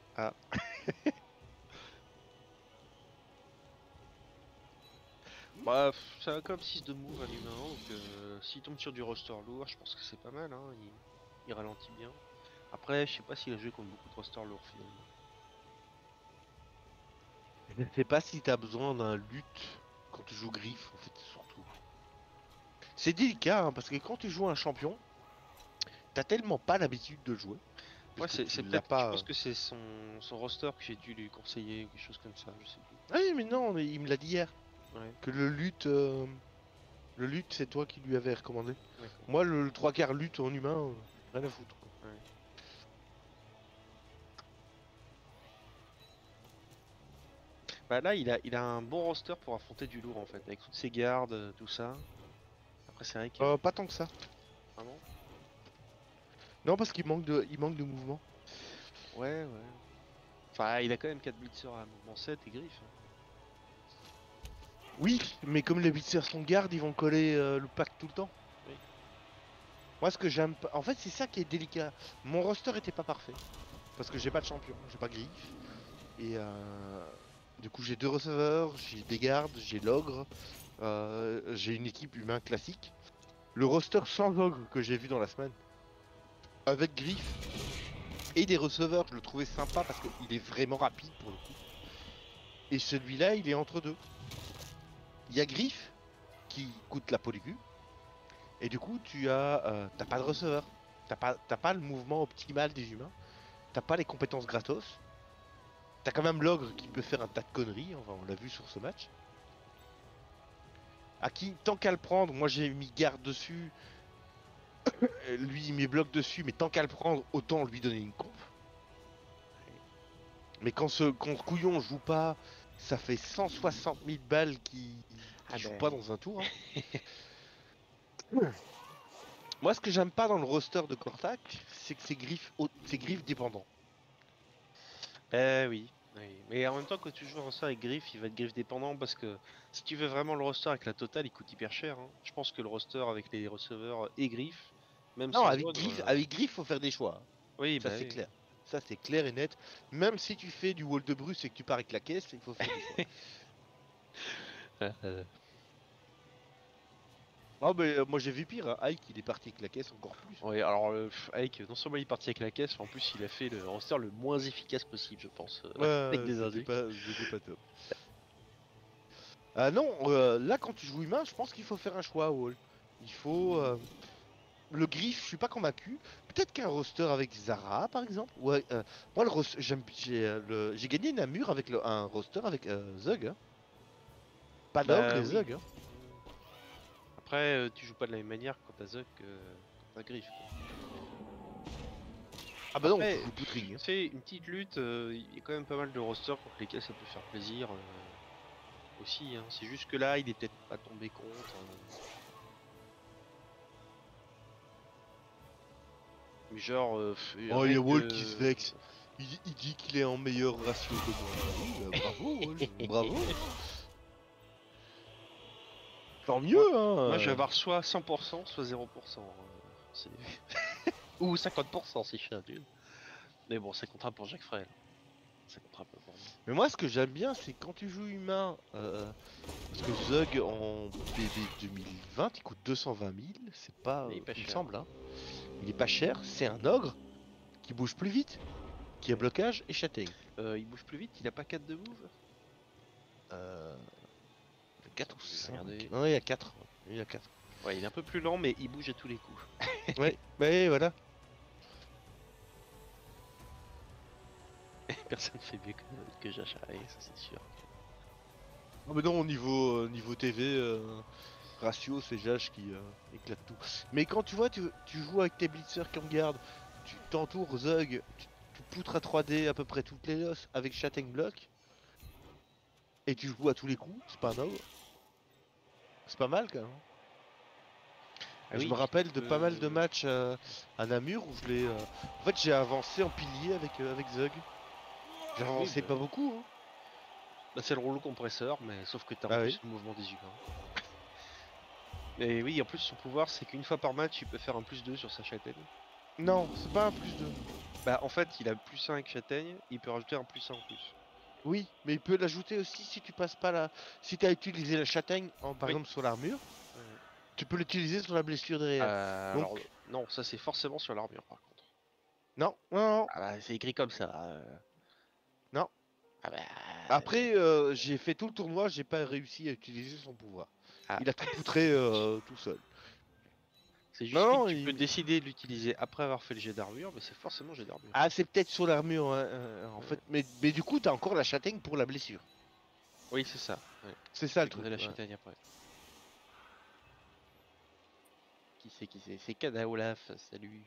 Bah, c'est un comme 6 de move un humain, donc s'il tombe sur du roster lourd, je pense que c'est pas mal, hein. Il ralentit bien. Après, je sais pas s'il a joué contre beaucoup de roster lourd finalement. Je sais pas si t'as besoin d'un lutte quand tu joues griffe, en fait, surtout. C'est délicat, hein, parce que quand tu joues un champion, t'as tellement pas l'habitude de le jouer. Ouais, parce que c'est tu l'as peut-être. pas. Je pense que c'est son roster que j'ai dû lui conseiller ou quelque chose comme ça, je sais plus. Ah oui, mais non, mais il me l'a dit hier. Ouais, Que le lutte, c'est toi qui lui avais recommandé. d'accord. Moi, le 3/4 lutte en humain, rien à foutre. Quoi. Bah là, il a un bon roster pour affronter du lourd en fait, avec toutes ses gardes, tout ça. Après, c'est vrai que. Pas tant que ça. Vraiment. Non, parce il manque de mouvement. Ouais, ouais. Enfin, il a quand même 4 blitzers à mouvement 7 et griffes. Oui, mais comme les blitzers sont garde, ils vont coller le pack tout le temps. Oui. Moi, ce que j'aime pas. En fait, c'est ça qui est délicat. Mon roster était pas parfait. Parce que j'ai pas de champion, j'ai pas griffe. Et du coup, j'ai 2 receveurs, j'ai des gardes, j'ai l'ogre. J'ai une équipe humain classique. Le roster sans ogre que j'ai vu dans la semaine, avec griffe et des receveurs, je le trouvais sympa parce qu'il est vraiment rapide pour le coup. Et celui-là, il est entre deux. Il y a griffe qui coûte la peau du cul. Et du coup, t'as pas de receveur. T'as pas le mouvement optimal des humains. T'as pas les compétences gratos. T'as quand même l'ogre qui peut faire un tas de conneries. Enfin, on l'a vu sur ce match. À qui, tant qu'à le prendre, moi j'ai mis garde dessus. Lui il met bloc dessus, mais tant qu'à le prendre, autant lui donner une comp. Mais quand ce couillon joue pas, ça fait 160 000 balles qui joue ben. pas dans un tour. Hein. Moi, ce que j'aime pas dans le roster de Kortak, c'est que c'est griffes dépendant. Oui. Oui. Mais en même temps, quand tu joues un roster avec griffe, il va être griffe dépendant parce que si tu veux vraiment le roster avec la totale, il coûte hyper cher. Hein. Je pense que le roster avec les receveurs et griffe, même Non, sans ogre, avec griffe, faut faire des choix. Oui, Ça, bah c'est oui. clair. Ça, c'est clair et net. Même si tu fais du wall de Bruce et que tu pars avec la caisse, il faut faire des choix. Ah, mais moi, j'ai vu pire. Hein. Ike, il est parti avec la caisse encore plus. Ouais, alors Ike, non seulement il est parti avec la caisse, mais en plus il a fait le roster le moins efficace possible, je pense, avec des indus. C'était pas top. Ah non, là, quand tu joues humain, je pense qu'il faut faire un choix à wall. Il faut... Le griffe, je suis pas convaincu. Peut-être qu'un roster avec Zara, par exemple. Ouais, moi, j'ai gagné Namur avec un roster avec Zug. Hein. Pas d'ogre Bah et oui. Zug. Hein. Après, tu joues pas de la même manière quand t'as Zuck que quand t'as griffe. Quoi. Ah bah non, Après, tu joues Poutring. Hein. C'est une petite lutte, il y a quand même pas mal de rosters contre lesquels ça peut faire plaisir aussi. Hein. C'est juste que là, il est peut-être pas tombé contre. Mais genre. Oh, il y a avec, Wall qui se vexe. Il dit qu'il est en meilleur ratio que moi. Ah oui, bah, bravo, Wall, bravo. Tant mieux, hein. Moi, je vais avoir soit 100%, soit 0%. C'est- Ou 50% si je fais un nul. Mais bon, ça comptera pour Jacques Frel. Ça comptera pas pour moi. Mais moi, ce que j'aime bien, c'est quand tu joues humain. Parce que Zug en BB 2020, il coûte 220 000. C'est pas. Il est pas Il me cher. semble, hein. Il est pas cher. C'est un ogre qui bouge plus vite, qui a blocage et châtaigne. Il bouge plus vite, il a pas 4 de move. 4 ou Je vais 5. regarder. Non, il y a 4. Il y a 4. Ouais, il est un peu plus lent, mais il bouge à tous les coups. Ouais, bah voilà. Personne fait mieux que Jacha, et ça c'est sûr. Non, mais non, au niveau TV, ratio, c'est Jage qui éclate tout. Mais quand tu vois, tu joues avec tes blitzers qui en garde, tu t'entoures Zug, poutres à 3D à peu près toutes les os avec Shattered Block. Et tu joues à tous les coups, c'est pas un ogre. C'est pas mal quand même. Ah Je oui, me rappelle de tu pas mal de peux- matchs à Namur où je l'ai. En fait, j'ai avancé en pilier avec Zug. J'ai Oui, avancé bah, pas beaucoup. Hein. bah, c'est le rouleau compresseur, mais sauf que t'as en Bah plus oui. le mouvement des humains. Et oui, en plus son pouvoir c'est qu'une fois par match il peut faire un +2 sur sa châtaigne. Non, c'est pas un +2. Bah en fait il a +1 avec châtaigne, il peut rajouter un +1 en plus. Oui, mais il peut l'ajouter aussi si tu passes pas la. Si tu as utilisé la châtaigne, par Oui. exemple sur l'armure, Euh, tu peux l'utiliser sur la blessure derrière. Donc, alors non, ça c'est forcément sur l'armure par contre. non, non, Ah bah c'est écrit comme ça. non. Ah bah, Après, j'ai fait tout le tournoi, j'ai pas réussi à utiliser son pouvoir. ah, Il a tout poutré tout seul. c'est juste Non, que tu peux il- décider de l'utiliser après avoir fait le jet d'armure, mais c'est forcément jet d'armure. Ah, c'est peut-être sur l'armure, hein, en Ouais. fait. Mais du coup, t'as encore la châtaigne pour la blessure. Oui c'est ça. Ouais. C'est ça le Décorer truc. la Ouais. châtaigne après. Qui c'est? C'est Kada Olaf, salut.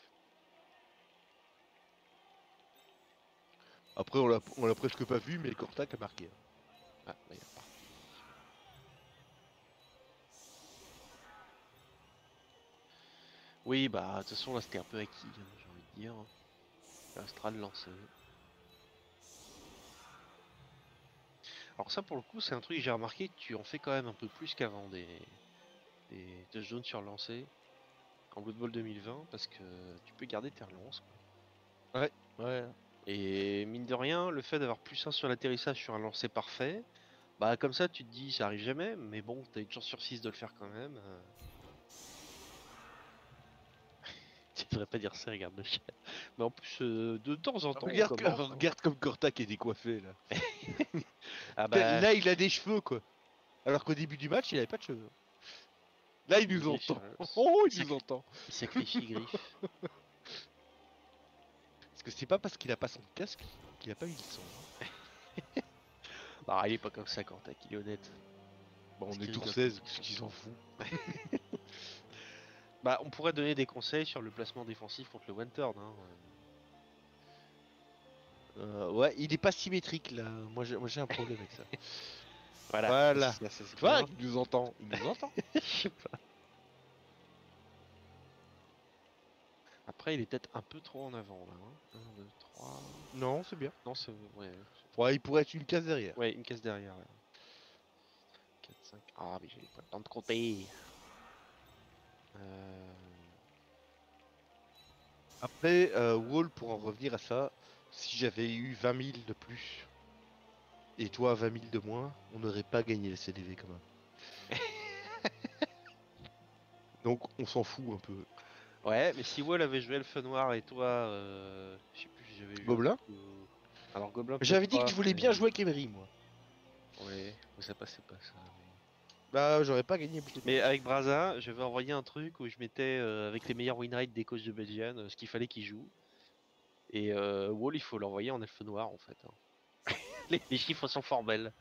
Après, on l'a presque pas vu, mais le Cortac a marqué. Ah, bah, il est reparti. Oui, bah, de toute façon, là, c'était un peu acquis, hein, j'ai envie de dire. L'Astral lancé. Alors ça, pour le coup, c'est un truc que j'ai remarqué que tu en fais quand même un peu plus qu'avant des zones sur lancé en Blood Bowl 2020, parce que tu peux garder tes relances, quoi. Ouais, ouais. Et mine de rien, le fait d'avoir +1 sur l'atterrissage sur un lancer parfait, bah comme ça, tu te dis, ça arrive jamais, mais bon, t'as une chance sur 6 de le faire quand même. Tu devrais pas dire ça, regarde le chat. Mais en plus, de temps en temps, on Regarde, commente, hein. regarde comme Cortac est décoiffé là. Ah bah, Là, il a des cheveux quoi. Alors qu'au début du match, il avait pas de cheveux. Là, il nous Griff, entend. Oh, il nous sacré- entend. il sacrifie Griff. Parce que c'est pas parce qu'il a pas son casque qu'il a pas eu le son. Bah, il est pas comme ça quand t'as qu'il est honnête. Bon, Parce on est qu'il tour rigole 16, tout le qu'est-ce temps. qu'ils s'en fout. Bah, on pourrait donner des conseils sur le placement défensif contre le one turn. Hein. Ouais, il est pas symétrique là. Moi, j'ai un problème avec ça. Voilà. Voilà. Ça, c'est Tu vois, bien. il nous entend. Il nous entend. Je sais pas. Après, il est peut-être un peu trop en avant là. Hein. 1, 2, 3. Non, c'est bien. Non, c'est. Ouais. Ouais, il pourrait être une case derrière. Ouais, une case derrière. Ouais. 4, 5. Ah, mais j'ai pas le temps de compter. Euh... Après, Wall, pour en revenir à ça, si j'avais eu 20 000 de plus et toi 20 000 de moins, on n'aurait pas gagné la CDV quand même. Donc on s'en fout un peu. Ouais, mais si Wall avait joué Elfe Noir et toi, je sais plus si j'avais vu un Gobelin truc alors Gobelin J'avais peut-être dit que pas, je voulais mais- bien jouer avec Emery, moi. Ouais, mais ça passait pas ça. Bah, j'aurais pas gagné plus de Mais avec Braza, je vais envoyer un truc où je mettais avec les meilleurs win rates des coachs de Belgian, ce qu'il fallait qu'il joue. Et Wall, il faut l'envoyer en Elfe Noir en fait. Hein. Les chiffres sont fort belles.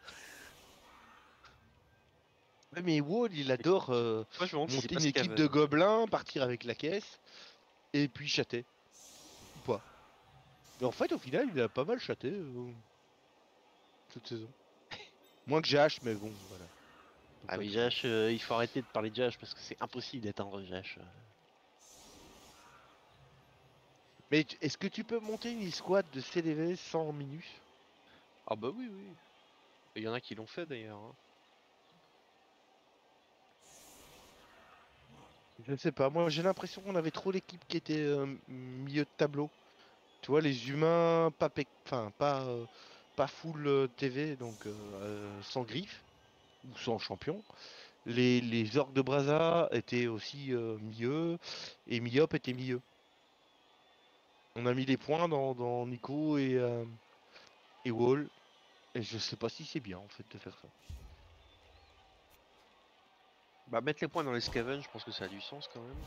Ouais, mais Wall, il adore Moi je me demande si c'est monter pas une équipe de Scaven. gobelins, partir avec la caisse et puis chatter. Ou pas. Mais en fait, au final, il a pas mal chaté cette saison. Moins que Jash, mais bon, voilà. Faut Ah pas mais être- Jash, il faut arrêter de parler de Jash parce que c'est impossible d'atteindre Jash. Mais est-ce que tu peux monter une escouade de CDV sans Minus? Ah bah oui, oui. Il y en a qui l'ont fait d'ailleurs. Hein. Je sais pas, moi j'ai l'impression qu'on avait trop l'équipe qui était milieu de tableau. Tu vois, les humains enfin pas full TV, donc sans griffe ou sans champion. Les orques de Braza étaient aussi milieu et Miop était milieu. On a mis les points dans Nico et Wall. Et je sais pas si c'est bien en fait de faire ça. Bah mettre les points dans les Scaven, je pense que ça a du sens quand même.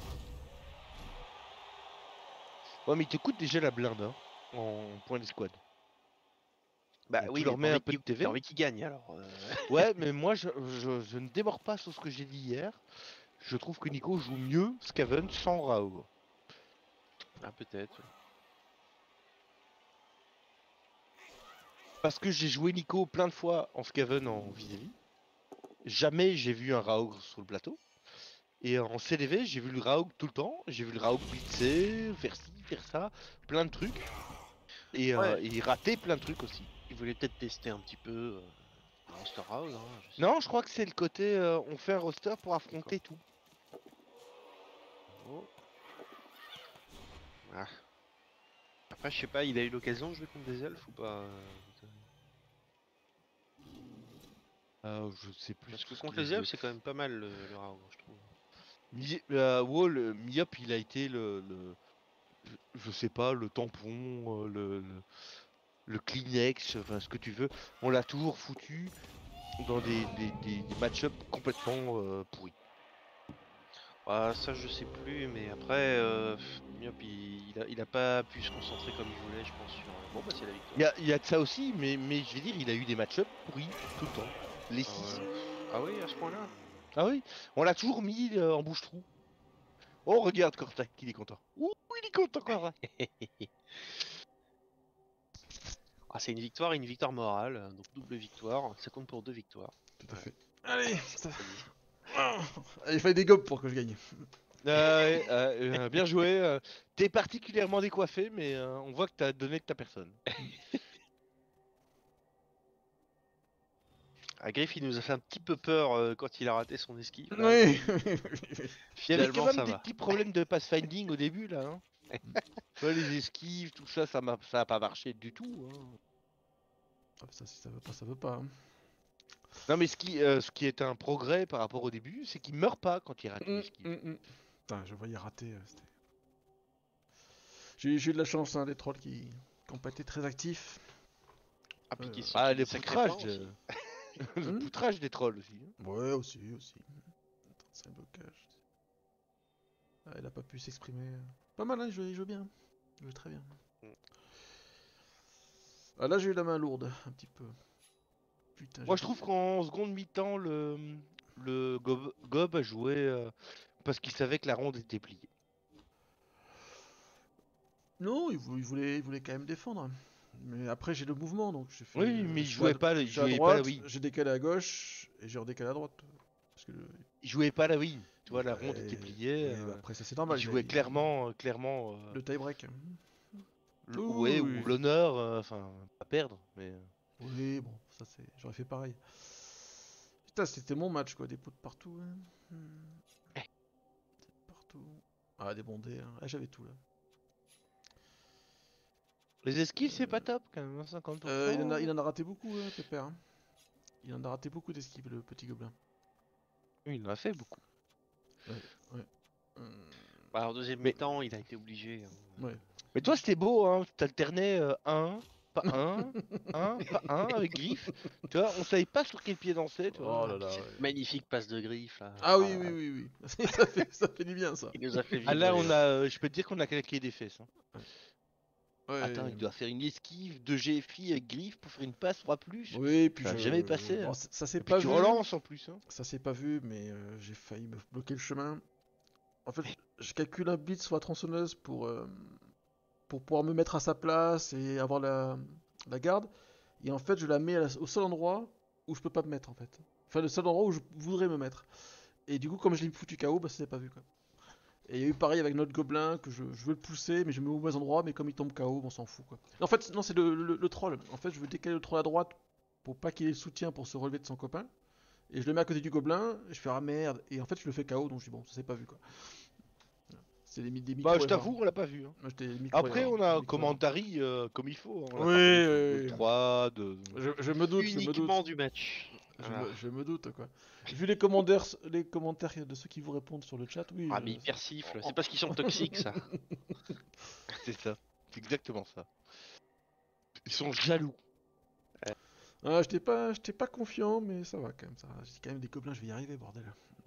Ouais, mais il te coûte déjà la blinde hein, en point d'escouade. Bah Donc oui, tu leur mais mets un peu de t'as TV. envie qu'ils gagnent alors. Ouais, mais moi je ne démords pas sur ce que j'ai dit hier. Je trouve que Nico joue mieux Skaven sans Raoul. Ah peut-être. Parce que j'ai joué Nico plein de fois en Skaven en vis-à-vis. Jamais j'ai vu un Raog sur le plateau. Et en CDV, j'ai vu le Raog tout le temps. J'ai vu le Raog blitzer, faire ci, faire ça, plein de trucs. Et, Ouais. et rater plein de trucs aussi. Il voulait peut-être tester un petit peu le Monster House. Hein, je sais Non, je crois que c'est le côté on fait un roster pour affronter tout. pas. Oh. Ah. Après, je sais pas, il a eu l'occasion de jouer contre des elfes ou pas Je sais plus. Parce que ce contre qu'il a les joué. elfes, c'est quand même pas mal le Raoult, je trouve. Wall, Miop, il a été je sais pas, le tampon, le Kleenex, enfin ce que tu veux. On l'a toujours foutu dans des match-up complètement pourris. Ah, ça, je sais plus, mais après, Myop, il a pas pu se concentrer comme il voulait, je pense. Bon, bah, c'est la victoire. Il y a de ça aussi, mais je vais dire, il a eu des match-up pourris tout le temps. Les Ah, 6. ouais. Ah oui, à ce point-là. Ah oui, on l'a toujours mis en bouche-trou. Oh, regarde Kortak, il est content. Ouh, il est content, Kortak. Ah, c'est une victoire morale, donc double victoire. Ça compte pour 2 victoires. Tout à Ouais. fait. Allez, Ça dit. Ah, il fallait des gobes pour que je gagne. Bien joué. T'es particulièrement décoiffé, mais on voit que t'as donné de ta personne. Ah, Griff, il nous a fait un petit peu peur quand il a raté son esquive. Là, Oui. Il y avait quand Finalement, même ça des va. petits problèmes de pathfinding au début, là. Hein. Tu vois, les esquives, tout ça, ça a pas marché du tout. Hein. Ah, ça, si ça veut pas, ça veut pas. Hein. Non, mais ce qui est un progrès par rapport au début, c'est qu'il meurt pas quand il rate une esquive. Putain, je voyais rater. J'ai eu de la chance, hein, des trolls qui ont pas été très actifs. Ah, puis qui se Ah, sont les des sacrés points poutrages. aussi. Le poutrage des trolls aussi. Hein. Ouais, aussi. 35 blocages. Ah, il a pas pu s'exprimer. Pas mal, hein, il joue bien. Il joue très bien. Mm. Ah, là, j'ai eu la main lourde, un petit peu. Putain, Moi, je trouve qu'en seconde mi-temps, le Gob a joué parce qu'il savait que la ronde était pliée. Non, il voulait quand même défendre. Mais après, j'ai le mouvement, donc j'ai fait. Oui, mais il je suis jouait à- pas, je il suis à jouait droite, pas, oui. j'ai décalé à gauche et j'ai redécalé à droite. Parce que Il jouait pas la win. Tu vois, la ronde était pliée. et après, ça c'est Il normal. jouait clairement. Le tie-break. Ouais, Oui. ou l'honneur, enfin, pas perdre, mais. Oui, bon, ça c'est. J'aurais fait pareil. Putain, c'était mon match quoi, des pots de partout. Hein. Partout. Ah, des bondés. Hein. Ah, j'avais tout là. Les esquives, c'est pas top quand même, hein, 50%. Il en a raté beaucoup, Pépère. Hein. Il en a raté beaucoup d'esquives, le petit gobelin. Oui, il en a fait beaucoup. Ouais. Bah, en deuxième mi-temps, il a été obligé. Hein. Ouais. Mais toi, c'était beau, hein. T'alternais pas un, pas un avec griffe. Tu vois, on savait pas sur quel pied danser. Tu vois. Oh là là. Cette Ouais. magnifique passe de griffe là. Ah oui, oui. ça fait du bien ça. Il nous a fait Ah là, vibrer. je peux te dire qu'on a claqué des fesses. Hein. Ouais. Attends, il doit faire une esquive de GFI avec griffe pour faire une passe 3+. Oui, puis Ça a je. jamais passé. Bon, Hein. ça s'est Et pas puis tu vu. relances en plus. Hein. Ça s'est pas vu, mais j'ai failli me bloquer le chemin. En fait, je calcule un blitz sur la tronçonneuse pour pouvoir me mettre à sa place et avoir la garde. Et en fait, je la mets au seul endroit où je peux pas me mettre en fait. Enfin, le seul endroit où je voudrais me mettre. Et du coup, comme je l'ai foutu KO, bah ça s'est pas vu quoi. Et il y a eu pareil avec notre gobelin que je veux le pousser, mais je me mets au mauvais endroit, mais comme il tombe KO, on s'en fout quoi. En fait, non, c'est le troll. En fait, je veux décaler le troll à droite pour pas qu'il ait le soutien pour se relever de son copain. Et je le mets à côté du gobelin, je fais ah merde, et en fait je le fais KO, donc je dis bon, ça s'est pas vu quoi. C'est des micro. Bah, je t'avoue, on l'a pas vu. Hein. Moi, j'étais micro Après, erreurs, on a un micro commentary comme il faut. Hein. On a Oui, parlé de oui. 3, de. Je me doute, Uniquement du match. Voilà. je me doute quoi. Vu les commentaires de ceux qui vous répondent sur le chat, oui. Ah, mais hyper siffle. C'est parce qu'ils sont toxiques ça. C'est ça. C'est exactement ça. Ils sont jaloux. Ah, j'étais pas confiant, mais ça va quand même. Ça. J'ai quand même des gobelins, je vais y arriver, bordel.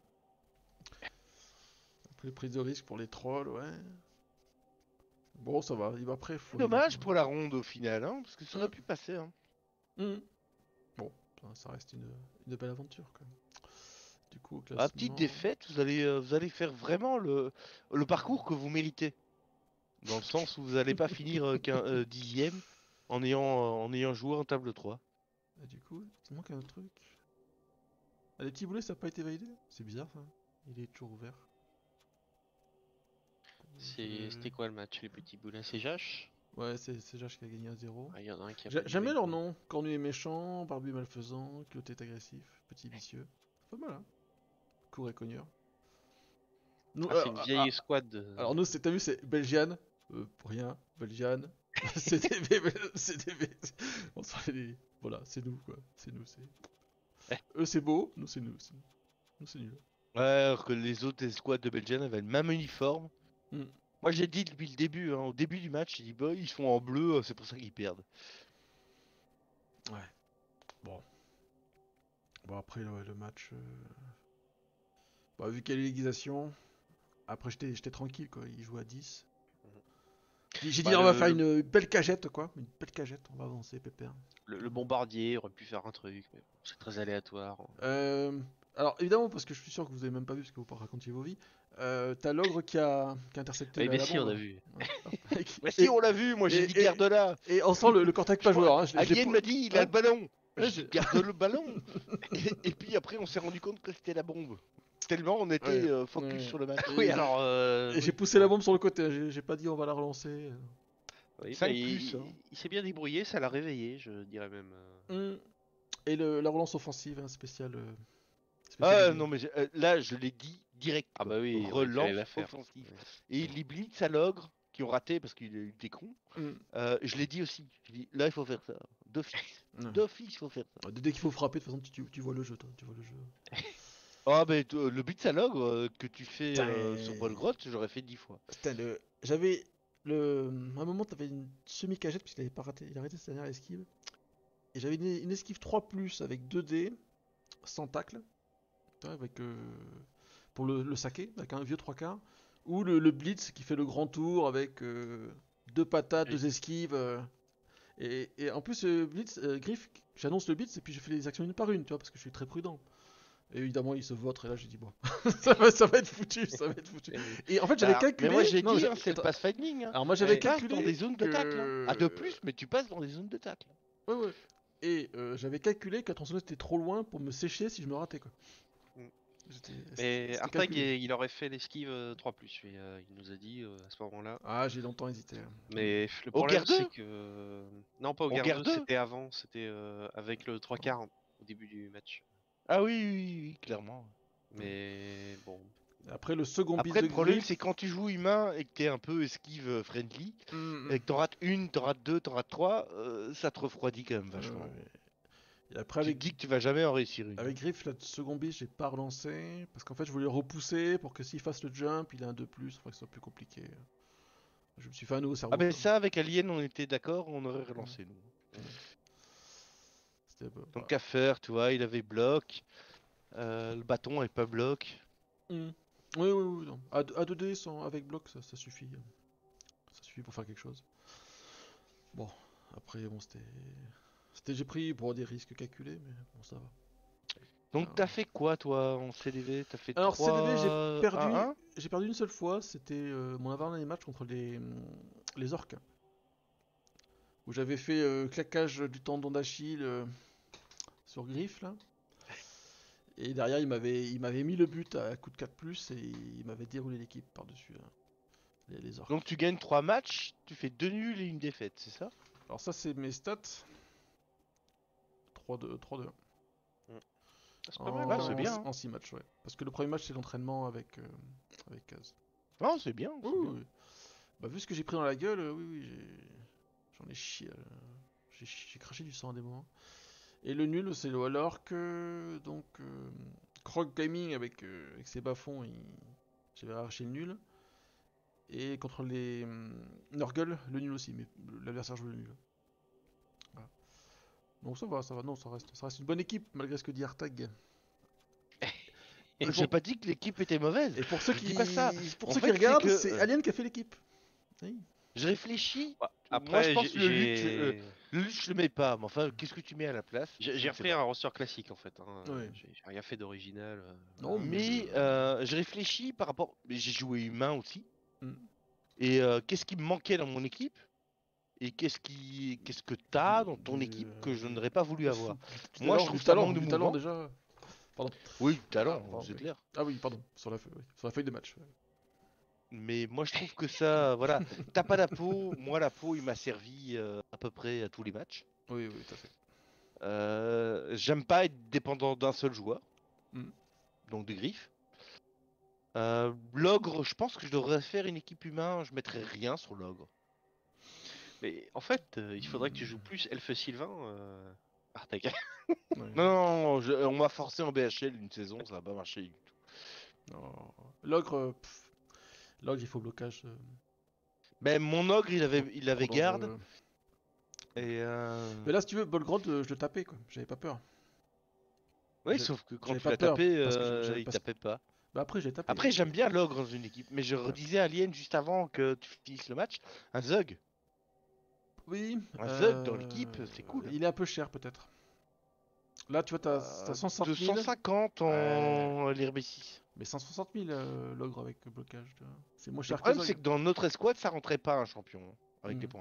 Un peu de prise de risque pour les trolls, ouais. Bon, ça va. Il va après. Dommage pour la ronde au final, hein, parce que ça aurait pu passer. Hein. Bon, ça reste une belle aventure quand même. Du coup, au À classement... petite défaite, vous allez faire vraiment le parcours que vous méritez. Dans le sens où vous n'allez pas finir qu'un 10ème. en ayant joué en table 3. Et du coup, il manque un truc. Ah, les petits boulets, ça n'a pas été validé? C'est bizarre ça. Il est toujours ouvert. C'était quoi le match, les petits boulets? C'est Josh? Ouais, c'est Josh qui a gagné à 0. Ah, il y en a un qui a pas dû J'aime bien leur valider. nom. Cornu est méchant, Barbu est malfaisant, Cloté est agressif, Petit vicieux. Pas mal, hein. Court et cogneur. Nous, Ah, c'est une vieille squad. alors nous, t'as vu, c'est Belgiane. Pour rien, Belgiane. CDV. On s'en fait des... Voilà, c'est nous, quoi. C'est nous, c'est... Eux, c'est beau. Nous, c'est nous. Nous, c'est nul. Ouais, alors que les autres escouades de Belgium avaient le même uniforme. Hmm. Moi j'ai dit depuis le début, hein, au début du match, j'ai dit bah ils sont en bleu, c'est pour ça qu'ils perdent. Ouais. Bon, après, le match... Bah, vu qu'il y a l'égalisation... Après, j'étais tranquille, quoi. Ils jouent à 10. J'ai dit, Bah, on va faire une belle cagette, quoi. Une belle cagette, on va avancer, pépère. Le bombardier aurait pu faire un truc, mais bon, c'est très aléatoire. Alors, évidemment, parce que je suis sûr que vous avez même pas vu, parce que vous racontiez vos vies. T'as l'ogre qui a intercepté Eh la ben si, bombe. on a vu. Ouais. Bah si on l'a vu, moi j'ai dit garde là. Et on sent le contact pas joueur. Hein. Je l'ai Alien m'a dit il a Ouais. le ballon. Ouais, J'ai dit, garde le ballon. Et puis après on s'est rendu compte que c'était la bombe. Tellement on était Ouais. focus Ouais. sur le match. Oui, alors. Et j'ai poussé la bombe sur le côté. Hein. J'ai pas dit on va la relancer. Oui, 5 bah, plus, hein. il s'est bien débrouillé, ça l'a réveillé, je dirais même. Et la relance offensive, hein, spéciale. Ah non mais là je l'ai dit direct. Ah quoi. bah oui, il Relance fallait la faire. offensive. Ouais. Et les blitz à l'ogre qui ont raté parce qu'il a eu des cons. Je l'ai dit aussi. J'ai dit là il faut faire ça. D'office. Ouais. D'office il faut faire ça. Dès qu'il faut frapper, de toute façon, tu vois le jeu, toi. Tu vois le jeu. Ah mais le blitz à l'ogre que tu fais Putain. sur Bolgrot, j'aurais fait 10 fois. Putain, j'avais à un moment, t'avais une semi-cagette parce qu'il avait pas raté. Il a arrêté sa dernière esquive. Et j'avais une esquive 3+ avec 2D, sans tacle. Avec, pour le saquer, avec un vieux 3/4. Ou le blitz qui fait le grand tour avec 2 patates, 2 esquives. Et en plus, blitz, Griff, j'annonce le blitz et puis je fais les actions une par une, tu vois, parce que je suis très prudent. Et évidemment, il se vautre et là, j'ai dit, bon, ça va être foutu, ça va être foutu. Et en fait, j'avais Alors, calculé. Mais moi j'ai non, dit, hein, c'est le attends. pass finding. Hein. Alors, moi, j'avais Tu passes calculé. dans des zones de tacle. Hein. À que- 2+, mais tu passes dans des zones de tacle. Ouais, ouais. Et j'avais calculé que la tronçonneuse était trop loin pour me sécher si je me ratais, quoi. Mm. C'était Mais Artag, calculé. il aurait fait l'esquive 3+, mais il nous a dit à ce moment-là. Ah, j'ai longtemps hésité. Mais le Au problème, guerre 2? c'est que. Non, pas au Au guerre guerre 2, 2? c'était avant, c'était avec le 3/4 au début du match. Ah oui, clairement. Mais bon. Après, le second Après beat le de problème Griff. c'est quand tu joues humain et que t'es un peu esquive friendly, Mm, et que t'en rates une, t'en rates deux, t'en rates trois, ça te refroidit quand même vachement. ouais. Et après, Tu te avec, dis que tu vas jamais en réussir une. avec Griff, le second beat, j'ai pas relancé. Parce qu'en fait, je voulais le repousser pour que s'il fasse le jump, il a un 2+, enfin que ce soit plus compliqué. Je me suis fait un nouveau cerveau. Ah ben quoi. ça avec Alien on était d'accord, on aurait relancé nous. C'était Donc à faire, tu vois, il avait bloc, le bâton avait pas bloc. Mm. Oui, non. À 2D avec bloc, ça suffit. Ça suffit pour faire quelque chose. Bon, après, bon, j'ai pris pour des risques calculés, mais bon, ça va. Donc Ah. t'as fait quoi toi en CDV? T'as fait Alors, 3 CDV, 1-1? j'ai perdu une seule fois. C'était mon avant-dernier match contre les orques. Où j'avais fait claquage du tendon d'Achille sur Griff, là. Et derrière, il m'avait mis le but à coup de 4+, et il m'avait déroulé l'équipe par-dessus, là. Les orques. Donc tu gagnes 3 matchs, tu fais 2 nuls et une défaite, c'est ça? Alors ça, c'est mes stats. 3-2. C'est pas mal, Ah, quand c'est même. bien, hein. En 6 matchs, ouais. Parce que le premier match, c'est l'entraînement avec Kaz. Non, c'est bien. c'est Oui, bien. oui. Bah, vu ce que j'ai pris dans la gueule, oui, j'en ai chié. J'ai craché du sang à des moments. Et le nul, c'est le Walork. Donc, Krog Gaming avec ses bas-fonds, j'avais arraché le nul. Et contre les Nurgle, le nul aussi, mais l'adversaire joue le nul. Voilà. Donc ça va, non, ça reste une bonne équipe, malgré ce que dit Artag. J'ai pas dit que l'équipe était mauvaise. Et pour ceux Je qui, dis pas ça. pour En ceux fait, qui c'est regardent, que, c'est Alien qui a fait l'équipe. Oui. Je réfléchis. Ouais, Moi Après, je pense que j'ai le lutte je le mets pas, mais enfin qu'est-ce que tu mets à la place? j'ai Je sais refait pas. un roster classique en fait. Hein. Ouais. J'ai rien fait d'original. Non, Mais je réfléchis par rapport. Mais j'ai joué humain aussi. Mm. Et qu'est-ce qui me manquait dans mon équipe? Et qu'est-ce que t'as dans ton équipe que je n'aurais pas voulu avoir? Du Moi, talent, je trouve du ça talent, manque de du talent mouvement. déjà. Pardon. Oui, du talent, pardon, c'est oui. clair. Ah oui, pardon, sur la feuille de match. Ouais. Mais moi, je trouve que ça, voilà, t'as pas la peau. Moi, la peau, il m'a servi à peu près à tous les matchs. Oui, oui, tout à fait. J'aime pas être dépendant d'un seul joueur, Mm. donc de griffes. L'ogre, je pense que je devrais faire une équipe humain, je mettrais rien sur l'ogre. Mais en fait, il faudrait que tu joues plus Elfe Sylvain, Artec. Ouais. Non, on m'a forcé en BHL une saison, ça va pas marcher du tout. Non. L'ogre, l'ogre, il faut blocage. Mais mon ogre, il avait Trop garde. dangereux. Et Mais là, si tu veux, Bolgrot, je le tapais, quoi. J'avais pas peur. oui, j'ai- sauf que quand j'avais tu pas l'as peur, tapé, parce que j'avais il pas- tapait pas. Bah après, j'ai tapé. Après, j'aime bien l'ogre dans une équipe, mais je redisais à Alien juste avant que tu finisses le match, un Zug. Oui. Un Zug dans l'équipe, c'est cool. Il est un peu cher, peut-être. Là, tu vois, t'as 160 000. 250 en l'RB6. Mais 160 000, l'ogre avec blocage. Tu vois. C'est moins Le cher que problème, Zog. c'est que dans notre escouade, ça rentrait pas un champion avec Mm. des points.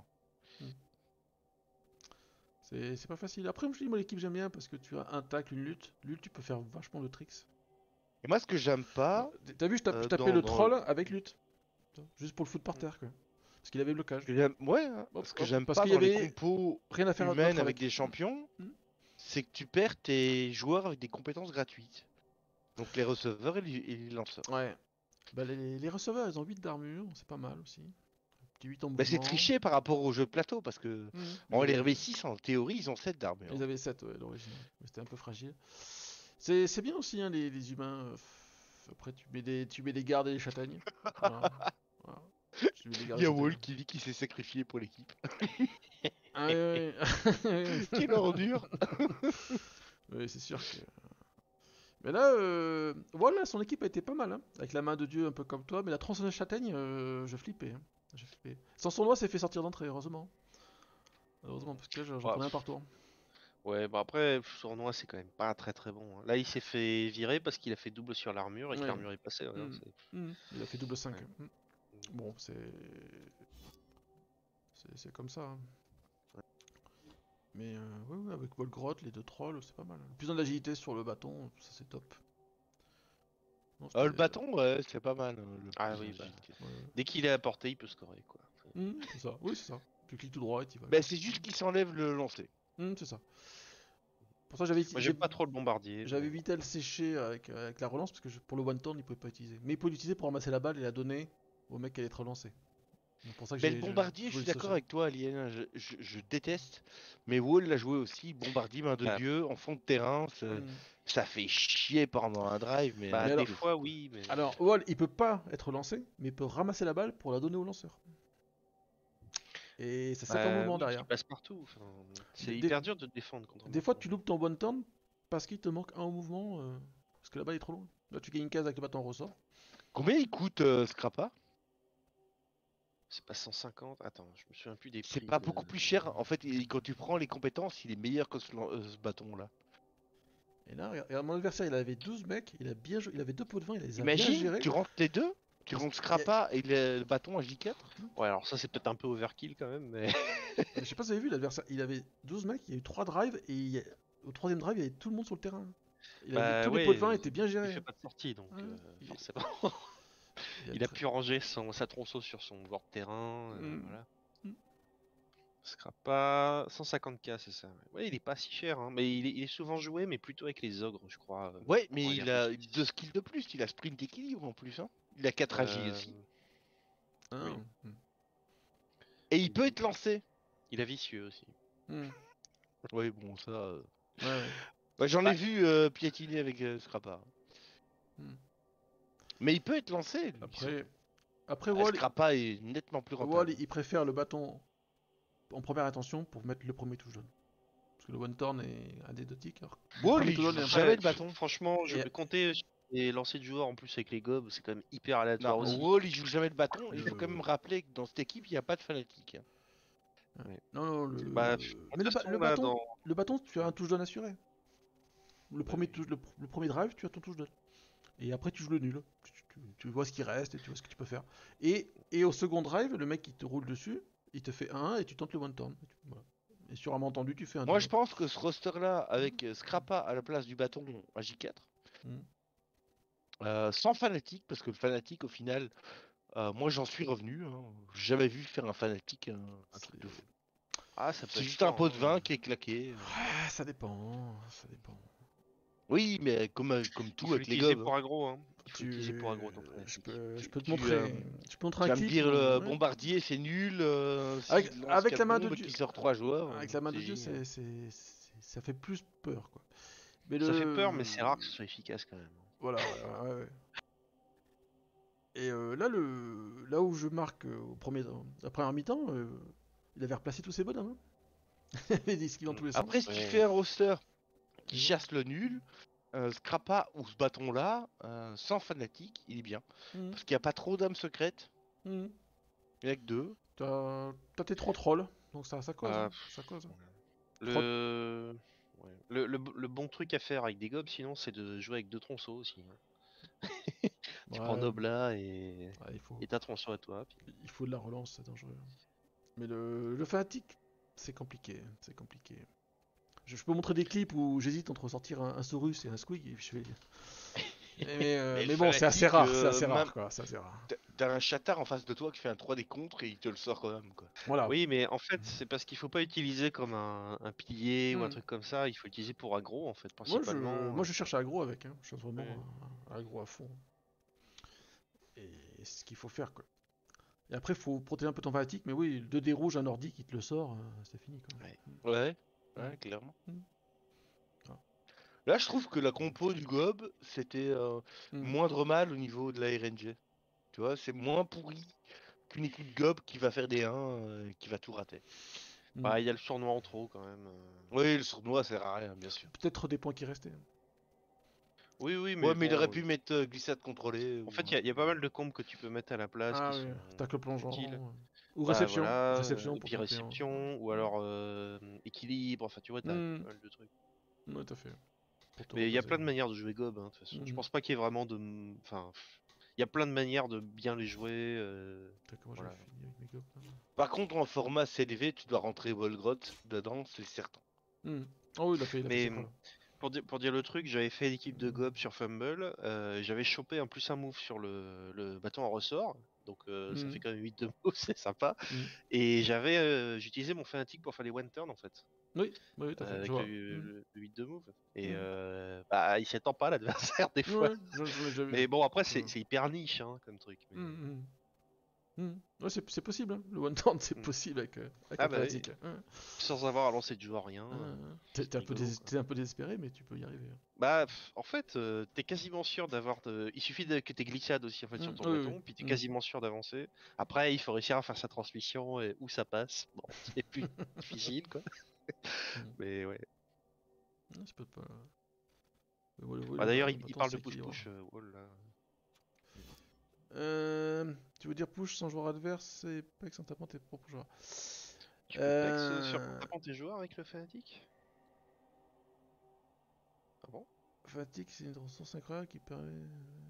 C'est pas facile. Après, je dis, moi, l'équipe, j'aime bien parce que tu as un tacle, une lutte. Lutte, tu peux faire vachement de tricks. Et moi, ce que j'aime pas, T'as vu, je tapais dans- le dans- troll avec lutte. Juste pour le foutre par terre, quoi. Parce qu'il avait blocage. ouais, hein, Hop, ce que hop, j'aime parce pas qu'il y dans les avait compos Rien à faire humaines d'autre avec des champions, Mm. c'est que tu perds tes joueurs avec des compétences gratuites. Donc les receveurs et les lanceurs. Ouais. Bah, les receveurs, ils ont 8 d'armure, c'est pas mal aussi. Petit 8 en mouvement. Bah, c'est triché par rapport au jeu de plateau parce que en Mais- LRV6, en théorie, ils ont 7 d'armure. Ils avaient 7, ouais, à l'origine. Mais c'était un peu fragile. C'est bien aussi, hein, les humains. Après, tu mets des gardes et des châtaignes. Voilà. Voilà. Tu mets des gardes Il y et a des Wall châtaignes. qui dit qu'il s'est sacrifié pour l'équipe. Ah, ouais, ouais. Quelle ordure. Oui, c'est sûr que. Mais là, voilà, son équipe a été pas mal, hein. Avec la main de Dieu, un peu comme toi. Mais la tronçonneuse châtaigne, je flippais, hein. J'ai flippé. Sans son doigt, s'est fait sortir d'entrée, heureusement. Heureusement, parce que là, j'en Ouais, prenais un par tour. Ouais, bah après, Sournois, c'est quand même pas très très bon, hein. Là, il s'est fait virer parce qu'il a fait double sur l'armure et que Ouais. l'armure est passée. Ouais, Mm. Il a fait double 5. Ouais. Bon, c'est comme ça, hein. Mais ouais, ouais, avec Volgrot, les deux trolls, c'est pas mal. Plus d'agilité sur le bâton, ça c'est top. Non, Le c'était- bâton, ouais, c'est pas mal. Ah plus oui, bah. d'agilité. ouais. Dès qu'il est à portée, il peut scorer, quoi. C'est ça, oui, c'est ça. Tu cliques tout droit et tu vas. Bah, c'est juste qu'il s'enlève le lancer. C'est ça. Pour ça, j'avais Moi, j'aime pas trop le bombardier. j'avais mais- évité à le sécher avec la relance parce que pour le one turn, il pouvait pas utiliser. Mais il pouvait l'utiliser pour ramasser la balle et la donner au mec qui allait être relancé. C'est pour ça que Mais j'ai- le bombardier, je voulais suis le d'accord sécher. avec toi, Alien. Je déteste. Mais Wall l'a joué aussi. Bombardier, main de Bah. Dieu, en fond de terrain. Ça fait chier pendant un drive. Mais, Bah, Mais des alors- fois, oui, mais. Alors, Wall, il peut pas être lancé, mais il peut ramasser la balle pour la donner au lanceur. Et ça sac en Bah, mouvement oui, derrière. il passe partout. Enfin, c'est Des- hyper dur de te défendre contre un Des fois, bâton. tu loupes ton one turn parce qu'il te manque un au mouvement, parce que la balle est trop loin. Là, tu gagnes une case avec le bâton en ressort. Combien il coûte Scrappa? C'est pas 150. Attends, je me souviens plus des C'est prix pas de- beaucoup plus cher. En fait, quand tu prends les compétences, il est meilleur que ce bâton-là. Et là, regarde, mon adversaire, il avait 12 mecs, il a bien joué, il avait 2 pots de vin, il les a bien Imagine, gérés. tu rentres les deux. Tu rentres Scrappa et le bâton à J4. Ouais, alors ça, c'est peut-être un peu overkill quand même, mais. Je sais pas si vous avez vu, l'adversaire, il avait 12 mecs, il y a eu 3 drives, et au troisième drive, il y avait tout le monde sur le terrain. Bah, tous les ouais, pots de vin étaient bien Il gérés. fait pas de sortie, donc Ouais, il- forcément. Il Il a très- pu ranger sa tronçon sur son bord de terrain. Voilà. Mm. Scrappa, 150k, c'est ça. Ouais, il est pas si cher, hein, mais il est souvent joué, mais plutôt avec les ogres, je crois. Ouais, mais en il a LRB6. 2 skills de plus. Il a sprint équilibre en plus. Hein. Il a 4 agi aussi. Ah, oui. Et il peut être lancé. Il a vicieux aussi. Mm. Oui, bon, ça. Ouais. Bah, j'en ai vu piétiner avec Scrappa. Hmm. Mais il peut être lancé. Lui. Après Ah, Wall, Scrappa est nettement plus rentable. Wall, il préfère le bâton en première intention pour mettre le premier touchdown. Parce que le one turn est anecdotique. Wall, premier il touchdown joue est un jamais peu- le bâton. Franchement, je Et- vais compter les lancers de joueurs en plus avec les gobs, c'est quand même hyper aléatoire Non, aussi. Wall, il joue jamais le bâton. Il faut quand même rappeler que dans cette équipe, il n'y a pas de fanatique. Hein. Non, non, Bah, mais de toute façon, le là, bâton, le bâton, tu as un touchdown assuré. Le premier, le premier drive, tu as ton touchdown. Et après, tu joues le nul. Tu vois ce qui reste et tu vois ce que tu peux faire. Et au second drive, le mec qui te roule dessus, il te fait 1 et tu tentes le one turn. Voilà. Et sur un entendu, tu fais un Moi, deux. je pense que ce roster-là, avec Scrappa à la place du bâton à J4, Mm. sans fanatique, parce que le fanatique, au final, moi j'en suis revenu. Hein. J'ai jamais vu faire un fanatique un truc de fou. Ah, ça peut C'est être juste un fort, pot de hein. vin qui est claqué. Ouais, ça dépend, ça dépend. Oui, mais comme Il tout faut avec les l'utiliser gobes. pour aggro, hein. Il faut l'utiliser Tu... pour aggro ton je fanatique. peux, je peux te Tu, montrer, je peux montrer tu un vas me clip dire où... le ouais. bombardier c'est nul, Avec, s'il lance avec la 4 main de bombes Dieu, qui sort 3 joueurs, avec la main de c'est Dieu, génial. ça fait plus peur, quoi. Mais Ça fait peur, mais c'est rare que ce soit efficace quand même. Voilà, ouais. Et là où je marque la première mi-temps, il avait replacé tous ses bonhommes. Hein. Il avait des skills dans tous les sens. Après, si tu Ouais. fais un roster qui Mais chasse le nul, Scrappa ou ce bâton-là, sans fanatique, il est bien. bon. Parce qu'il n'y a pas trop d'âmes secrètes, Mhm. il n'y en a que 2. T'as tes 3 trolls, donc ça cause. Ah, Hein, ça cause. Hein. Le... ouais. Le bon truc à faire avec des gobs, sinon, c'est de jouer avec deux tronçons aussi. Hein. Tu prends Ouais, Nobla ouais, et ta tronçon à toi. Puis... il faut de la relance, c'est dangereux. Mais le fanatique, c'est compliqué. C'est compliqué. Je peux montrer des clips où j'hésite entre sortir un Saurus et un Squig et je fais. Et le Mais bon, c'est assez fanatique, rare, c'est assez même- rare, quoi. C'est assez rare. T'as un chatard en face de toi qui fait un 3D contre et il te le sort quand même, quoi. Voilà. Oui, mais en fait, c'est parce qu'il faut pas utiliser comme un pilier ou un Hmm. truc comme ça. Il faut l'utiliser pour aggro, en fait, Moi, principalement. je cherche à aggro avec. Hein. Je cherche vraiment Ouais. à aggro à fond. Et c'est ce qu'il faut faire, quoi. Et après, il faut protéger un peu ton fanatique, mais oui, 2 dés rouges, un nordique, il te le sort, c'est fini, quoi. Ouais. Ouais, clairement. Hmm. Ah. Là, je trouve que la compo du Gob, c'était Hmm. moindre mal au niveau de la RNG. Tu vois, c'est moins pourri qu'une équipe Gob qui va faire des 1 et qui va tout rater. Hmm. Bah, il y a le surnois en trop quand même. Oui, le sournois, ça sert à rien, bien sûr. Peut-être des points qui restaient. Oui, oui, Ouais, mais mais il aurait bon. pu mettre glissade contrôlée. En fait, il y a pas mal de combos que tu peux mettre à la place Ah qui oui, sont tacle plongeant. utiles. Ou Bah réception. voilà, Réception et pour puis taper. Hein. réception, ou alors équilibre, enfin tu vois, t'as Hmm. pas mal de trucs. Ouais, tout à fait. Pour te Mais il y a reposer. plein de manières de jouer Gob, hein, de toute façon. Je Hmm. pense pas qu'il y ait vraiment de... Enfin, il y a plein de manières de bien les jouer. Putain, comment Voilà. j'avais fini avec mes gobs là. Par contre, en format CLV, tu dois rentrer Volgrot dedans, c'est certain. Hmm. Oh oui, il a fait Mais ses preuves. pour dire le truc, j'avais fait l'équipe de Gob sur Fumble, j'avais chopé un plus un move sur le bâton en ressort, donc ça Hmm. fait quand même 8 de move, c'est sympa. Hmm. Et j'utilisé mon fanatique pour faire les one turn en fait, Oui, oui, tout à fait. Je avec vois. le 8 de move. Et Hmm. bah, il s'étend pas l'adversaire des fois. Ouais, j'en ai déjà vu. Mais bon, après, Je vois. c'est hyper niche hein, comme truc. Mais... Hmm, hmm. Ouais, c'est possible, hein. Le one turn c'est Hmm. possible avec Ah un bah oui. fanatique. Hein. Sans avoir à lancer de joueur rien. T'es un peu rigolo, quoi. t'es un peu désespéré, mais tu peux y arriver. Hein. Bah, en fait, t'es quasiment sûr d'avoir. Il suffit que t'aies glissade aussi en fait sur ton Oui, bâton, oui. puis t'es quasiment sûr d'avancer. Après, il faut réussir à faire sa transmission et où ça passe. Bon, c'est plus difficile quoi. Hmm. Mais ouais. Ouais, ça peut pas. Mais ouais, Bah, le d'ailleurs, il bâton, parle de c'est équilibré. push-push, Wall là. Tu veux dire push sans joueur adverse et pex en tapant tes propres joueurs. Tu peux pex sur tapant tes joueurs avec le fanatique? Ah bon? Fatigue, c'est une ressource incroyable qui permet.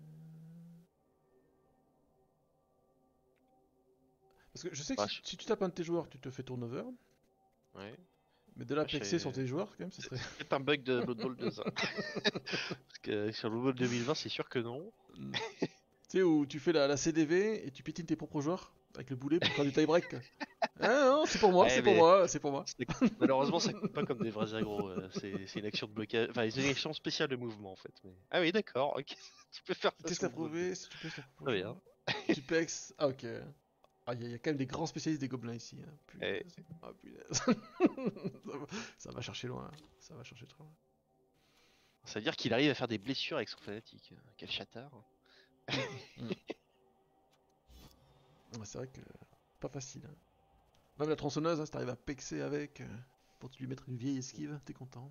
Parce que je sais que Bah, si tu tapes un de tes joueurs, tu te fais turnover. ouais. Mais de la Ah, je pexer sais- sur tes joueurs, quand même, ça C'est serait. peut-être un bug de Blood Bowl 2 ça. Parce que sur Blood Bowl 2020, c'est sûr que non. Tu sais, où tu fais la CDV et tu piétines tes propres joueurs avec le boulet pour faire du tie-break. Quoi. Ah non, c'est pour moi, Ouais, c'est pour mais- moi, c'est pour moi. Malheureusement, ça compte pas comme des vrais aggros. C'est une action de blocage. Enfin, c'est une action spéciale de mouvement en fait. Mais... Ah oui, d'accord, ok. Tu peux faire ça. Test sur à le Blood prouver, si tu pexes ton propre Très joueur. Tu pexes. Ah, ok. Ah, il y a quand même des grands spécialistes des gobelins ici. Hein. Eh. Punaise. Ah, punaise. Ça va chercher loin. Ça va chercher très loin. Ça veut dire qu'il arrive à faire des blessures avec son fanatique. Quel chatard. Ouais, c'est vrai que pas facile. Hein. Même la tronçonneuse, hein, si t'arrives à pexer avec pour te lui mettre une vieille esquive, t'es content.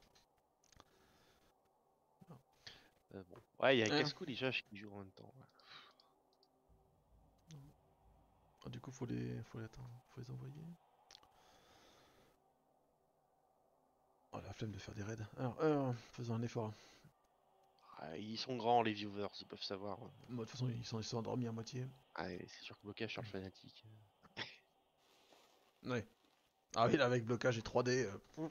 Bon. Ouais, il y a Hein. Casco déjà qui joue en même temps. Ouais. Ah, du coup, faut attendre, faut les envoyer. Oh la flemme de faire des raids. Alors, faisons un effort. Ah, ils sont grands les viewers, ils peuvent savoir. Moi, de toute façon, ils sont endormis à moitié. Ah, et c'est sûr que blocage sur le fanatique. Ouais. Ah oui, là, avec blocage et 3D.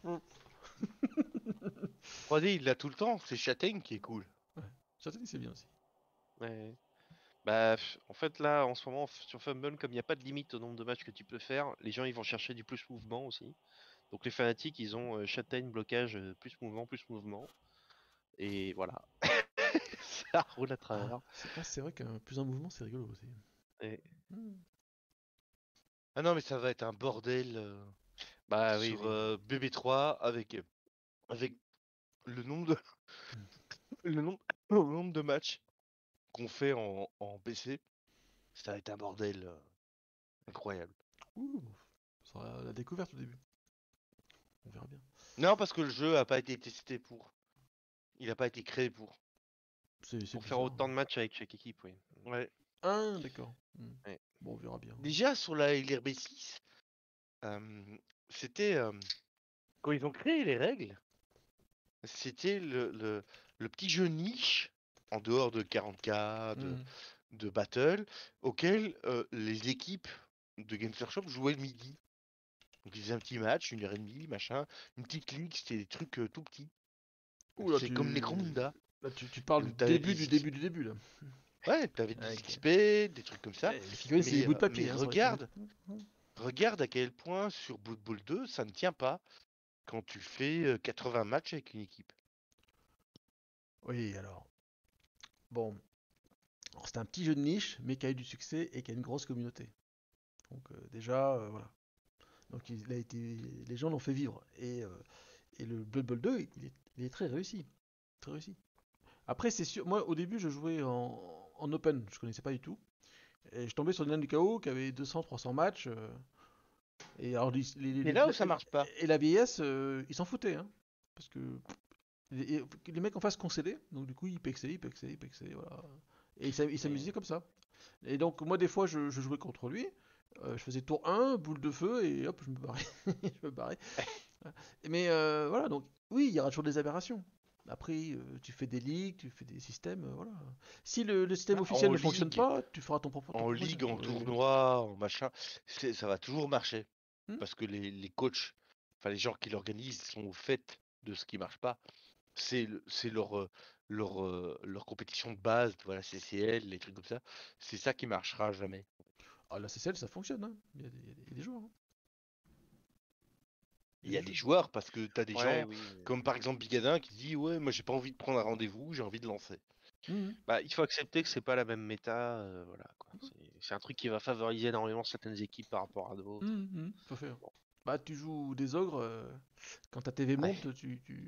3D, il l'a tout le temps. C'est Châtaigne qui est cool. Ça, c'est bien aussi. Ouais. Bah, en fait, là, en ce moment, sur Fumble, comme il n'y a pas de limite au nombre de matchs que tu peux faire, les gens ils vont chercher du plus mouvement aussi. Donc les fanatiques, ils ont châtaigne, blocage, plus mouvement, plus mouvement. Et voilà. Ça roule à travers. C'est vrai qu'un plus un mouvement, c'est rigolo aussi. Et- Hmm. Ah non, mais ça va être un bordel Bah oui, sur oui. BB3 avec le nombre de, le nombre, le nombre de matchs qu'on fait en PC. Ça va être un bordel incroyable. Ouh, ça sera la découverte au début. On verra bien. Non, parce que le jeu a pas été testé pour. Il a pas été créé pour. C'est Pour faire bizarre. autant de matchs avec chaque équipe, oui. Ouais. Ah, d'accord. Hmm. Ouais. Bon, on verra bien. Déjà sur la LRB6, c'était quand ils ont créé les règles, c'était le petit jeu niche en dehors de 40K, Hmm. de battle, auquel les équipes de Games Workshop jouaient le midi. Donc ils faisaient un petit match, 1h30, machin, une petite ligue, c'était des trucs tout petits. Ouh, là, C'est comme Necromunda. tu parles Où du t'avais début des du X- début du début, là. Ouais, t'avais des Ok. XP, des trucs comme ça. Les figurines, c'est des bouts de papier. Mais Hein, sur les figurines. regarde à quel point sur Blood Bowl 2, ça ne tient pas quand tu fais 80 matchs avec une équipe. Oui, alors. Bon. Alors, c'est un petit jeu de niche, mais qui a eu du succès et qui a une grosse communauté. Donc, déjà, voilà. Donc, il a été... les gens l'ont fait vivre. Et le Blood Bowl 2, il est très réussi. Très réussi. Après, c'est sûr. Moi, au début, je jouais en open. Je connaissais pas du tout. Et je tombais sur une LAN du KO qui avait 200-300 matchs. Et alors, C'est là où ça marche pas. et la BS, ils s'en foutaient. Hein, parce que les mecs en face concédaient. Donc, du coup, ils pexaient. Voilà. Et ils s'amusaient comme ça. Et donc, moi, des fois, je jouais contre lui. Je faisais tour 1, boule de feu, et hop, je me barrais. je me barrais. Mais voilà, donc, oui, il y aura toujours des aberrations. Après, tu fais des ligues, tu fais des systèmes, voilà. Si le système officiel En ne fonctionne ligue, pas, tu feras ton en propre ligue, système. en Oui. tournoi, en machin, ça va toujours marcher. Hmm. Parce que les coachs, enfin les gens qui l'organisent sont au fait de ce qui marche pas. C'est leur compétition de base, voilà, CCL, les trucs comme ça. C'est ça qui marchera jamais. Ah, la CCL, ça fonctionne, hein. Il y a des joueurs. Hein. Il y a des joueurs parce que t'as des Ouais, gens, oui. comme par exemple Bigadin, qui dit ouais, moi j'ai pas envie de prendre un rendez-vous, j'ai envie de lancer. Mhm. Bah, il faut accepter que c'est pas la même méta, voilà quoi. C'est un truc qui va favoriser énormément certaines équipes par rapport à d'autres. Tout à fait. Bah, tu joues des ogres, quand ta TV Ouais. monte,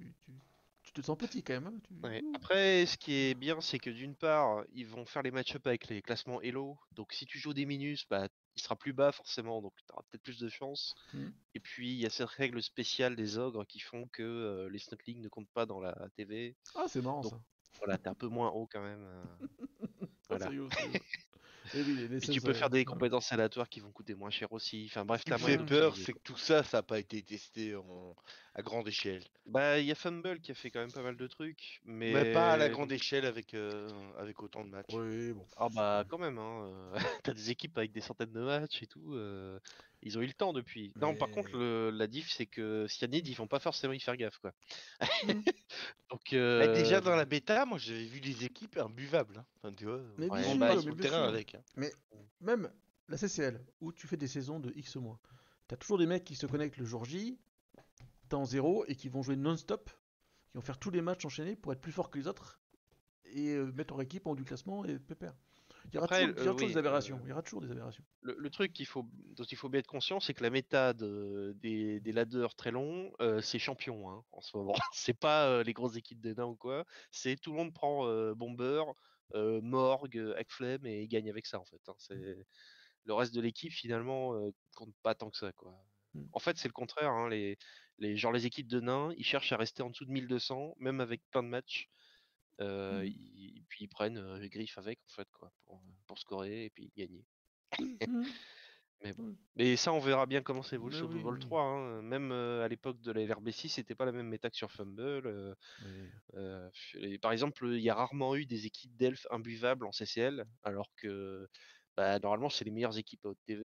tu te sens petit quand même. Hein. Ouais. Après, ce qui est bien, c'est que d'une part, ils vont faire les match-up avec les classements Elo. Donc si tu joues des minus, bah il sera plus bas forcément, donc tu auras peut-être plus de chance. Mhm. Et puis il y a cette règle spéciale des ogres qui font que les Snutlings ne comptent pas dans la TV. Ah, c'est marrant Donc ça. voilà, t'es un peu moins haut quand même. Ah, c'est Voilà. rigolo, c'est rigolo. Et oui, les Puis tu sens, peux faire des voilà. compétences aléatoires qui vont coûter moins cher aussi. Enfin bref, Ce qui t'as me moyen fait Mhm. peur, d'optimiser c'est quoi. que tout ça, ça n'a pas été testé à grande échelle. Bah il y a Fumble qui a fait quand même pas mal de trucs, Mais pas à la mais grande échelle avec autant de matchs. Oui, bon. ah bah quand même hein. T'as des équipes avec des centaines de matchs et tout. Ils ont eu le temps depuis. Non, par contre Mais. la diff c'est que Cyanide ils vont pas forcément y faire gaffe quoi. Mhm. Donc Mais déjà dans la bêta, moi j'avais vu des équipes imbuvables. Hein. Enfin, tu vois, Mais bien ouais on va bah sûr, sur mais le bien terrain sûr. avec. Hein. Mais même la CCL, où tu fais des saisons de X mois, t'as toujours des mecs qui se connectent le jour J, temps 0, et qui vont jouer non-stop, qui vont faire tous les matchs enchaînés pour être plus forts que les autres, et mettre leur équipe en haut du classement et pépère. après Il y aura toujours des oui aberrations. Il y aura toujours des aberrations. le truc dont il faut bien être conscient, c'est que la méta des ladders très longs, c'est champion hein, en ce moment. C'est pas les grosses équipes de nains ou quoi. C'est tout le monde prend Bomber, Morgue, Ekflem et gagne avec ça en fait. Hein. C'est le reste de l'équipe finalement compte pas tant que ça quoi. Mm. En fait, c'est le contraire. Hein, genre les équipes de nains, ils cherchent à rester en dessous de 1200, même avec plein de matchs. Mm. Puis ils prennent les griffes avec en fait quoi pour scorer et puis gagner. Mm. Mais bon. Mm. Mais ça, on verra bien comment ça évolue Mais sur Blood oui, Bowl oui. 3. Hein. Même à l'époque de la LRB6, c'était pas la même méta que sur Fumble. Oui. Et par exemple, il y a rarement eu des équipes d'elfes imbuvables en CCL, alors que bah, normalement, c'est les meilleures équipes à haute TV.